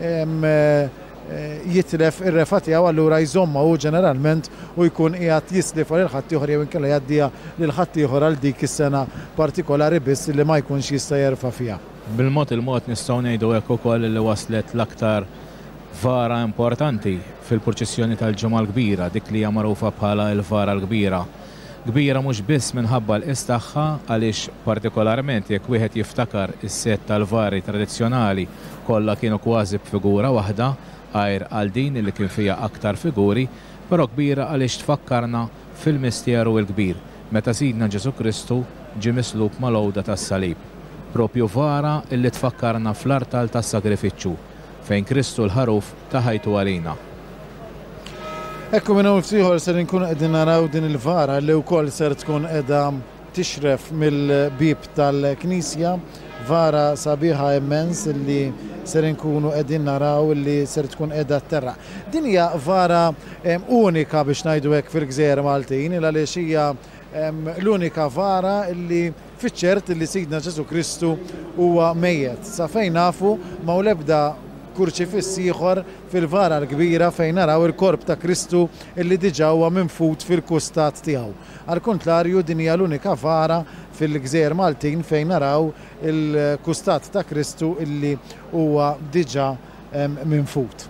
A: jitlef ir-refa tiegħu allura jżomma hu ġeneralment u jkun qiegħed jislif lil ħadd ieħor jew inkella jgħaddiha lil ħadd ieħor għal dik is-sena partikolari biss li ma jkunx jista' jerfa' fiha.
C: Bil-mod il-mod nistgħu ngħidu hekk ukoll li waslet l-aktar vara importanti fil-proċessjoni tal-ġimgħa l-kbira, dik li hija magħrufa bħala l-vara l-kbira. Kbira mhux biss minħabba l-qis tagħha għaliex partikolarment jekk wieħed jiftakar is-set tal-vari tradizzjonali kollha kienu kważi b'figura waħda għajr għal din li kien fiha aktar figuri, però kbira għaliex tfakkarna fil-misteru l-kbir meta Sidna Ġesu Kristu ġie mislub mal-għowda tas-salib. Propju vara illi tfakkarna fl-artal tas-sagrifiċċju fejn Kristu l-ħaruf taħajtu għalina.
A: Ekku minn hawn ftiħor ser nkunu qegħdin naraw din il-vara li wkoll ser tkun qiegħda tixref mill-bib tal-Knisja, vara sabiħa immens li ser nkunu qegħdin naraw li ser tkun qiegħda terra. Din hija vara unika biex ngħidu hekk fil-Gżejjer Maltin għaliex hija l-unika vara li fiċ-ċert li Sidna Ġesu Kristu huwa mejjed. Sa fejn nafu ma l-ebda kurċifiss ieħor fil-vara l-kbira fejn naraw il-korp ta' Kristu illi diġà huwa minfut fil-kustat tiegħu. Al kontrarju din hija l-unika vara fil-Gżejjer Maltin fejn naraw il-kustat ta' Kristu illi huwa diġà minfut.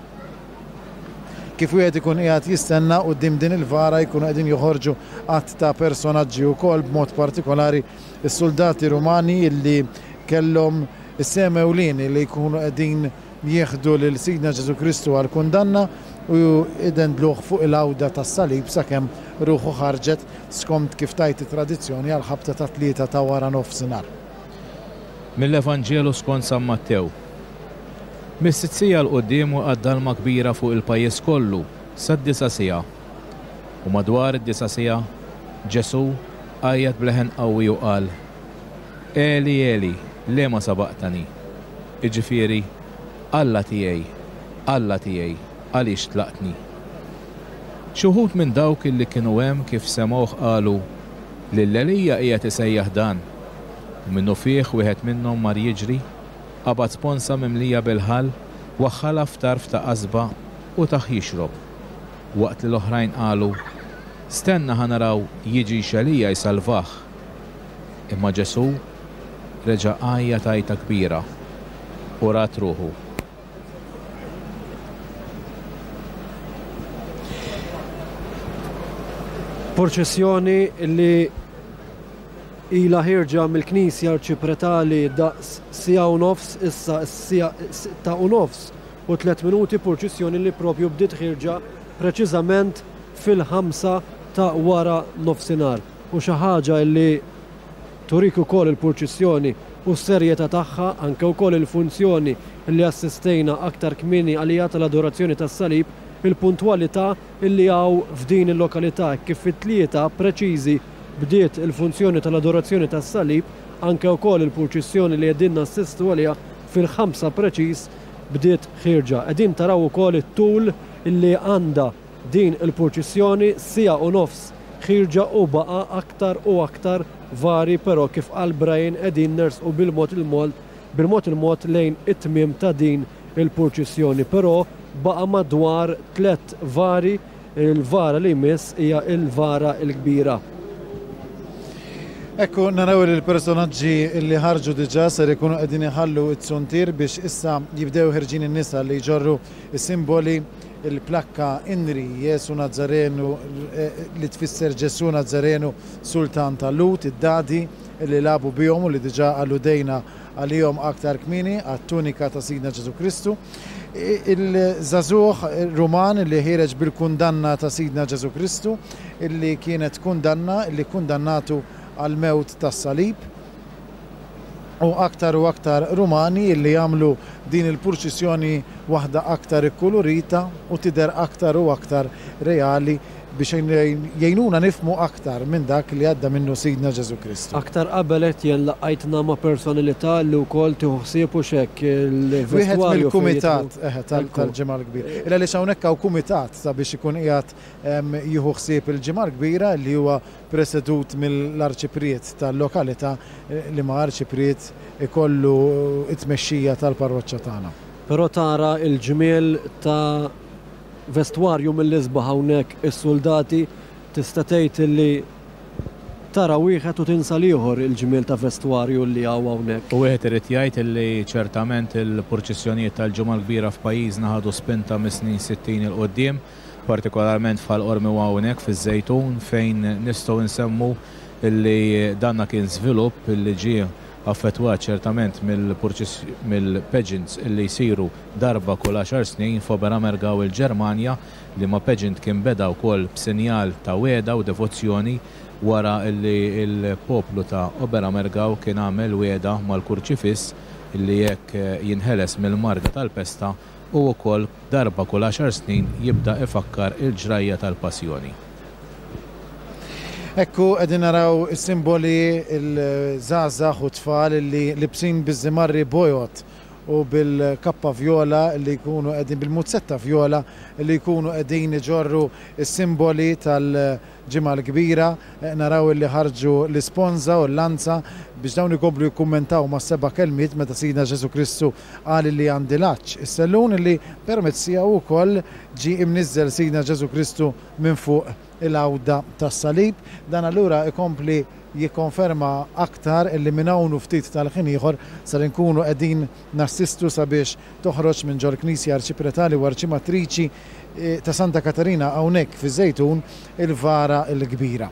A: Kif wieħed ikun qiegħed jistenna quddiem din il-vara jkunu qegħdin joħorġu qatt ta' personaġġi wkoll b'mod partikolari is-soldati Rumani illi kellhom is-sem ewlieni li jkunu qegħdin jieħdu lil Sidna Ġesu Kristu għal kundanna u idendluh fuq il-għawda tas-salib sakemm ruħu ħarġet skont kif tajt it-tradizzjoni għal ħabta ta' tlieta ta' wara nofsinhar.
C: Mill-Evanġelu skont San Mattew. Mis-sitt l qudiem għadda dalma kbira fuq il-pajjiż kollu sad-disa' siegħa. U madwar id-disa' siegħa Ġesu għajjat bleħen qawwi u qal: Eli Eli, lema sabaqtani. Iġifieri Alla tiegħi, Alla tiegħi, għaliex tlaqtni. Xi wħud minn dawk illi kienu hemm kif semgħuh qalu li l-Elija qiegħed isejjaħ dan u minnu fih wieħed minnhom mar jiġri qabad sponsa mimlija bil-ħall waħħalha f'tarf ta' qasba u taħ jixrob. Waqt li l-oħrajn qalu stenna ħanaraw jiġi x'Elija jsalvah. Imma Ġesu reġa' għajja tajta kbira u rat ruħu.
B: Proċessjoni li ila ħirġa mill-Knisja Arċipretali daqs sija u nofs, issa sija ta' u nofs u tliet minuti proċessjoni li propju bdiet ħirġa preċiżament fil-ħamsa ta' wara nofsinhar. U xi ħaġa li turik ukoll il-proċessjoni u s-serjetà tagħha anke wkoll il-funzjoni li assistejna aktar kmieni għalija tal-adorazzjoni tas-salib, il-puntwalità illi għaw f'din il-lokalità kif fit-tlieta preċiżi bdiet il-funzjoni tal-adorazzjoni tas-salib, anke wkoll il-proċessjoni li qegħdin nassistu għaliha fil-ħamsa preċiż bdiet ħirġa. Qegħdin taraw ukoll it-tul illi għandha din il-proċessjoni sija u nofs ħirġa u baqa' aktar u aktar vari, però kif qal Brian qegħdin nersqu bil-mod il-mod bil-mod il-mod lejn it-tmiem ta' din il-proċessjoni, però baqa' madwar tliet vari il-vara li jmiss hija il-vara l-kbira.
A: Ekku, naraw il-personaġġi li ħarġu diġà ser ikunu qegħdin iħallu t-suntir biex issa jibdew ħirġin in-nisa li jġorru s-simboli il-plakka Inri Jesu Nazzarenu li tfisser Ġesu Nazzarenu Sultan tal-Lut, id-dadi li labu bihom u li diġà alludejna għalihom aktar kmini għat-tunika ta' Sidna Ġesu Kristu. Il-żagħżugħ Ruman li ħireġ bil-kundanna ta' Sidna Ġesu Kristu illi kienet kundanna illi kundannatu għal-mewt tas-salib u aktar u aktar Rumani illi jagħmlu din il-purċissjoni waħda aktar ikkulurita u tidher aktar u aktar reali biex jgħinuna nifmu aktar minn dak li għadda minnu Sidna Ġesu Kristu.
B: Aktar qabelet jen laqajtna ma' personalità li wkoll tieħu ħsieb u xekk il-vestwarju.
A: Wieħed mill-kumitat tal-ġimgħa l-kbira. Illa li hawnhekk hawn kumitat sabiex ikun qiegħed jieħu ħsieb il-ġimgħa l-kbira li huwa presedut mill-arċipriet tal-lokalità li ma' arċipriet ikollu it-tmexxija tal-parroċċa tagħna.
B: Però tara il-ġmiel ta' vestwarju mill-isbaħ hawnhekk is-soldati tista' tgħid li tara wieħed u tinsa ieħor il-ġmiel ta' vestwarju li hawn hawnhekk.
C: U wieħed irid jgħid li ċertament il-purċissjonijiet tal-ġimgħa l-kbira f'pajjiżna ħadu spinta mis-snin sittin il qudiem, partikolarment fal-qormi u hawnhekk fiż-Żejtun fejn nistgħu nsemmu illi danna kien żvilupp illi ġie affettwat ċertament mill-pageants illi jsiru darba kull għaxar snin f'Oberammergau il-Ġermanja li ma pageant kien beda wkoll b'sinjal ta' weda u devozzjoni wara illi il-poplu ta' Oberammergau kien għamel weda mal-kurċifiss illi jekk jinħeles mill-marga tal-pesta u wkoll darba kull għaxar snin jibda ifakkar il-ġrajja tal-passjoni.
A: Ekku, qegħdin naraw is-simboli il-żgħażagħ u tfal li libsin biż-żimarri bojot u bil-kappa vjola li jkunu qegħdin bil-muzzetta vjola li jkunu qegħdin iġorru s-simboli tal-ġimgħa l-kbira. Naraw li ħarġu l-isponza u l-lanza biex dawn ikomplu jikkummentaw ma' seba' kelmiet meta Sidna Ġesu Kristu qal li għandi laċċ. Is-sellun li permezz tiegħu wkoll ġie imniżżel Sidna Ġesu Kristu minn fuq il-għawda tas-salib. Dan allura ikompli jikkonferma aktar illi minn hawn ftit tal-ħin ieħor sar inkunu qegħdin nassistu sabiex toħroġ minn ġol Knisja Arċipretali u Arċimatriċi ta' Santa Katarina hawnhekk fiż-Żejtun il-vara l-kbira.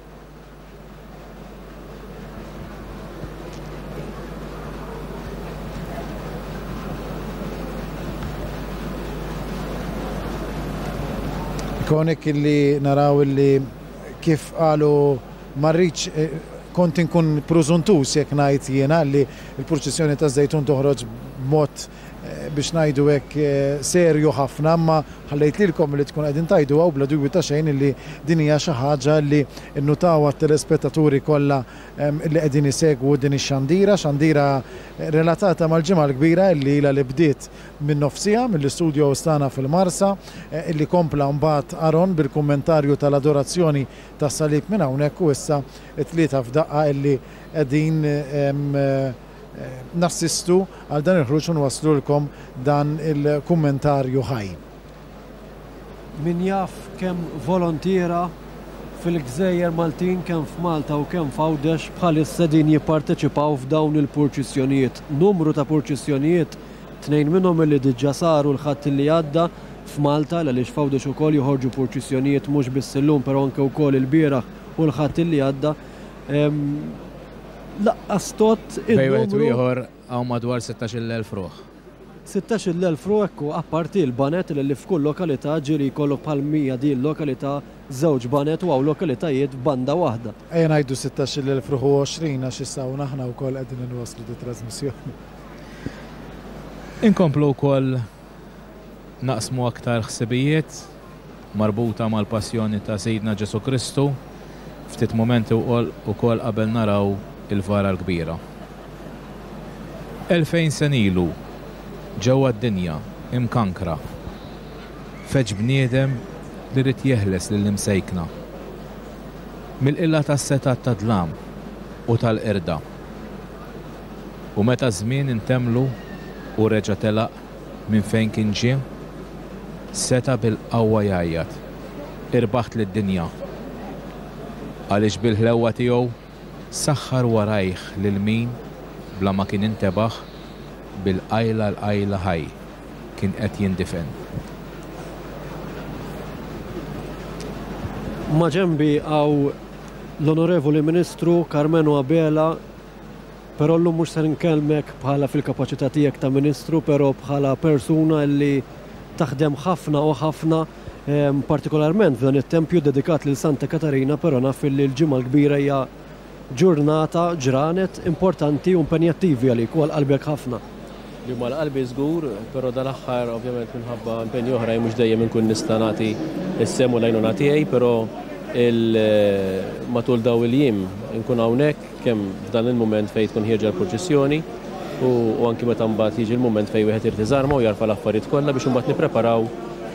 A: Konek illi naraw illi kif qalu marriċ kont inkun prużuntus jekk ngħid jiena li l-purċissjoni ta' Żejtun toħroġ b'mod biex ngħidu hekk serju ħafna, imma ħallejt lilkom li tkun qegħdin tajdu għaw bla dubju ta' xejn illi din hija xi ħaġa li nnutaw għat-telespettaturi kollha li qegħdin isegwu din ix-xandira, xandira relatata mal-ġimgħa l-kbira illi ilha li bdiet minn nofsija mill-istudju stana fil-Marsa illi kompla mbagħad Aron bil-kummentarju tal-adorazzjoni tas-salib minn hawnhekk u issa t-tlieta f'daqqa illi qegħdin nassistu għal dan il-ħruġ u nwaslulkom dan il-kummentarju ħaj.
B: Min jaf kemm volontiera fil-Gżejjer Maltin kemm f'Malta u kemm f'Għawdex bħalissa din jipparteċipaw f'dawn il-purċissjonijiet. Numru ta' purċissjonijiet tnejn minnhom li diġà saru l-ħadd li għadda f'Malta għaliex f'Għawdex ukoll joħorġu purċissjonijiet mhux biss illum però anke wkoll il-bieraħ u l-ħadd li għadda. Laqqas tot
C: il-numru ieħor hawn madwar sittax-il elf ruħ.
B: sittax-il elf ruħ ekku apparti l-banet li f'kull lokalità ġieli jkollok bħal mija din lokalità żewġ banet u hawn lokalitajiet banda waħda.
A: Ejja ngħidu sittax-il elf ruħ u għoxrin għax issa aħna wkoll qegħdin inwasslu di trasmissjoni.
C: Inkomplu wkoll naqsmu aktar ħsibijiet marbuta mal-passjoni ta' Sidna Ġesu Kristu ftit momenti wkoll qabel naraw il-vara l-kbira. Elfejn sen ilu ġewwa d-dinja imkankra feġ bniedem li rid jeħles lill-imsejkna mill-qilla tas-setat ta' dlam u tal-qirda. U meta żmien intemlu u reġa' telaq minn fejn kien ġie, seta' bil-qawwa jgħajjad. irbaħt lid-dinja. Għaliex bil-ħlewwa tiegħu saħħar warajh lil min bla ma kien intebaħ bil-qajla l-qajla ħaj kien qed jindifen.
B: Ma ġembi għaw l-Onorevoli Ministru Carmenu Abela, però llum mhux se nkellmek bħala fil-kapaċità tiegħek ta' Ministru, però bħala persuna li taħdem ħafna u ħafna, partikolarment f'dan it-tempju dedikat lil Santa Katarina, però naf li l-ġimgħa l-kbira hija ġurnata ġranet importanti u impenjattivi għalik u għal-qalbek ħafna.
I: Jumma l-qalbi żgur, però dal-aħħar ovvjament minħabba impenju oħra mhux dejjem inkun nista' nagħti s-sem u l-għajnuna tiegħi, però matul daw il-jiem nkun hawnhekk kemm f'dan il-mument fejn tkun ħieġa l-proċessjoni u anki meta mbagħad jiġi l-mument fejn wieħed irid iżarma u jarfa l-affarijiet kollha biex imbagħad nippreparaw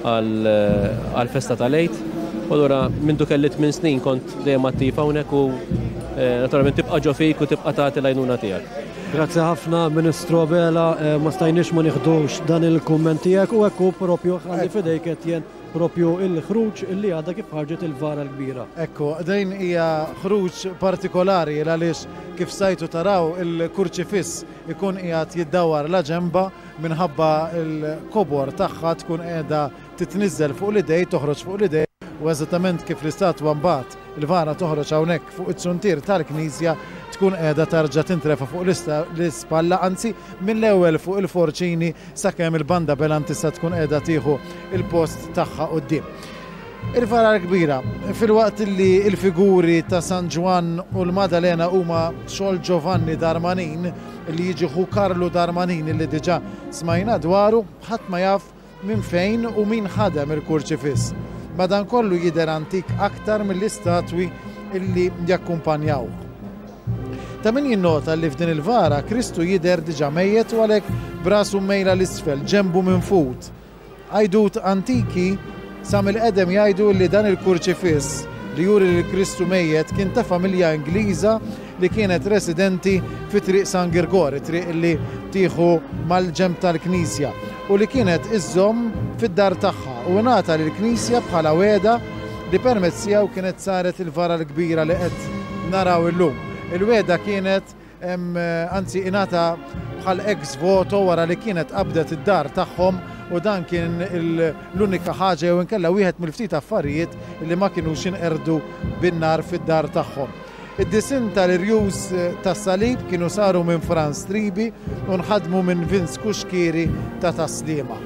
I: għall-festa tal-Għid. U allura mindu kelli tmien snin kont dejjem attiv hawnhekk u naturalment tibqa' ġo fik u tibqa' tagħti l-għajnuna tiegħek.
B: Grazzi ħafna, Ministru Abela, ma stajniex ma nieħdux dan il-kumment tiegħek u hekk propju ħalli fidejk qed jien propju il-ħruġ illi għadha kif ħarġet il-vara l-kbira.
A: Ekku, dejn hija ħruġ partikolari għaliex kif sajtu taraw il-kurċifiss ikun qiegħed jiddawar la ġemba minħabba il-kobor tagħha tkun qiegħda titniżżel fuq l-idej, toħroġ fuq l-idej u eżattament kif l-istatwa mbagħad il-vara toħroġ hawnhekk fuq it-suntir tal-Knisja tkun qiegħda tarġa' tintrefa fuq l-ispalla, anzi mill-ewwel fuq il-forċini sakemm il-banda belan tista' tkun qiegħda tieħu il-post tagħha quddiem. Il-vara l-kbira, fil-waqt li il-figuri ta' San Ġwan u l-Madalena huma xogħol Giovanni Darmanin li jiġi Karlu Darmanin li diġà smajna dwaru, ħadd ma jaf minn fejn u min ħadem il-kurċifiss. Madankollu jidher antik aktar mill-istatwi illi jakkumpanjaw. Ta' min jinnota li f'din il-vara Kristu jidher diġà mejjed u għalhekk brasu mejla l-isfel ġembu minn fut. Għajdut antiki sa mill-qedem jgħidu li dan il-kurċifiss li juri li Kristu mejjed kien ta' familja Ingliża li kienet residenti fi triq San Girgori, triq li tieħu mal-ġemb tal-Knisja u li kienet iżżomm fid-dar tagħha u ngħata lill-Knisja bħala weda li permezz tiegħu kienet saret il-vara l-kbira li qed naraw illum. Il-weda kienet anzi ingħata bħal ex voto wara li kienet qabdet id-dar tagħhom u dan kien l-unika ħaġa jew inkella wieħed mill-ftit affarijiet li ma kinux inqerdu bin-nar fid-dar tagħhom. Id-disin tal-irjuż tas-salib kienu saru minn Franz Tribi u nħadmu minn Vince Kuxkieri ta' Taslima.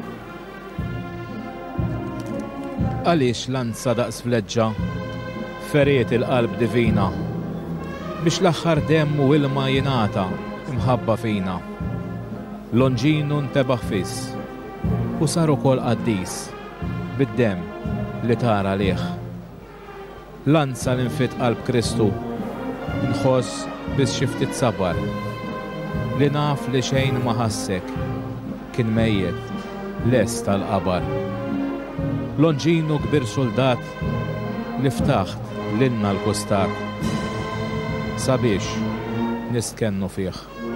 C: Għaliex lanza daqs fleġġa feriet il-qalb divina biex l-aħħar demm u ilma jingħata imħabba fina. Lonġinu ntebaħ fiss u sar ukoll qaddis bid-demm li tara lih. Lanza l-infit qalb Kristu nħoss biss xi ftit sabar li naf li xejn ma ħassek kien mejjed lest tal-qabar. Lonġinu kbir soldat li ftaħt lilna l-kustat sabiex niskennu fih.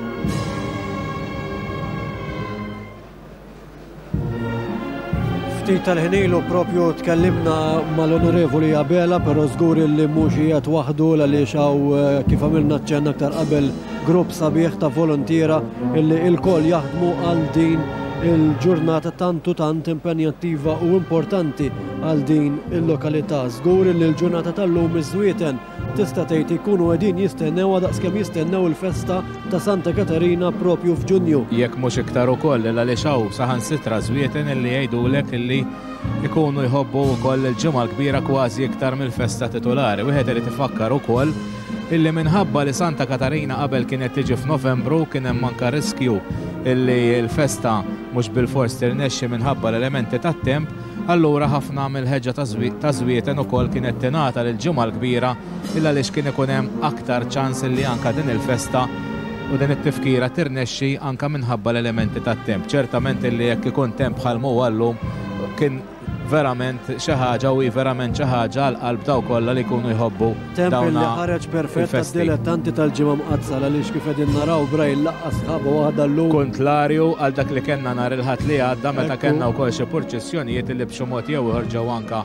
B: Ftit tal-ħinilu propju tkellimna mal-Onorevoli Abela, però żgur li mhux qiegħed waħdu għaliex hawn kif għamilna ċenna aktar qabel grupp sabiħ ta' volontiera illi l-koll jaħdmu għal din il-ġurnata tantu tant impenjattiva u importanti għal din il-lokalità. Żgur li l-ġurnata tal-lum iż-żwieten tista' tgħid ikunu qegħdin jistennew daqskemm jistennew il-festa ta' Santa Katarina propju f'Ġunju.
C: Jekk mhux iktar ukoll għaliex hawn saħansitra żwieten illi jgħidulek illi ikunu jħobbu wkoll il-ġimgħa l-kbira kważi iktar mill-festa titolari. Wieħed irid ifakkar ukoll illi minħabba li Santa Katarina qabel kienet tiġi f'Novembru kien hemm anke riskju illi l-festa mhux bil-fors tirnexxi minħabba l-elementi tat-temp, allura ħafna mill-ħeġġa ta' żwieten ukoll kienet tingħata lill-ġimgħa l-kbira illa għaliex kien ikun hemm aktar ċans illi anke din il-festa u din it-tifkira tirnexxi anke minħabba l-elementi tat-temp. Ċertament illi jekk ikun temp bħal huwa llum kien verament xi ħaġa u verament xi ħaġa għall-qalb daw kollha li jkunu jħobbu
B: temp li ħareġ perfett għad-dilettanti tal-ġimgħa mqatzal għaliex kif qegħdin naraw Brajn laqqas ħabba waħda llum.
C: Kontlarju għal dak li kellna nhar il-ħadd li għadda meta kellna wkoll xi purċessjonijiet li b'xi mod jew ieħor ġew anke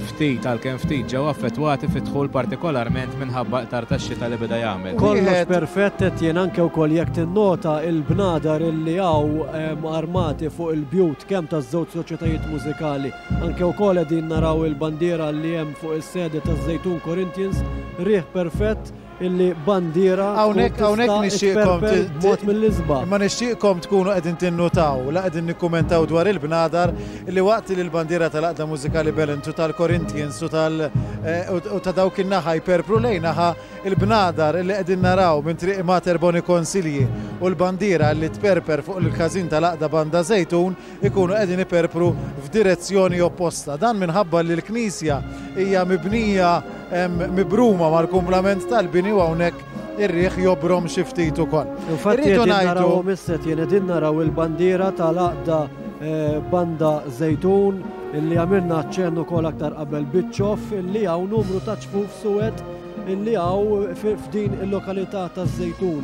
C: ftit għalkemm ftit ġew affettwati fid-dħul partikolarment minħabba qtar tax-xita li beda jagħmel.
B: Kollox perfett qed jien anke wkoll jekk tinnota il-bnadar illi hawn armati fuq il-bjut kemm taż-żewġ soċjetajiet mużikali. Anke wkoll qegħdin naraw il-bandiera li hemm fuq is-sede taż-Żejtun Corinthians, riħ perfett illi bandiera
A: hawnhekk hawnhekk nixtieqkom
B: mod mill-isba.
A: Ma nixtieqkom tkunu qegħdin tinnutaw la qegħdin nikkumentaw dwar il-bnadar illi waqt li l-bandiera tal-Aqda Mużikali Belent u tal-Corinthians u tal u ta' dawk in-naħa jperpru lejnaħa il-bnadar illi qegħdin naraw minn triq Mater Boni Konsilji u l-bandiera li tperper fuq il-każin tal-Aqda Banda Żejtun ikunu qegħdin iperpru f'direzzjoni opposta. Dan minħabba li l-Knisja hija mibnija mibruma mal-kumplament tal-bini u hawnhekk ir-riħ jobrom xi ftit ukoll.
B: Infatti qegħdin naraw misset jien qegħdin naraw il-bandiera tal-Aqda Banda Żejtun illi għamilna ċennu ukoll aktar qabel biċċof illi hawn numru ta' ċfuf suwed illi hawn f'din il-lokalità taż-Żejtun.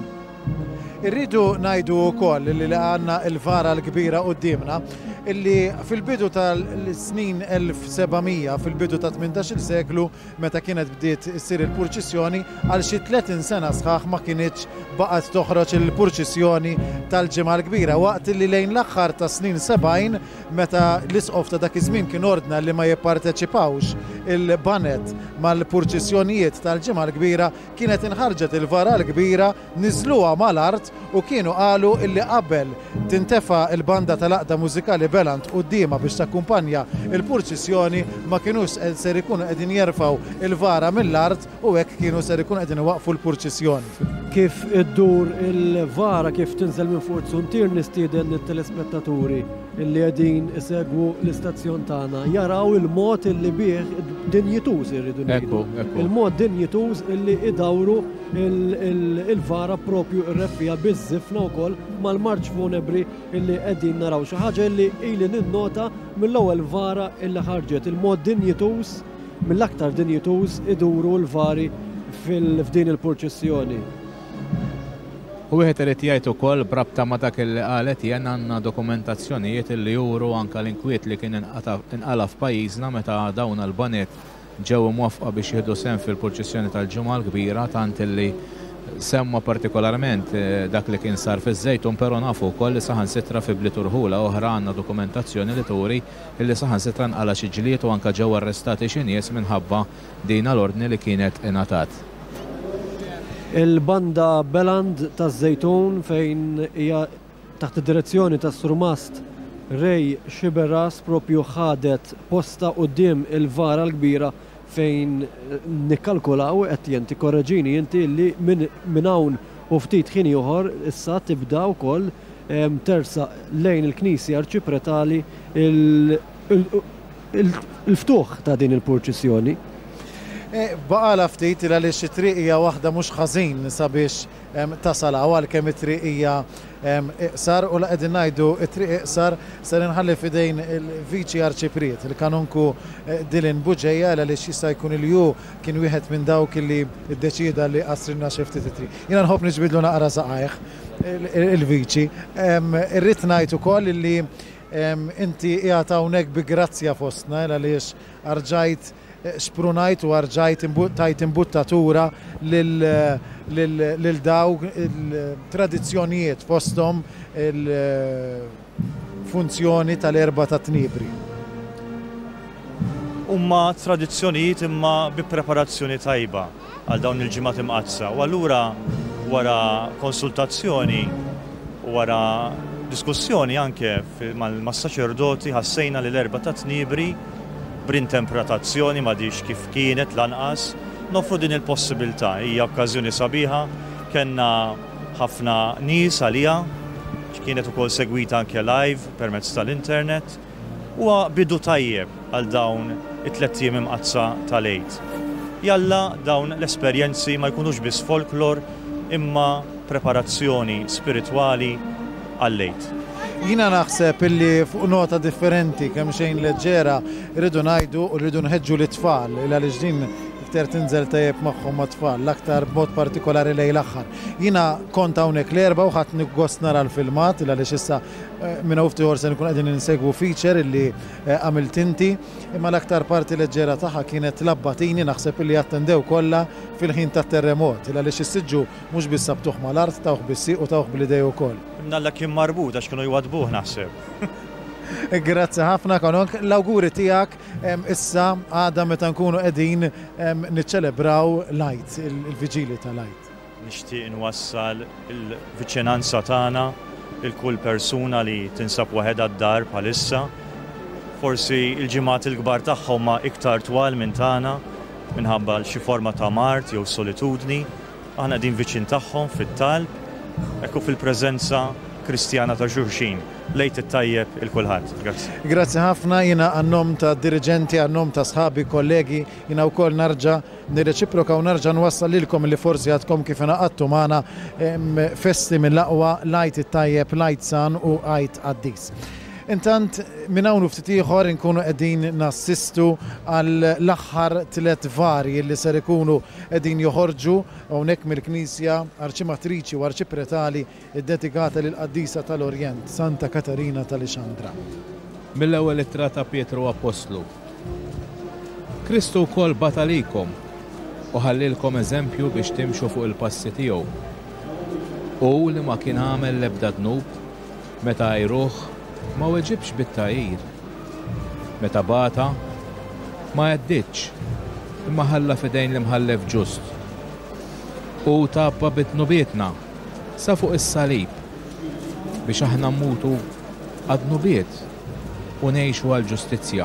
A: Irridu ngħidu wkoll li għandna l-vara l-kbira qudiemna illi fil-bidu tal-snin elf sebgħimija, fil-bidu ta' tmintax-il seklu, meta kienet bdiet issir il-purċissjoni, għal xi tletin sena sħaħ ma kienitx baqgħet toħroġ il-purċissjoni tal-ġimgħa l-kbira, waqt li lejn l-aħħar ta' snin sebgħin meta l-isqof ta' dak iż-żmien kien ordna li ma jipparteċipawx il-banet mal-purċissjonijiet tal-ġimgħa l-kbira, kienet inħarġet il-vara l-kbira, niżluha mal-art u kienu qalu illi qabel tintefa' il-banda tal-Aqda Mużikali Belant qudiema biex takkumpanja il-purċissjoni ma kienux ser ikunu qegħdin jerfgħu il-vara mill-art u hekk kienu ser ikunu qegħdin iwaqfu l-purċissjoni.
B: Kif iddur il-vara kif tinżel minn fuq it-suntir nistieden it-telespettaturi illi qegħdin isegwu l-istazzjon tagħna jaraw il-mod illi bih dinjituż irridu ngħidu. Il-mod dinjituż illi idawru il-vara propju rreffija biż-żifna wkoll mal-marċ funebri illi qegħdin naraw xi ħaġa illi ili ninnota mill-ewwel vara illi ħarġet il-mod dinjituż mill-aktar dinjituż iduru l-vari f'din il-purċissjoni.
C: U wieħed irid jgħid ukoll brabta ma' dak li qalet jien għandna dokumentazzjonijiet illi juru anke l-inkwiet li kien inqala f'pajjiżna meta dawn il-banet ġew imwaffqa biex jieħdu sehem fil-purċissjoni tal-ġimgħa l-kbira tant illi semma partikolarment dak li kien sar fiż-Żejtun, però nafu wkoll li saħansitra fi bliet urħula oħra għandna dokumentazzjoni li turi illi saħansitra nqala xi ġlied u anke ġew arrestati xi nies minħabba din l-ordni li kienet ingħatat.
B: Il-banda Beland taż-Żejtun fejn hija taħt id-direzzjoni tas Surmast Rej Xiberras propju ħadet posta quddiem il-vara l-kbira fejn nikkalkulaw qed jenti korreġini inti li minn hawn u ftit ħin ieħor issa tibda wkoll tersa lejn il-Knisja Arċipretali il-ftuħ ta' din il-purċissjoni.
A: Baqala ftit il għaliex it-triq hija waħda mhux ħażin sabiex tasal għalkemm it-triq hija iqsar u qegħdin ngħidu it-triq iqsar ser inħalli f'idejn il-Viċi Arċipriet il-Kanunku Dylan Buġejja għaliex jista' jkun il-ju kien wieħed minn dawk li ddeċida li qasrilna xi ftit it-triq. Jiena nħobb niġbidlu naqra saqajh il-Viċi. Irrid ngħid ukoll li inti qiegħed hawnhekk bi grazzja fostna għaliex arġajt xprunajt u arġajt tajt imbuttatura lil dawk il-tradizzjonijiet fosthom il-funzjoni tal-erba ta' Tnibri.
J: Umma tradizzjonijiet imma bi preparazzjoni tajba għal dawn il-ġimgħat imqazza. U allura wara konsultazzjoni u wara diskussjoni anke mas-saċerdoti ħassejna li l-erba ta' Tnibri b'interpretazzjoni ma dix kif kienet lanqas, nofru din il-possibilità. Hija okkażjoni sabiħa, kellna ħafna nies għalija, kienet ukoll segwita anke live permezz tal-internet, huwa bidu tajjeb għal dawn it-tliet jiem imqazza tal-Eid. Jalla dawn l-esperjenzi ma jkunux biss folklor imma preparazzjoni spiritwali għall-Eid.
A: Jina naħseb illi fuq nota differenti kemm xejn leġġera rridu ngħidu u rridu nħeġġu l-tfal għaliex din aktar tinżel tajjeb magħhom mat-tfal, l-aktar b'mod partikolari lejn l-aħħar. Jiena kont hawnhekk l-erba' u ħadd gost nara l-filmat għaliex issa minn hawn ftit ieħor se nkun qegħdin insegwu feature illi għamilt inti, imma l-aktar parti leġġera tagħha kienet labbatini naħseb illi attendew kollha fil-ħin tat-terremot għaliex is-siġġu mhux biss sabtuh mal-art tawh bis-sieq u tawh bl-idej ukoll.
J: Nalla kien marbut għax kienu jwadbuh naħseb.
A: Grazzi ħafna Konok, l-awguri tiegħek issa għada meta nkunu qegħdin niċċelebraw l-Għid, il-viġili tal-Għid.
J: Nixtieq nwassal il-viċinanza tagħna il-kull persuna li tinsab waħedha d-dar bħalissa. Forsi il-ġimgħat il-kbar tagħhom ma iktar twal minn tagħna minħabba xi forma ta' mart jew solitudni. Aħna din viċin tagħhom fit-talb ekku fil-preżenza Kristjana ta' xulxin. Lejt it-tajjeb il-kulħadd. Grazzi.
A: Grazzi ħafna, jiena għannom ta' dirigenti, għannom ta' sħabi, kollegi, jiena wkoll narġa' nirreċiproka u narġa' nwassal lilkom li forsi għadkom kif ingħaqadtu magħna festi mill-aqwa Lajt it-tajjeb, Lajt San u Għid Qaddis. Intant minn hawn ftit ieħor inkunu qegħdin nassistu għal l-aħħar tliet varji li ser ikunu qegħdin joħorġu hawnhekk mill-Knisja Arċimatriċi u Arċipretali ddedikata lil Qaddisa tal-Orjent, Santa Katarina tal-Ixandra.
C: Mill-ewwel ittra ta' Pietru Apostlu. Kristu wkoll batalikom u ħallilkom eżempju biex timxu fuq il-passi tiegħu. U li ma kien għamel l-ebda dnub meta jruh ma weġibx bit-tajjir. Meta bata ma jeddiċ imma ħalla fidejn l-imħallef ġust. U tabba bit-nubietna sa fuq is-salib biex aħna mmutu għad-nubiet u ngħixu għall-ġustizzja.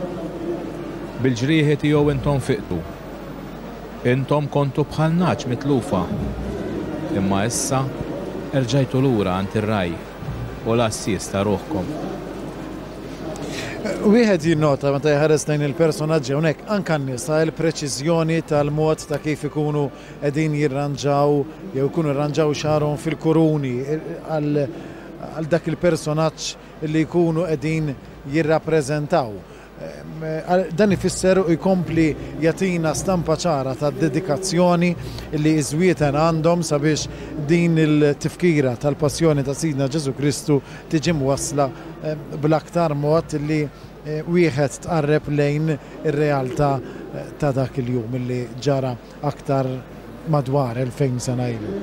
C: Bil-ġrieħi tiegħu intom fiqtu. Intom kontu bħal naċ mitlufa. Imma issa erġajtu lura għand ir-raj u l-assis ta' ruħkom.
A: Wieħed jinnota meta jħares lejn il-personaġġi hawnhekk anke n-nisa l-preċiżjoni tal-mod ta' kif ikunu qegħdin jirranġaw jew ikunu rranġaw xarhom fil-kuruni għal dak il-personaġġ li jkunu qegħdin jirrappreżentaw. Dan ifisser u jkompli jatina stampa ċara ta' dedikazzjoni li iżwieten għandhom sabiex din il-tifkira tal-passjoni ta' Sidna Ġesu Kristu tiġi mwassla bl-aktar mod li wieħed tqarreb lejn ir-realtà ta' dak il-jum li ġara aktar madwar elfejn sena ilu.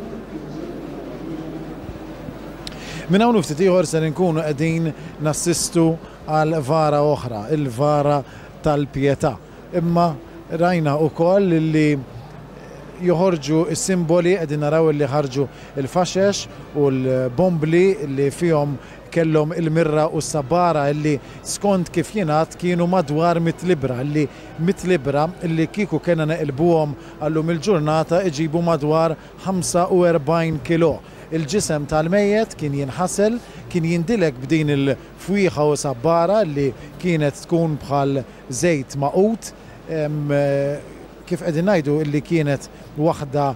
A: Minn hawn ftit ieħor se nkunu qegħdin nassistu għal vara oħra, il-vara tal-Pjetà. Imma rajna wkoll li joħorġu s-simboli qegħdin naraw li ħarġu il-faxex u l-bombli li fihom kellhom il-mirra u s-sabara li skont kif jingħad kienu madwar mit-libra li mit-libra li kieku kellna neqilbuhom għallum il-ġurnata iġibu madwar ħamsa u erbgħin kilo. Il-ġisem tal-mejjet kien jinħasel, kien jindilek b'din il-fwieħa u sabbara li kienet tkun bħal żejt maqut, kif qegħdin ngħidu li kienet waħda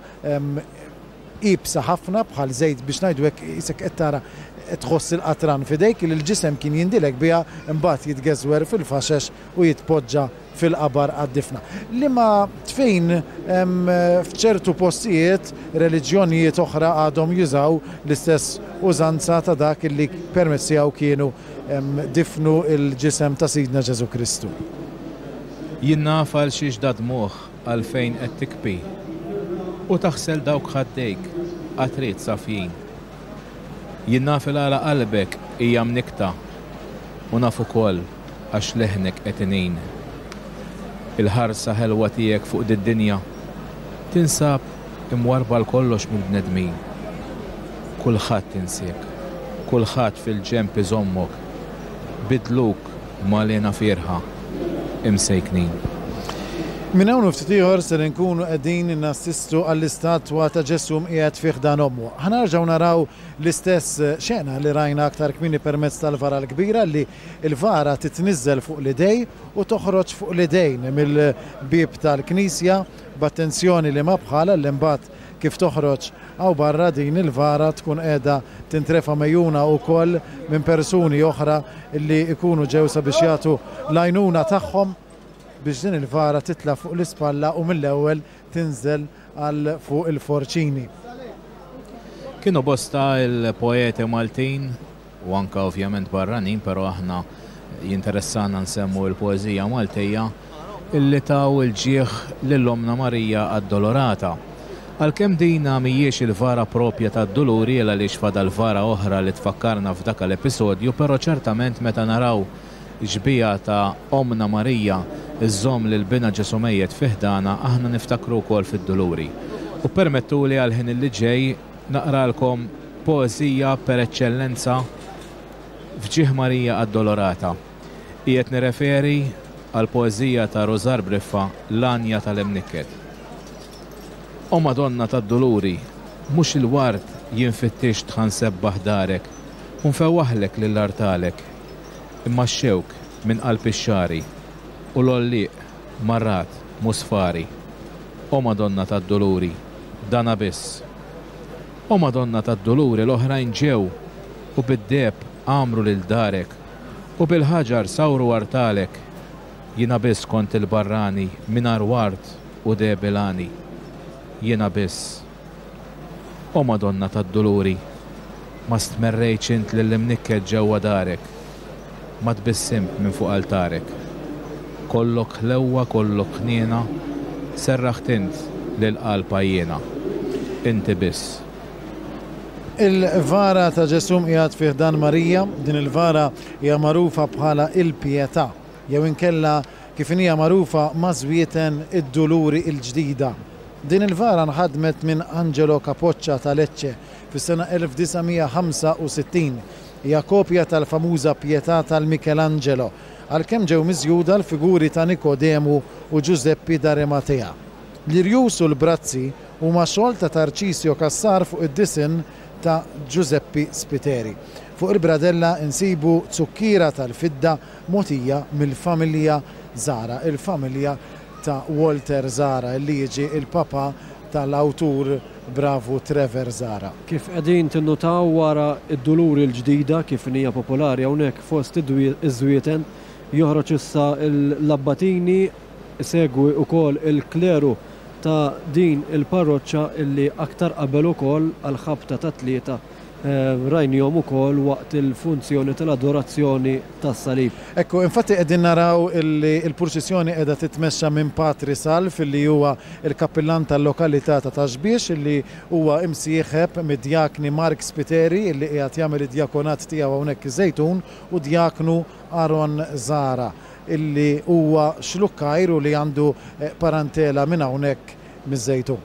A: ibsa ħafna bħal żejt biex ngħidu hekk isek qed tara tħoss il-qatran fidejk li l-ġisem kien jindilek biha imbagħad jitgeżwer fil-faxex u jitpoġġa fil-qabar għad-difna. Liema tfejn f'ċertu postijiet reliġjonijiet oħra għadhom jużaw l-istess użanza ta' dak li permezz tiegħu kienu difnu il-ġisem ta' Sidna Ġesu Kristu.
C: Jien naf għal xi ġdadmuh għalfejn qed tikbi u taħsel dawk ħaddejk għatrid safjin. Jien naf il-għala qalbek hija mnikta u naf ukoll għax leħnek qed inejn. Il-ħarsa ħelwa tiegħek fuq did-dinja tinsab imwarba l-kollox mill-bnedmin. Kulħadd tinsek, kulħadd fil-ġemp iżommok, bidluk malena firħa imsejknin.
A: Minn hawn ftit ieħor se nkunu qegħdin nassistu għall-istatwa ta' Ġesu qiegħed fih dan ommu. Ħanarġgħu naraw l-istess xena li rajna aktar kmieni permezz tal-vara l-kbira li l-vara titniżżel fuq l-idej u toħroġ fuq l-idejn mill-bib tal-Knisja b'attenzjoni li ma bħala li mbagħad kif toħroġ għaw barra din il-vara tkun qiegħda tintrefa' mejjuna wkoll minn persuni oħra li jkunu ġew sabiex jagħtu l-għajnuna tagħhom biex din il-vara titla fuq l-ispalla u mill-ewwel tinżel għal fuq il-forċini.
C: Kienu bosta il-poeti Maltin u anka ovvjament barranin, pero aħna jinteressana nsemmu il-poezija Maltija illi taw il-ġieħ lill-Omna Marija Addolorata. Għalkemm dina mhijiex il-vara propja tad-Duluri illa li xfada l-vara oħra li tfakkarna f'dak l-episodju, però ċertament meta naraw ġbija ta' Omna Marija iż-żomm lil bina ġesumejjed fiħdana aħna niftakru wkoll fid-Duluri. U permettuli għal ħin illi ġej naqralkom poezija per eċċellenza f'ġieħ Marija Addolorata. Qiegħed nirreferi għal poezija ta' Rożar Briffa L-Anja tal-Imnikket. O Madonna tad-Duluri, mhux il-ward jinfittix tħansebbaħ darek, u nfewwaħlek lill-artalek, imma x-xewk minn qalb ix-xari u l-olliq marrat musfari. O Madonna tad-Duluri, dana biss. O Madonna tad-Duluri l-oħrajn ġew u bid-deb għamru lil darek u bil-ħaġar sawru artalek. Jiena biss kont il-barrani minar ward u debilani. Jiena biss. O Madonna tad-Duluri, ma stmerrejċ int lill-imnikket ġewwa darek, ma tbissimt minn fuq altarek. Kollok ħlewwa, kollok ħniena, serraħt int lil-qalba jiena. Inti biss.
A: Il-vara ta' Ġesum qiegħed fih dan Marija, din il-vara hija magħrufa bħala il-Pjetà, jew inkella kif hija magħrufa mażwieten id-Duluri l-ġdida. Din il-vara nħadmet minn Angelo Capoccia ta' Lecce fis-sena elf tisa' ħamsa u sittin. Hija kopja tal-famuża Pjetà tal-Michelangelo, għalkemm ġew miżjuda l-figuri ta' Nikodemu u Giuseppi d'Arematea. L-irjus u l-brazzi huma xogħol ta' Tarcisio Cassar fuq id-disinn ta' Giuseppi Spiteri. Fuq il-bradella insibu zukkira tal-fidda mogħtija mill-familja Zara, il-familja ta' Walter Zara, li jiġi il-papa tal-awtur bravu Trevor Zara.
B: Kif qegħdin tinnutaw wara id-Duluri l-ġdida kif hija popolari hawnhekk fost iż-żwieten joħroġ issa l-Labbatini segwi wkoll il-kleru ta' din il-parroċċa illi aktar qabel ukoll għal-ħabta ta' tlieta rajnihom ukoll waqt il-funzjoni tal-adorazzjoni tas-salib.
A: Ekku, infatti qegħdin naraw il-proċessjoni qiegħda titmexxa minn Patri Salf illi huwa il-kappillan tal-lokalità ta' Taxbiex illi huwa imsieħeb mid-djakni Mark Spiteri illi qiegħed jagħmel id-djakonat tiegħu hawnhekk iż-Żejtun u djaknu Aron Zara illi huwa xlukkajru li għandu parentela minn hawnhekk miż-Żejtun.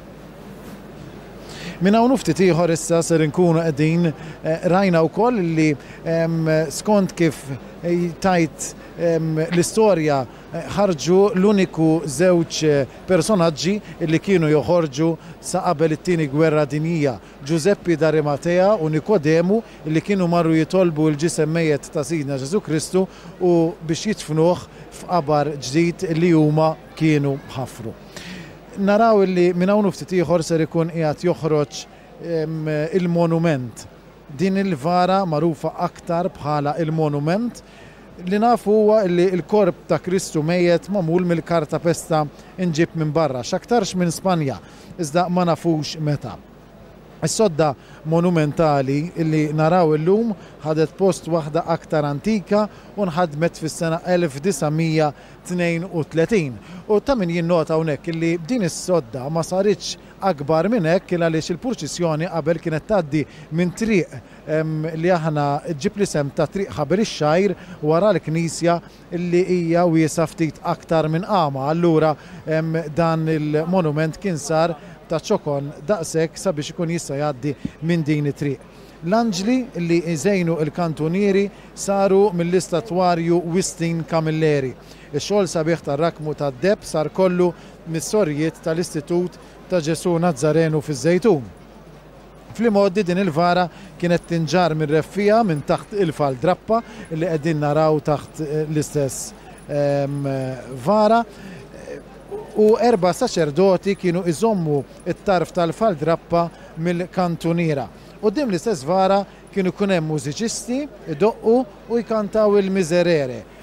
A: Min hawn ftit ieħor issa ser inkunu qegħdin rajna wkoll li skont kif tajt l-istorja ħarġu l-uniku żewġ personaġġi li kienu joħorġu sa qabel it-tieni gwerra dinjija, Giuseppi d'Arematea u Nikodemu li kienu marru jitolbu l-ġisem mejjed ta' Sidna Ġesu Kristu u biex jitfnuh f'qabar ġdid li huma kienu ħafru. Naraw li minn hawn ftit ieħor ser ikun qiegħed joħroġ il-monument. Din il-vara magħrufa aktar bħala il-monument li nafu huwa li l-korp ta' Kristu mejjed magħmul mill-karta pesta inġib minn barra, x'aktarx minn Spanja, iżda ma nafux meta. Is-sodda monumentali li naraw illum ħadet post waħda aktar antika u nħadmet fis-sena elf tisa' tnejn u tletin. U ta' min jinnota hawnhekk li din is-sodda ma saritx akbar minn hekk il għaliex il-purċissjoni qabel kienet tgħaddi minn triq li aħna ġib l-isem ta' triq ħaber ix-xajr wara l-Knisja li hija wiesa ftit aktar minn qama. Allura dan il-monument kien sar ta' ċokon daqshekk sabiex ikun jista' jgħaddi minn din it-triq. L-anġli li iżejnu il-kantunieri saru mill-istatwarju Wistin Camilleri. Ix-xogħol sabiħ tar-rakmu tad-deb sar kollu mis-sorjiet tal-Istitut ta' Ġesu Nazzarenu fiż-Żejtun. Fl-imoddi din il-vara kienet tinġar minn reffija minn taħt il-fal drappa li qegħdin naraw taħt l-istess vara. U erba' saċerdoti kienu iżommu it-tarf tal-fal drappa mill-kantuniera. U dim l-istess vara kienu kun hemm mużiċisti idoqqu u jkantaw il-miżerere.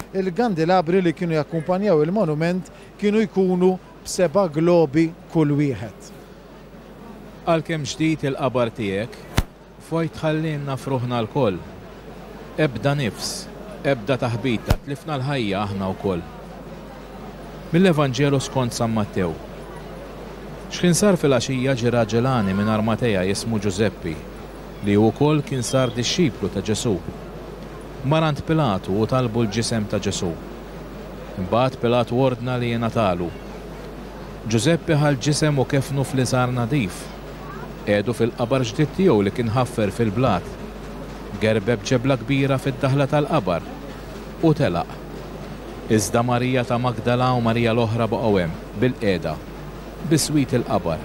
A: il-kandilabri li kienu jakkumpanjaw il-monument kienu jkunu b'seba' globi kull wieħed.
C: Għalkemm ġdid il-qabar tiegħek, fojt ħallinna fruħna l-koll. Ebda nifs, ebda taħbita, tlifna l-ħajja aħna wkoll. Mill-Evanġelu skont San Mattew. X'kien sar fil-għaxija ġie raġelani minn Armateja jismu Giuseppi, li wkoll kien sar dixxiplu ta' Ġesu. Marant Pilatu u talbu l-ġisem ta' Ġesu. Imbagħad Pilatu ordna li jingħatalu. Giuseppi ħal ġisem u kefnu fl-iżar nadif. Edu fil-qabar ġdid tiegħu li kien ħaffer fil-blat. Gerbeb ġebla kbira fid-daħla tal-qabar u telaq. Iżda Marija ta' Magdala u Marija l-oħra baqgħu hemm bil-qiegħda biswit il-qabar.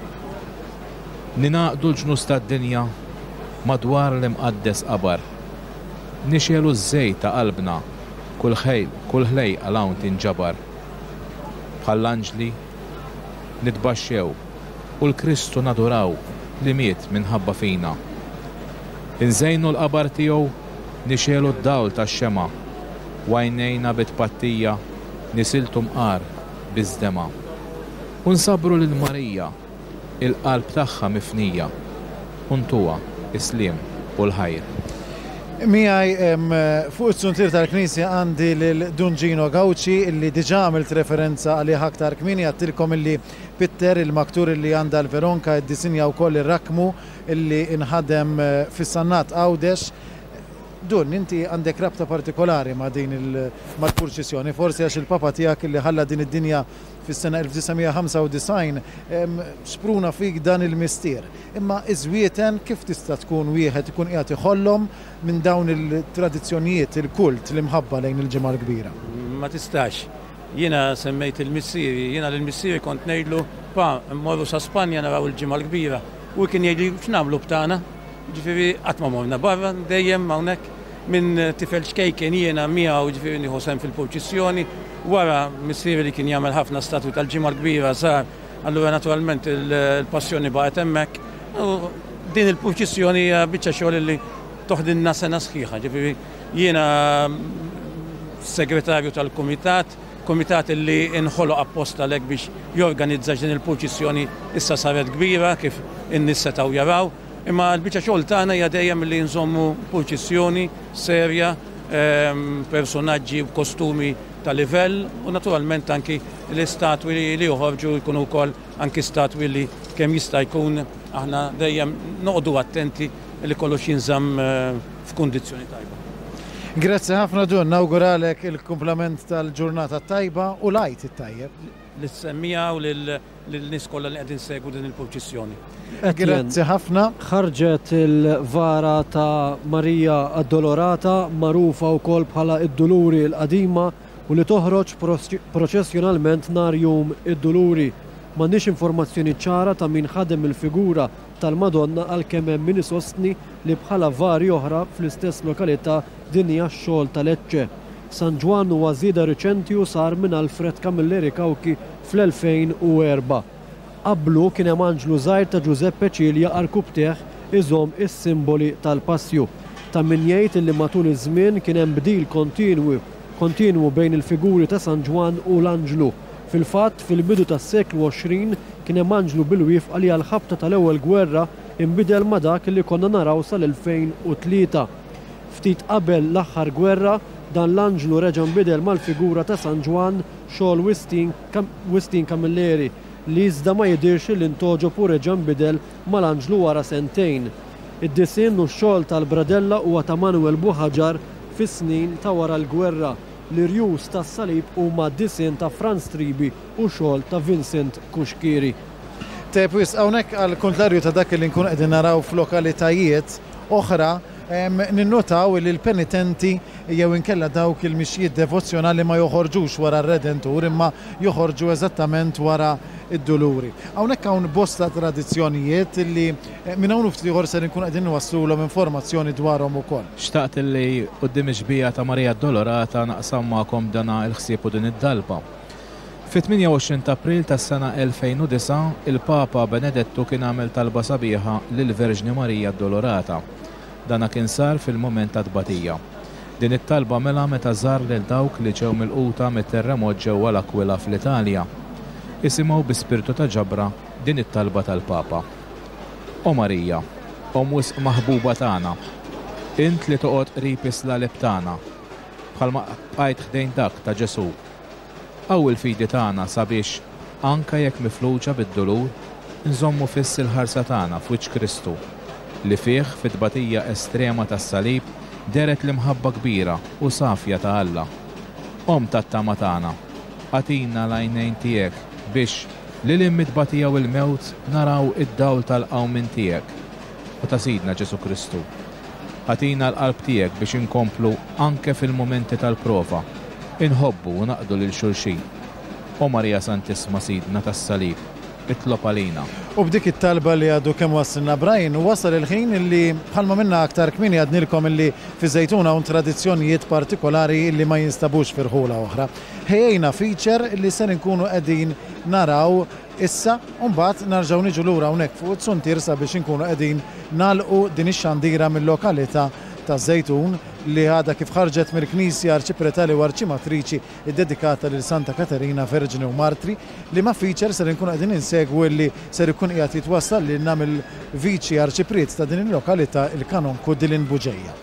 C: Ninaqdu l-ġnus tad-dinja madwar l-imqaddes qabar. Nixelu ż-żejt ta' qalbna kull ħejl, kull ħlej għal hawn tinġabar. Bħall-anġli nitbaxxew u l-Kristu naduraw li miet minħabba fina. Inżejnu l-qabar tiegħu nixelu d-dawl tax-xema u għajnejna bit-pattija nisiltu mqar biż-dema. U nsabru lil Marija il-qalb tagħha mifnija u ntuha is-sliem u l-ħajr.
A: Miegħi fuq is-suntir tal-Knisja għandi lil Dungino Gawci illi diġà għamilt referenza għalih aktar kmieni għattilkom illi Pitter il-maktur illi għandha l-Veronka iddisinja wkoll ir-rakmu illi inħadem fis-Sannat Għawdex. Dun, inti għandek rabta partikolari ma' din il-purċissjoni, forsi għax il-papa tiegħek illi ħalla din id-dinja fis-sena elf tisgħemija ħamsa u design spruna fik dan il-mistier. Imma iżwieten kif tista' tkun wieħed ikun qiegħed iħollhom minn dawn il-tradizzjonijiet, il-kult li mħabba lejn il-ġimgħa l-kbira?
K: Ma tistax. Jiena semmejt il-missieri, jiena lill-missieri kont ngħidlu pa mmorru sa Spanja naraw il-ġimgħa l-kbira u kien jgħidli x'nagħmlu b'tagħna. Ġifieri qatt ma morna barra dejjem hawnhekk minn tifel xkejken jiena miegħu ġifieri nieħu sehem fil-purċissjoni. Wara missieri li kien jagħmel ħafna statwi tal-ġimgħa l-kbira sar, allura naturalment il-passjoni baqgħet hemmhekk. Din il-purċissjoni hija biċċa xogħol li toħdilna sena sħiħa. Ġifieri jiena segretarju tal-kumitat, kumitat li inħoloq apposta lek biex jorganizza din il-purċissjoni issa saret kbira kif in-nies setgħu jaraw. Imma l-biċċa xogħol tagħna hija dejjem li nżommu purċissjoni serja, personaġġi b'kostumi ta' livell u naturalment anki l-istatwi li joħorġu jkunu wkoll anki statwi li kemm jista' jkun aħna dejjem noqogħdu attenti li kollox jinżamm f'kundizzjoni tajba.
A: Grazzi ħafna Dun, nawguralek il-kumplament tal-ġurnata tajba u lajt it-tajjeb.
K: L-semmija u l-nies kollha li qegħdin segwu din il-purċissjoni.
A: Grazzi ħafna.
B: Ħarġet il-vara ta' Marija Addolorata magħrufa wkoll bħala id-Duluri l-qadima u li toħroġ proċessjonalment nhar jum id-Duluri. M'għandniex informazzjoni ċara ta' min ħadem il-figura tal-Madonna għalkemm hemm min isostni li bħala vari oħra fl-istess lokalità din hija x-xogħol tal-Eċċe. San Ġwan huwa żieda riċenti u sar minn Alfred Camilleri Kawki fl-elfejn u erba'. Qablu kien hemm anġlu żgħir ta' Giuseppe Cilja Arkubteħ iżomm is-simboli tal-Passju. Ta' min jgħid li matul iż-żmien kien hemm bdil kontinwu kontinwu bejn il-figuri ta' San Ġwan u l-Anġlu. Fil-fatt fil-bidu tas-seklu għoxrin kien hemm anġlu bil-wifqa li għall-ħabta tal-ewwel gwerra inbidel ma' dak li konna naraw sal-elfejn u tlieta. Ftit qabel l-aħħar gwerra dan l-anġlu reġa' nbidel mal-figura ta' San Ġwan xogħol Wistin Camilleri li iżda ma jidirx li ntoġob u reġa' nbidel mal-anġlu wara sentejn. Id-disinn u x-xogħol tal-Bradella huwa ta' Manuel Buħaġar fis-snin ta' wara l-gwerra. L-irjus tas-salib huma d-disinn ta' Franz Tribi u xogħol ta' Vincent Kuxkiri.
A: Tep wis hawnhekk għal kontrarju ta' dak li nkun qegħdin naraw f'lokalitajiet oħra ninnotaw li l-penitenti jew inkella dawk il-mixjiet devozzjonali ma joħorġux wara r-Redentur imma joħorġu eżattament wara id-Duluri. Hawnhekk hawn bosta tradizzjonijiet li minn hawn ftit ieħor se nkun qegħdin nwassluhom informazzjoni dwarhom ukoll.
C: Xtaqt li quddiem ix-xbija ta' Marija Addolorata naqsam magħkom dana l-ħsieb u din id-dalba. Fit-tminja u għoxrin ta' April tas-sena elfejn u disa' il-Papa Benedettu kien għamel talba sabiħa lill-Verġni Marija Addolorata. Dana kien sar fil-moment ta' tbatija. Din it-talba mela meta żar lil dawk li ġew milquta mit-terremot ġewwa l-Aquila fl-Italja. Isimgħu bi spirtu ta' ġabra din it-talba tal-Papa. O Marija, Om wisq maħbuba tagħna, int li toqgħod qrib is-slalib tagħna, bħalma bqajt ħdejn dak ta' Ġesu. Għaw il-fidi tagħna sabiex anke jekk mifluġa bid-dulur, nżommu fiss il-ħarsa tagħna f'wiċċ Kristu, li fih fit-tbatija estrema tas-salib deret l-imħabba kbira u safja ta' Alla. Om tat-tama tagħna, għatina l-għajnejn tiegħek biex li l-immitbatija u l-mewt naraw id-dawl tal-qawmin tiegħek u ta' Sidna Ġesu Kristu. Għatina l-qalb tiegħek biex inkomplu anke fil-momenti tal-prova, inħobbu u naqdu lil xulxin. O Marija Santissima Sidna tas-Salib, itlob għalina.
A: U b'dik it-talba li għadu kemm wassilna Brian, wasal il-ħin illi bħalma minna aktar kmini għadnilkom illi fi Żejtuna un tradizzjonijiet partikolari illi ma jinstabux firħula oħra. Ħejjejna feature illi se nkunu qegħdin naraw issa u mbagħad narġgħu niġu lura hawnhekk fuq it-Suntir sabiex inkunu qegħdin nagħlqu din ix-xandira mill-lokalità ta' Żejtun li għadha kif ħarġet mill-Knisja Arċipretali u Arċimatriċi iddedikata lil Santa Katerina Verġini u Martri li ma' feature ser nkunu qegħdin insegwu li ser ikun qiegħed jitwassal lilna mill-Viċi Arċipriet ta' din il-lokalità il-Kanonku Dilin Buġejja.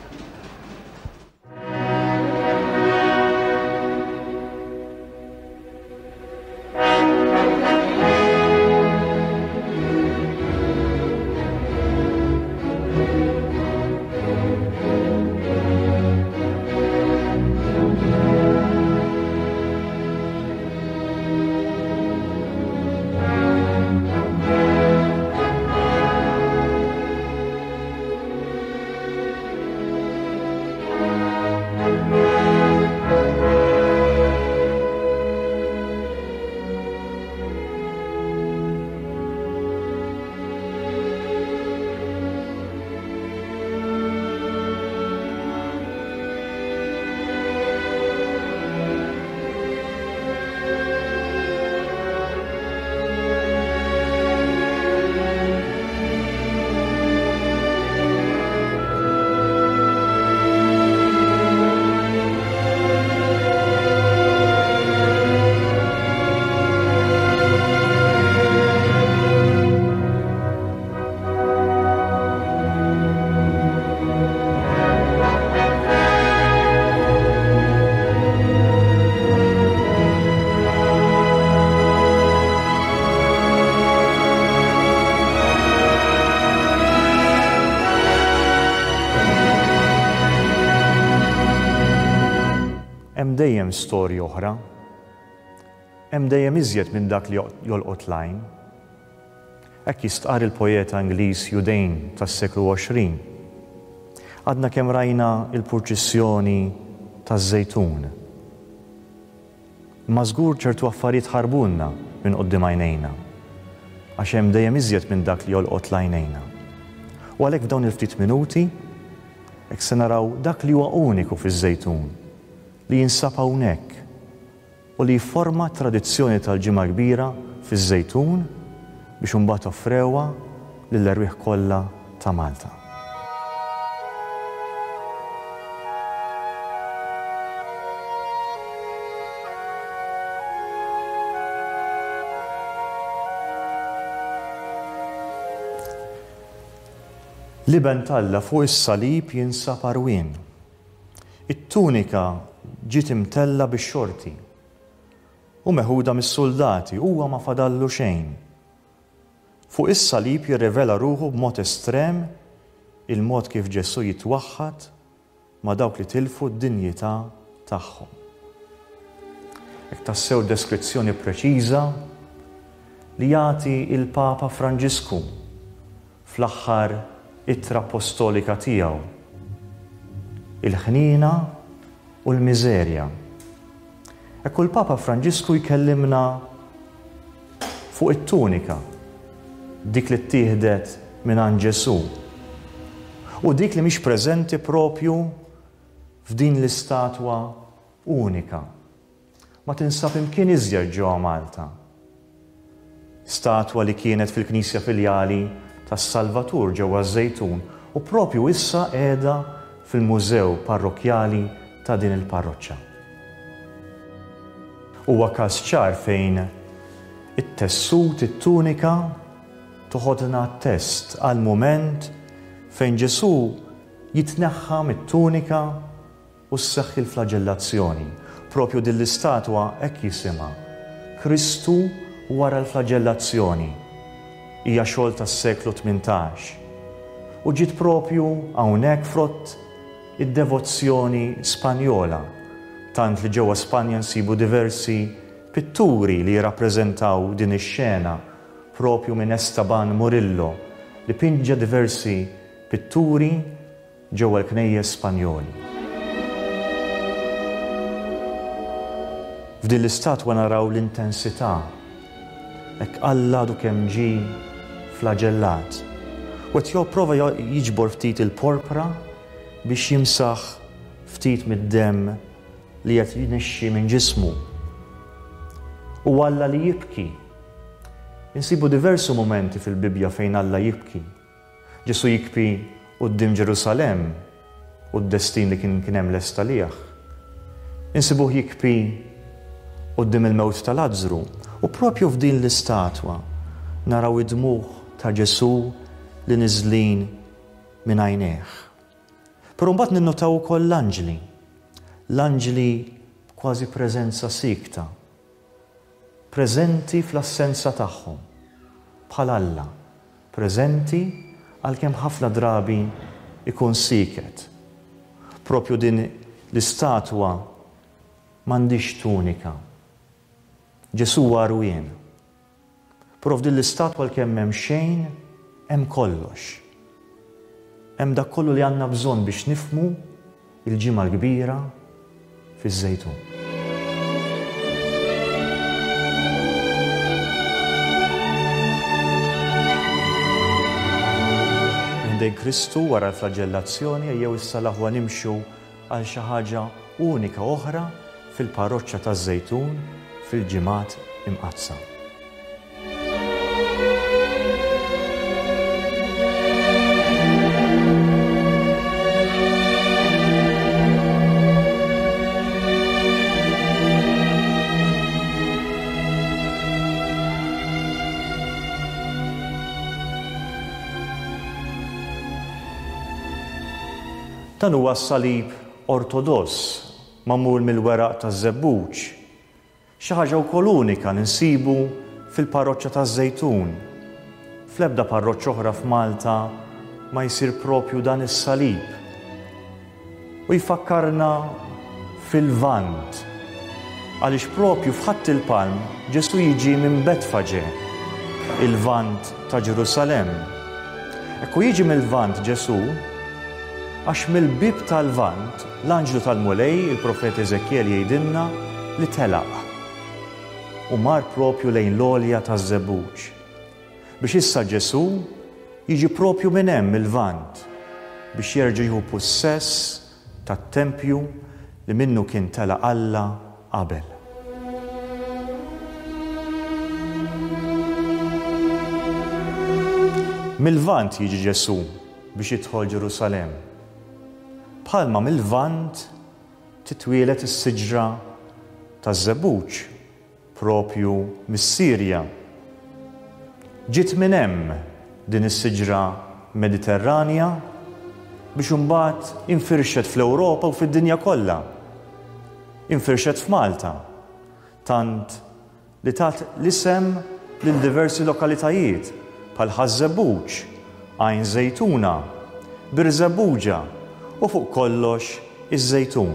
J: Hemm dejjem storja oħra, hemm dejjem iżjed minn dak li jolqot lajn. Hekk jistqar il-poeta Ingliż Judein tas-seklu għoxrin. Għadna kemm rajna il-purċissjoni taż-Żejtun. Ma żgur ċertu affarijiet ħarbulna minn quddiem għajnejna, għax hemm dejjem iżjed minn dak li jolqot lajnejna. U għalhekk f'dawn il-ftit minuti hekk se naraw dak li huwa uniku fiż-Żejtun li jinsab hawnhekk u li jforma tradizzjoni tal-ġimgħa kbira fiż-Żejtun biex imbagħad offrewha lill-erwieħ kollha ta' Malta. Liben Talla fuq is-salib jinsab arwien. It-tunika ġiet imtella bix-xorti u meħuda mis-soldati huwa ma fadallu xejn. Fuq is-salib jirrivela ruħu b'mod estrem il-mod kif Ġesu jitwaħħad ma' dawk li tilfu d-dinjità tagħhom. Hekk tassew deskrizzjoni preċiża li jagħti il-Papa Franġisku fl-aħħar ittra apostolika tiegħu. Il-ħnina u l-miżerja. Ekku l-Papa Franġisku jkellimna fuq it-tunika, dik li ttieħdet minn Ġesu u dik li mhix preżenti propju f'din l-istatwa unika. Ma tinsab imkien iżjed ġewwa Malta. Statwa li kienet fil-Knisja Filjali tas-Salvatur ġewwa Żejtun u propju issa qiegħda fil-Mużew Parrokjali ta' din il-parroċċa. Huwa każ ċar fejn it-tessut, it-tunika toħodna t-test għal mument fejn Ġesu jitneħħa mit-tunika u sseħħ il-flagellazzjoni. Propju din l-istatwa hekk jisimha Kristu wara l-flagellazzjoni. Hija xogħol tas-seklu tmintax. U ġiet propju hawnhekk frott id-devozzjoni Spanjola. Tant li ġewwa Spanja nsibu diversi pitturi li jirrappreżentaw din ix-xena propju minn Esteban Murillo li pinġa diversi pitturi ġewwa l-knejjes Spanjoli. F'din l-istatwa naraw l-intensità hekk Alla għadu kemm ġie flagellat. U qed jipprova jiġbor ftit il-porpra biex jimsaħ ftit mid-demm li qed jinixxi minn ġismu. U Alla li jibki. Insibu diversi momenti fil-Bibja fejn Alla jibki. Ġesu jikpi quddiem Ġerusalemm u d-destin li kien hemm lesta liegħ. Insibuh jikpi quddiem il-mewt ta' Lażru u propju f'din l-istatwa naraw id-dmugħ ta' Ġesu li niżlin minn għajnejh. Però mbagħad ninnotaw ukoll l-anġli. L-anġli kważi preżenza sikta. Preżenti fl-assenza tagħhom. Bħal Alla. Preżenti għalkemm ħafna drabi ikun siket. Propju din l-istatwa m'għandix tunika. Ġesu waru jien. Però f'din l-istatwa għalkemm hemm xejn, hemm kollox. Hemm dak kollu li għandna bżonn biex nifhmu il-ġimgħa l-kbira fiż-Żejtun. Dejn Kristu wara l-flagellazzjoni jew issa laħwa nimxu għal xi ħaġa unika oħra fil-parroċċa taż-Żejtun fil-ġimgħat imqazza. Dan huwa s-salib ortodoss magħmul mill-weraq taż-żebbuġ. Xi ħaġa wkoll unika li nsibu fil-parroċċa taż-Żejtun. Fl-ebda parroċċa oħra f'Malta ma jsir propju dan is-salib. U jfakkarna fil-Vant għaliex propju f'ħatt il-Palm Ġesu jiġi minn Betfaġe, il-Vant ta' Ġerusalemm. Ekku jiġi mill-Vant Ġesu għax mill-bib tal-Vant l-anġlu tal-Mulej, il-profet Eżekiel jgħidilna li telaq u mar propju lejn l-għolja taż-żebbuġ. Biex issa Ġesu jiġi propju minn hemm il-Vant biex jerġa' jieħu possess tat-tempju li minnu kien telaq Alla qabel. Mill-Vant jiġi Ġesu biex jidħol Ġerusalemm. Bħalma mill-Vant titwielet is-siġra taż-żebbuġ propju mis-Sirja. Ġiet minn hemm din is-siġra Mediterranja biex imbagħad infirxet fl-Ewropa u fid-dinja kollha. Infirxet f'Malta, tant li tat l-isem lil diversi lokalitajiet bħal Ħaż-Żebbuġ, Għajn Żejtuna, Bir Żebbuġa u fuq kollox iż-Żejtun.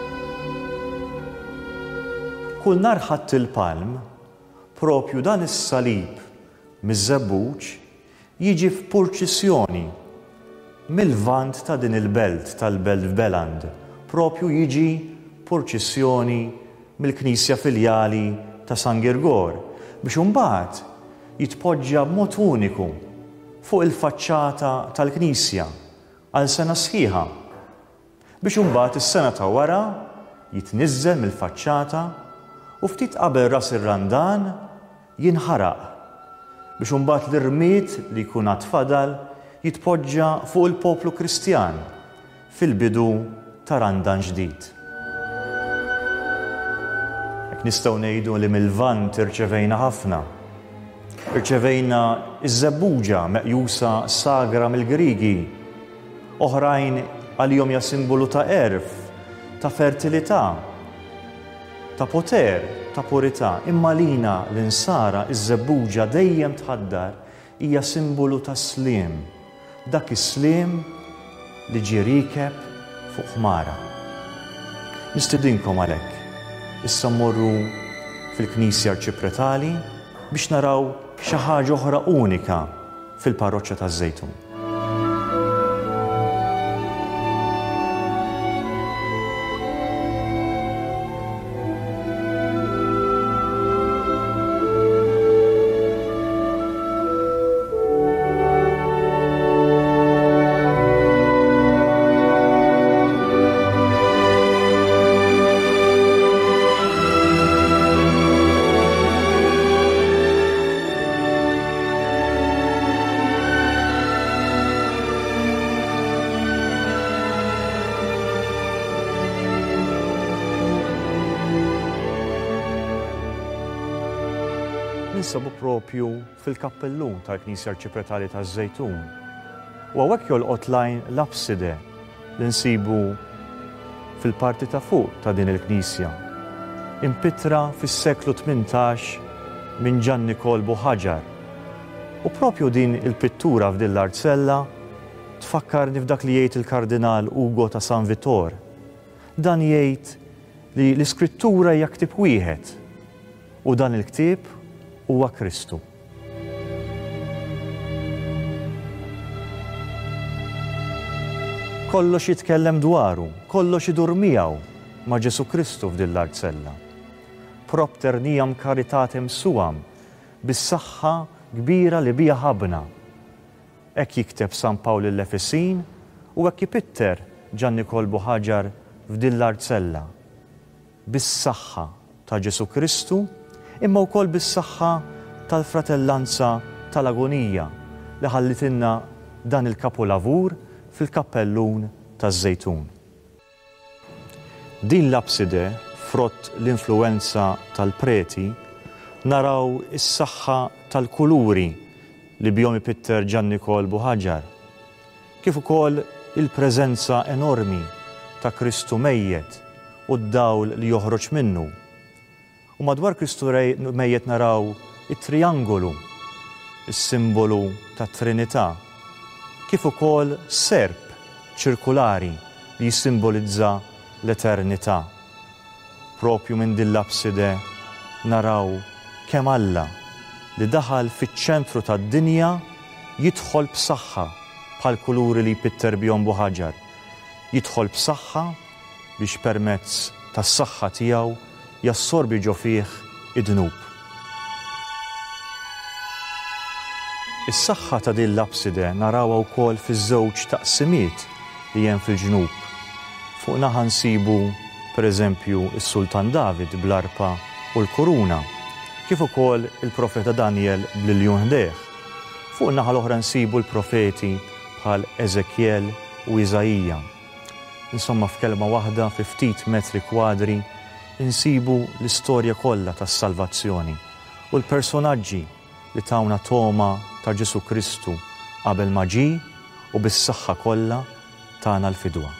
J: Kull nhar ħadd il-Palm propju dan is-salib miż-żebbuġ jiġi f'purċissjoni mill-Vant ta' din il-belt tal-Belt Beland, propju jiġi purċissjoni mill-Knisja Filjali ta' San Girgor biex imbagħad jitpoġġja b'mod uniku fuq il-faċċata tal-Knisja għal sena sħiħa biex imbagħad is-sena ta' wara jitniżżel mill-faċċata u ftit qabel ras ir-Randan jinħaraq biex imbagħad l-irmiet li jkun għad fadal jitpoġġa fuq il-poplu Kristjan fil-bidu ta' Randan ġdid. Nistgħu ngħidu li mill-Lvant irċevejna ħafna. Irċevejna iż-żebbuġa meqjusa sagra mill-Griegi, oħrajn għalihom hija simbolu ta' erf, ta' fertilità, ta' poter, ta' purità. Imma lina l-insara iż-żebbuġa dejjem tħaddar hija simbolu ta' sliem. Dak is-sliem li ġie rikeb fuq ħmara. Nistidinkom għalhekk issa mmorru fil-Knisja Arċipretali biex naraw xi ħaġa oħra unika fil-parroċċja taż-Żejtun. Ninsabu propju fil-kappellun tal-Knisja Arċipretali taż-Żejtun. U hawnhekk jolqot lajn l-abside li nsibu fil-parti ta' fuq ta' din il-Knisja, impitra fis-seklu tmintax minn Gianni Colbo Ħaġar. U propju din il-pittura f'din l-artzella tfakkarni f'dak li jgħid il-Kardinal Ugo ta' San Vittor. Dan jgħid li l-iskrittura hija ktieb wieħed u dan il-ktieb huwa Kristu. Kollox jitkellem dwaru, kollox idur miegħu ma' Ġesu Kristu f'din l-artzella. Propter niam caritatem suam, bis-saħħa kbira li bija ħabna. Hekk jikteb San Pawl l-Efesin u hekk jipitter Gianni Colbo Ħaġar f'din l-artzella. Bis-saħħa ta' Ġesu Kristu imma wkoll bis-saħħa tal-fratellanza tal-agonija li ħallitilna dan il-kapolavur fil-kappellun taż-Żejtun. Din l-abside frott l-influenza tal-preti naraw is-saħħa tal-kuluri li bihom ipitter Gianni Colbo Ħaġar, kif ukoll il-preżenza enormi ta' Kristu mejjed u d-dawl li joħroġ minnu. U madwar Kristu mejjed naraw it-triangolu, is-simbolu tat Trinità, kif ukoll serp ċirkulari li jissimbolizza l-eternità. Propju minn din l-abside naraw kemm Alla li daħal fiċ-ċentru tad-dinja jidħol b'saħħa bħal kuluri li jpitter bihom Ħaġar. Jidħol b'saħħa biex permezz tas-saħħa tiegħu jassorbi ġo fih id-dnub. Is-saħħa ta' din l-abside narawha wkoll fiż-żewġ taqsimiet li hemm fil-ġnub. Fuq naħa nsibu pereżempju is-Sultan David bl-arpa u l-kuruna, kif ukoll il-profeta Daniel bl-iljun ħdeħ. Fuq naħa l-oħra nsibu l-profeti bħal Eżekjel u Iżajija. Insomma f'kelma waħda fi ftit metri kwadri insibu l-istorja kollha tas-salvazzjoni u l-personaġġi li tawna toma ta' Ġesu Kristu qabel ma ġie u bis-saħħa kollha tagħna l-fidwa.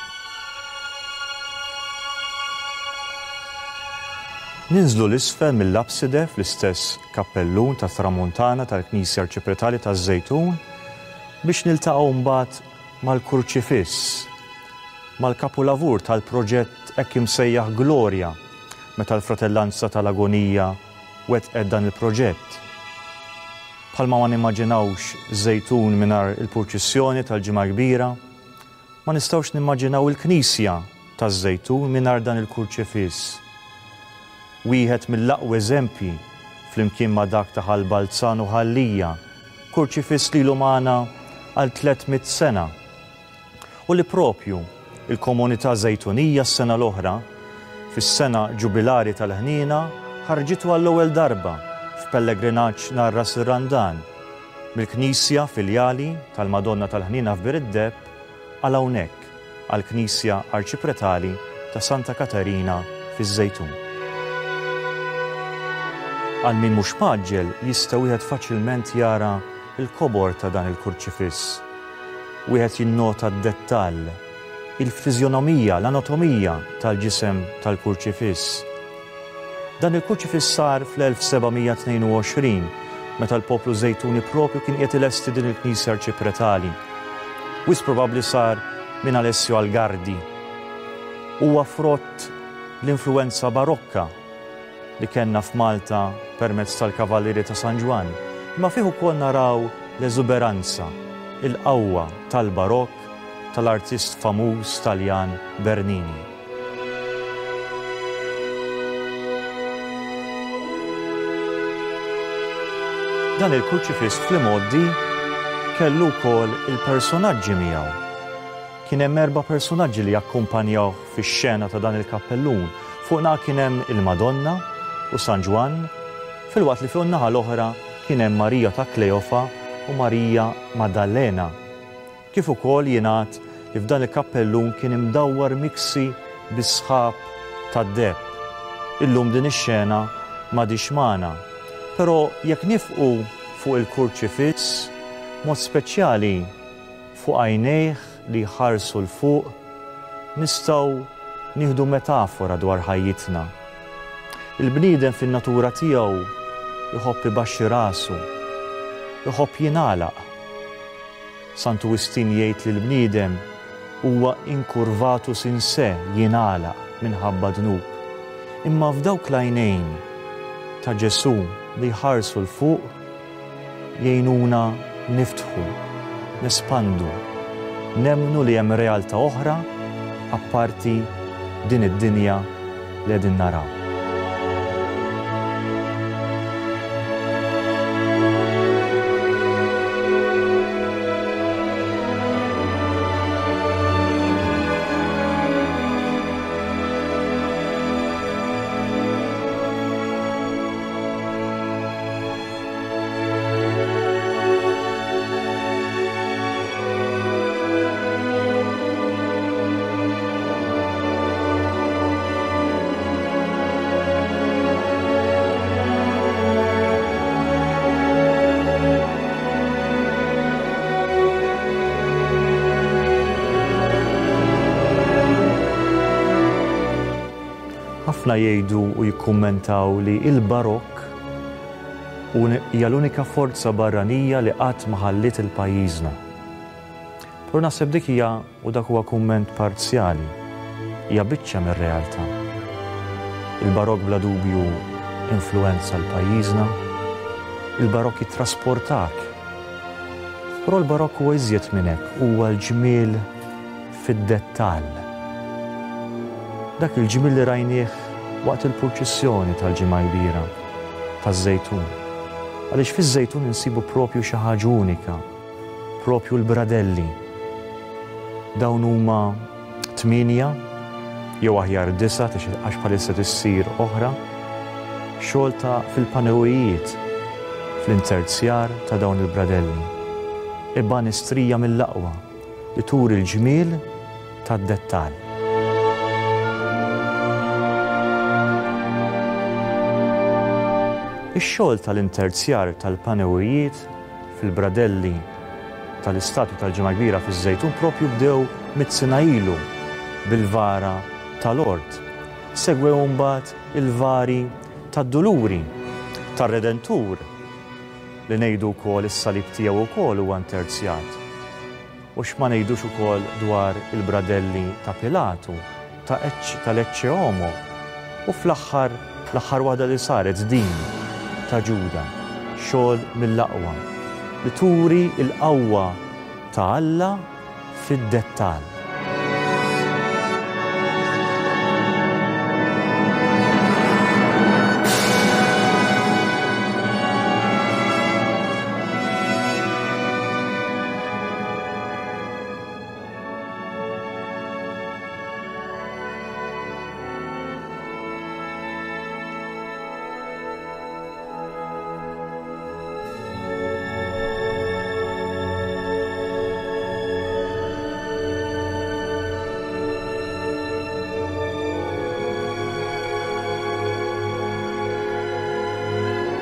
J: Ninżlu l-isfel mill-abside fl-istess kappellun tat Tramuntana tal-Knisja Arċipretali taż-Żejtun biex niltaqgħu mbagħad mal-Kurċifiss, mal-kapolavur tal-proġett hekk imsejjaħ Glorja meta l-fratellanza tal-agonija wettqet dan il-proġett. Bħalma ma nimmaġinawx Żejtun mingħajr il-purċissjoni tal-Ġimgħa Kbira, ma nistgħux nimmaġinaw il-Knisja taż-Żejtun mingħajr dan il-Kurċifiss. Wieħed mill-aqwa eżempji flimkien ma' dak ta' Ħalbalzan u Ħallija, kurċifiss lilu magħna għal tlietmit sena. U li propju il-komunità Żejtunija s-sena l-oħra, fis-sena ġubilari tal-ħnina, ħarġitu għall-ewwel darba f'pellegrinaġġ nhar Ras ir-Randan mill-Knisja Filjali tal-Madonna tal-Ħnina f'Biriddeb għal hawnhekk għall-Knisja Arċipretali ta' Santa Katarina fiż-Żejtun. Għal min mhux maġġel jista' wieħed faċilment jara il-kobor ta' dan il-kurċifiss. Wieħed jinnota d-dettall, il-fiżjonomija, l-anatomija tal-ġisem tal-kurċifiss. Dan il-kurċifiss sar fl-elf sebgħimija tnejn u għoxrin, meta l-poplu Żejtuni propju kien qiegħed ilesti din il-Knisja Arċipretali. Wis probabbli sar minn Alessio Algardi. Huwa frott l-influenza barokka li kellna f'Malta permezz tal-Kavallieri ta' San Ġwan, imma fih ukoll naraw l-eżuberanza, il-qawwa tal-barokk tal-artist famuż Taljan Bernini. Dan il-kurċifiss fl-imoddi kellu wkoll il-personaġġi miegħu. Kien hemm erba' personaġġi li jakkumpanjaw fix-xena ta' dan il-kappellun. Fuqna kien hemm il-Madonna u San Ġwan, fil-waqt li fuq naħa l-oħra kien hemm Marija ta' Kleofa u Marija Maddalena. Kif ukoll jingħad li f'dan il-kappellun kien imdawwar miksi bis-sħab tad-deb. Illum din ix-xena m'għadix magħna. Però jekk nifqu fuq il-kurċifiss, mod speċjali fuq għajnejh li jħarsu l-fuq, nistgħu nieħdu metafora dwar ħajjitna. Il-bniedem fin-natura tiegħu jħobb ibaxxi rasu, jħobb jingħalaq. Sant Agustin jgħid li l-bniedem huwa inkurvatus in se jingħalaq minħabba dnub. Imma f'dawk l-għajnejn ta' Ġesu li jħarsu l-fuq jgħinuna niftħu, nespandu, nemmnu li hemm realtà oħra apparti din id-dinja li qegħdin naraw. Ħafna jgħidu u jikkummentaw li il-barokk hija l-unika forza barranija li qatt ma ħallit il-pajjiżna. Però naħseb dik hija u dak huwa kumment parzjali, hija biċċa mir-realtà. Il-barokk bla dubju influenza l-pajjiżna, il-barokk jittrasportak. Però l-barokk huwa iżjed minn hekk, huwa l-ġmiel fid-dettall. Dak il-ġmiel li rajnieh waqt il-purċissjoni tal-ġimgħa kbira taż-Żejtun. Għaliex fiż-Żejtun insibu propju xi ħaġa unika, propju l-bradelli. Dawn huma tminja jew aħjar disa' għax bħalissa tissir oħra, xogħol ta' fil-panewijiet fl-interzjar ta' dawn il-bradelli. Ibbanistrija mill-aqwa li turi l-ġmiel tad-dettall. Ix-xogħol tal-interzjar tal-panewijiet fil-bradelli tal-Istatju tal-Ġimgħa Kbira fiż-Żejtun propju bdew mit-sena ilu bil-vara tal-Ord. Segwew mbagħad il-vari tad-Duluri tar-Redentur li ngħidu wkoll is-salib tiegħu wkoll huwa interzjat. U x'ma ngħidux ukoll dwar il-bradelli ta' Pilatu, ta' tal-Ecce Homo u fl-aħħar l-aħħar waħda li saret din ta' Ġuda, xogħol mill-aqwa li turi l-qawwa ta' Alla fid-dettall.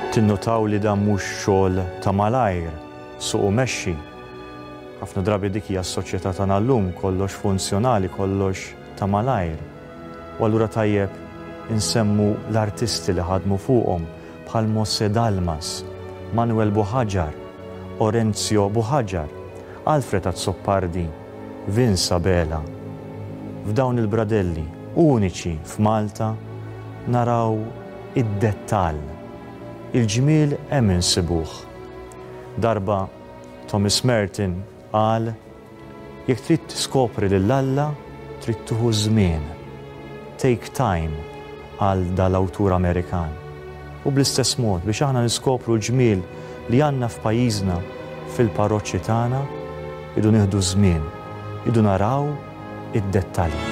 J: tinnutaw li dan mhux xogħol ta' malajr, suq u mexxi. Ħafna drabi dik hija s-soċjetà tagħna llum kollox funzjonali, kollox ta' malajr. U allura tajjeb insemmu l-artisti li ħadmu fuqhom bħal Mosse Dalmas, Manuel Buħaġar, Orenzio Buħaġar, Alfred Azzoppardi, Vince Abela. F'dawn il-bradelli uniċi f'Malta naraw id-dettall. Il-ġmiel hemm insibuh. Darba Thomas Merton qal jekk trid tiskopri lil Alla trid tieħu żmien. Take time għal dal-awtur Amerikan. U bl-istess mod biex aħna niskopru l-ġmiel li għandna f'pajjiżna fil-parroċċi tagħna idu nieħdu żmien, idu naraw id-dettalji.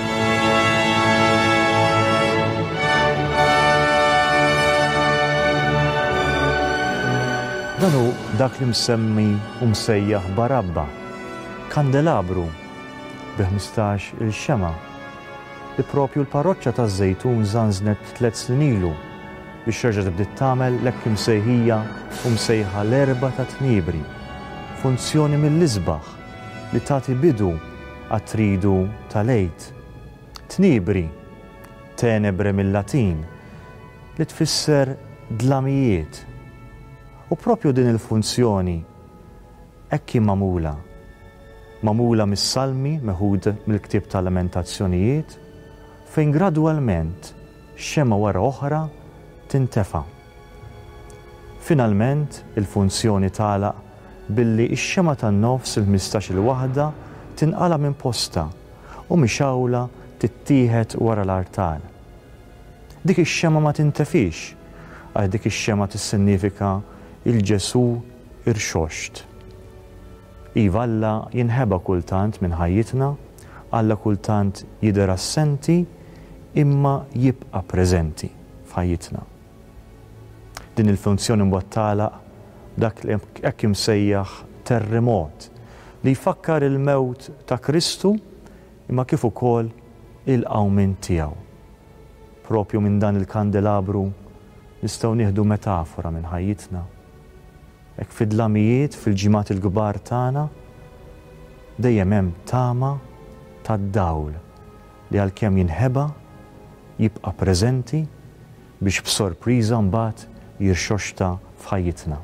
J: Dan hu dak li msemmi u msejjaħ Barabba, kandelabru bi ħmistax il-xema li propju l-parroċċa taż-Żejtun żanżnet tliet snin ilu biex terġa' tibdiet tagħmel l-hekk imsejħija u msejħa l-erba' ta' tniebri, funzjoni mill-isbaħ li tagħti bidu għat-tridu tal-għid. Tniebri, tenebre mill-Latin, li tfisser dlamijiet. U propju din il-funzjoni hekk kien magħmula. Magħmula mis-salmi meħud mill-ktieb tal-Lamentazzjonijiet fejn gradwalment xema wara oħra tintefa'. Finalment il-funzjoni tagħlaq billi x-xema tan-nofs il-ħmistax il-waħda tinqala minn posta u mixawla tittieħed wara l-artal. Dik ix-xema ma tintefix, għal dik ix-xema tissennifika il-Ġesu irxoxt. Iva Alla jinħeba kultant minn ħajjitna, Alla kultant jidher assenti imma jibqa' preżenti f'ħajjitna. Din il-funzjoni mbagħad tagħlaq dak li hekk imsejjaħ terremot li jfakkar il-mewt ta' Kristu imma kif ukoll il-qawmin tiegħu. Propju minn dan il-kandelabru nistgħu nieħdu metafora minn ħajjitna. Hekk fid-dlamijiet fil-ġimgħat il-kbar tagħna dejjem hemm tama tad-dawl li għalkemm jinħeba jibqa' preżenti biex b'sorpriża mbagħad jirxoxta f'ħajjitna.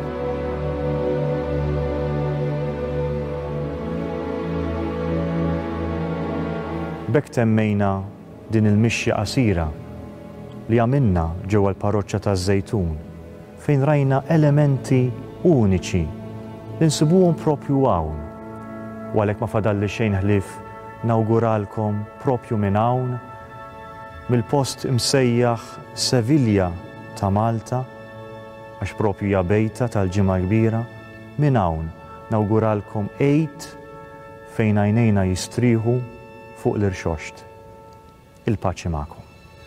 J: B'hekk temmejna din il-mixja qasira li għamilna ġewwa l-parroċċja taż-Żejtun fejn rajna elementi uniċi li nsibuhom propju hawn. U għalhekk ma fadalli xejn ħlief nawguralkom propju minn hawn mill-post imsejjaħ Sevilla ta' Malta għax propju hija bejta tal-ġimgħa kbira minn hawn nawguralkom għid fejn għajnejna jistrieħu fuq l-irxoxt. Il-paċi magħkom.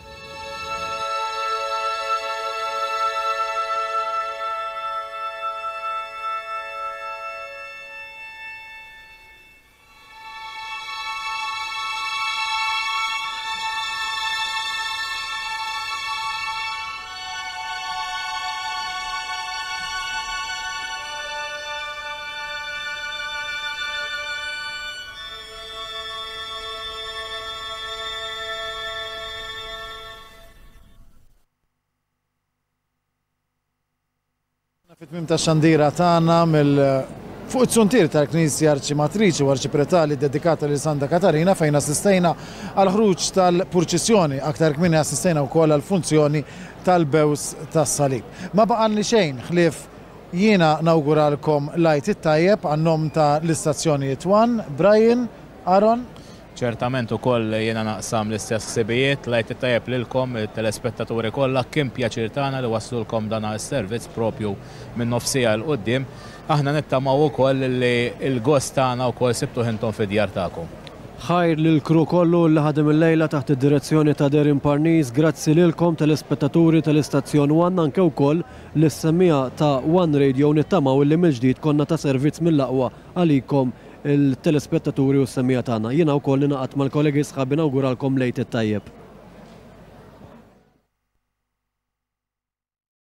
A: Fit-tmiem tax-xandira tagħna mill fuq it-suntir tal-Knisja Arċimatriċi u Arċipretali dedikata lil Santa Katarina fejn assistejna għal ħruġ tal-purċissjoni, aktar kmieni assistejna wkoll għal funzjoni tal-bews tas-salib. Ma baqalni xejn ħlief jiena nawguralkom l-għid it-tajjeb għan-nom ta' l-istazzjonijiet One, Brian, Aaron.
C: Ċertament ukoll jiena naqsam l-istess ħsibijiet, l-għid it-tajjeb lilkom il-telespettaturi kollha kien pjaċir tagħna li waslulkom dan is-servizz propju minn nofsija l qudiem. Aħna nittamaw ukoll li l-gost tagħna wkoll sibtuh intom fid-djar tagħkom.
B: Ħajr lil kru kollu li ħadem il-lejla taħt id-direzzjoni ta' Derin Parnis, grazzi lilkom telespettaturi tal-istazzjon One anke wkoll l-semmija ta' One Radio nittamaw li mill-ġdid konna ta' servizz mill-aqwa għalikom il-telespettaturi u s-semmija tagħna. Jiena wkoll naqgħod mal-kollegi sħabi nawguralkom lejt it-tajjeb.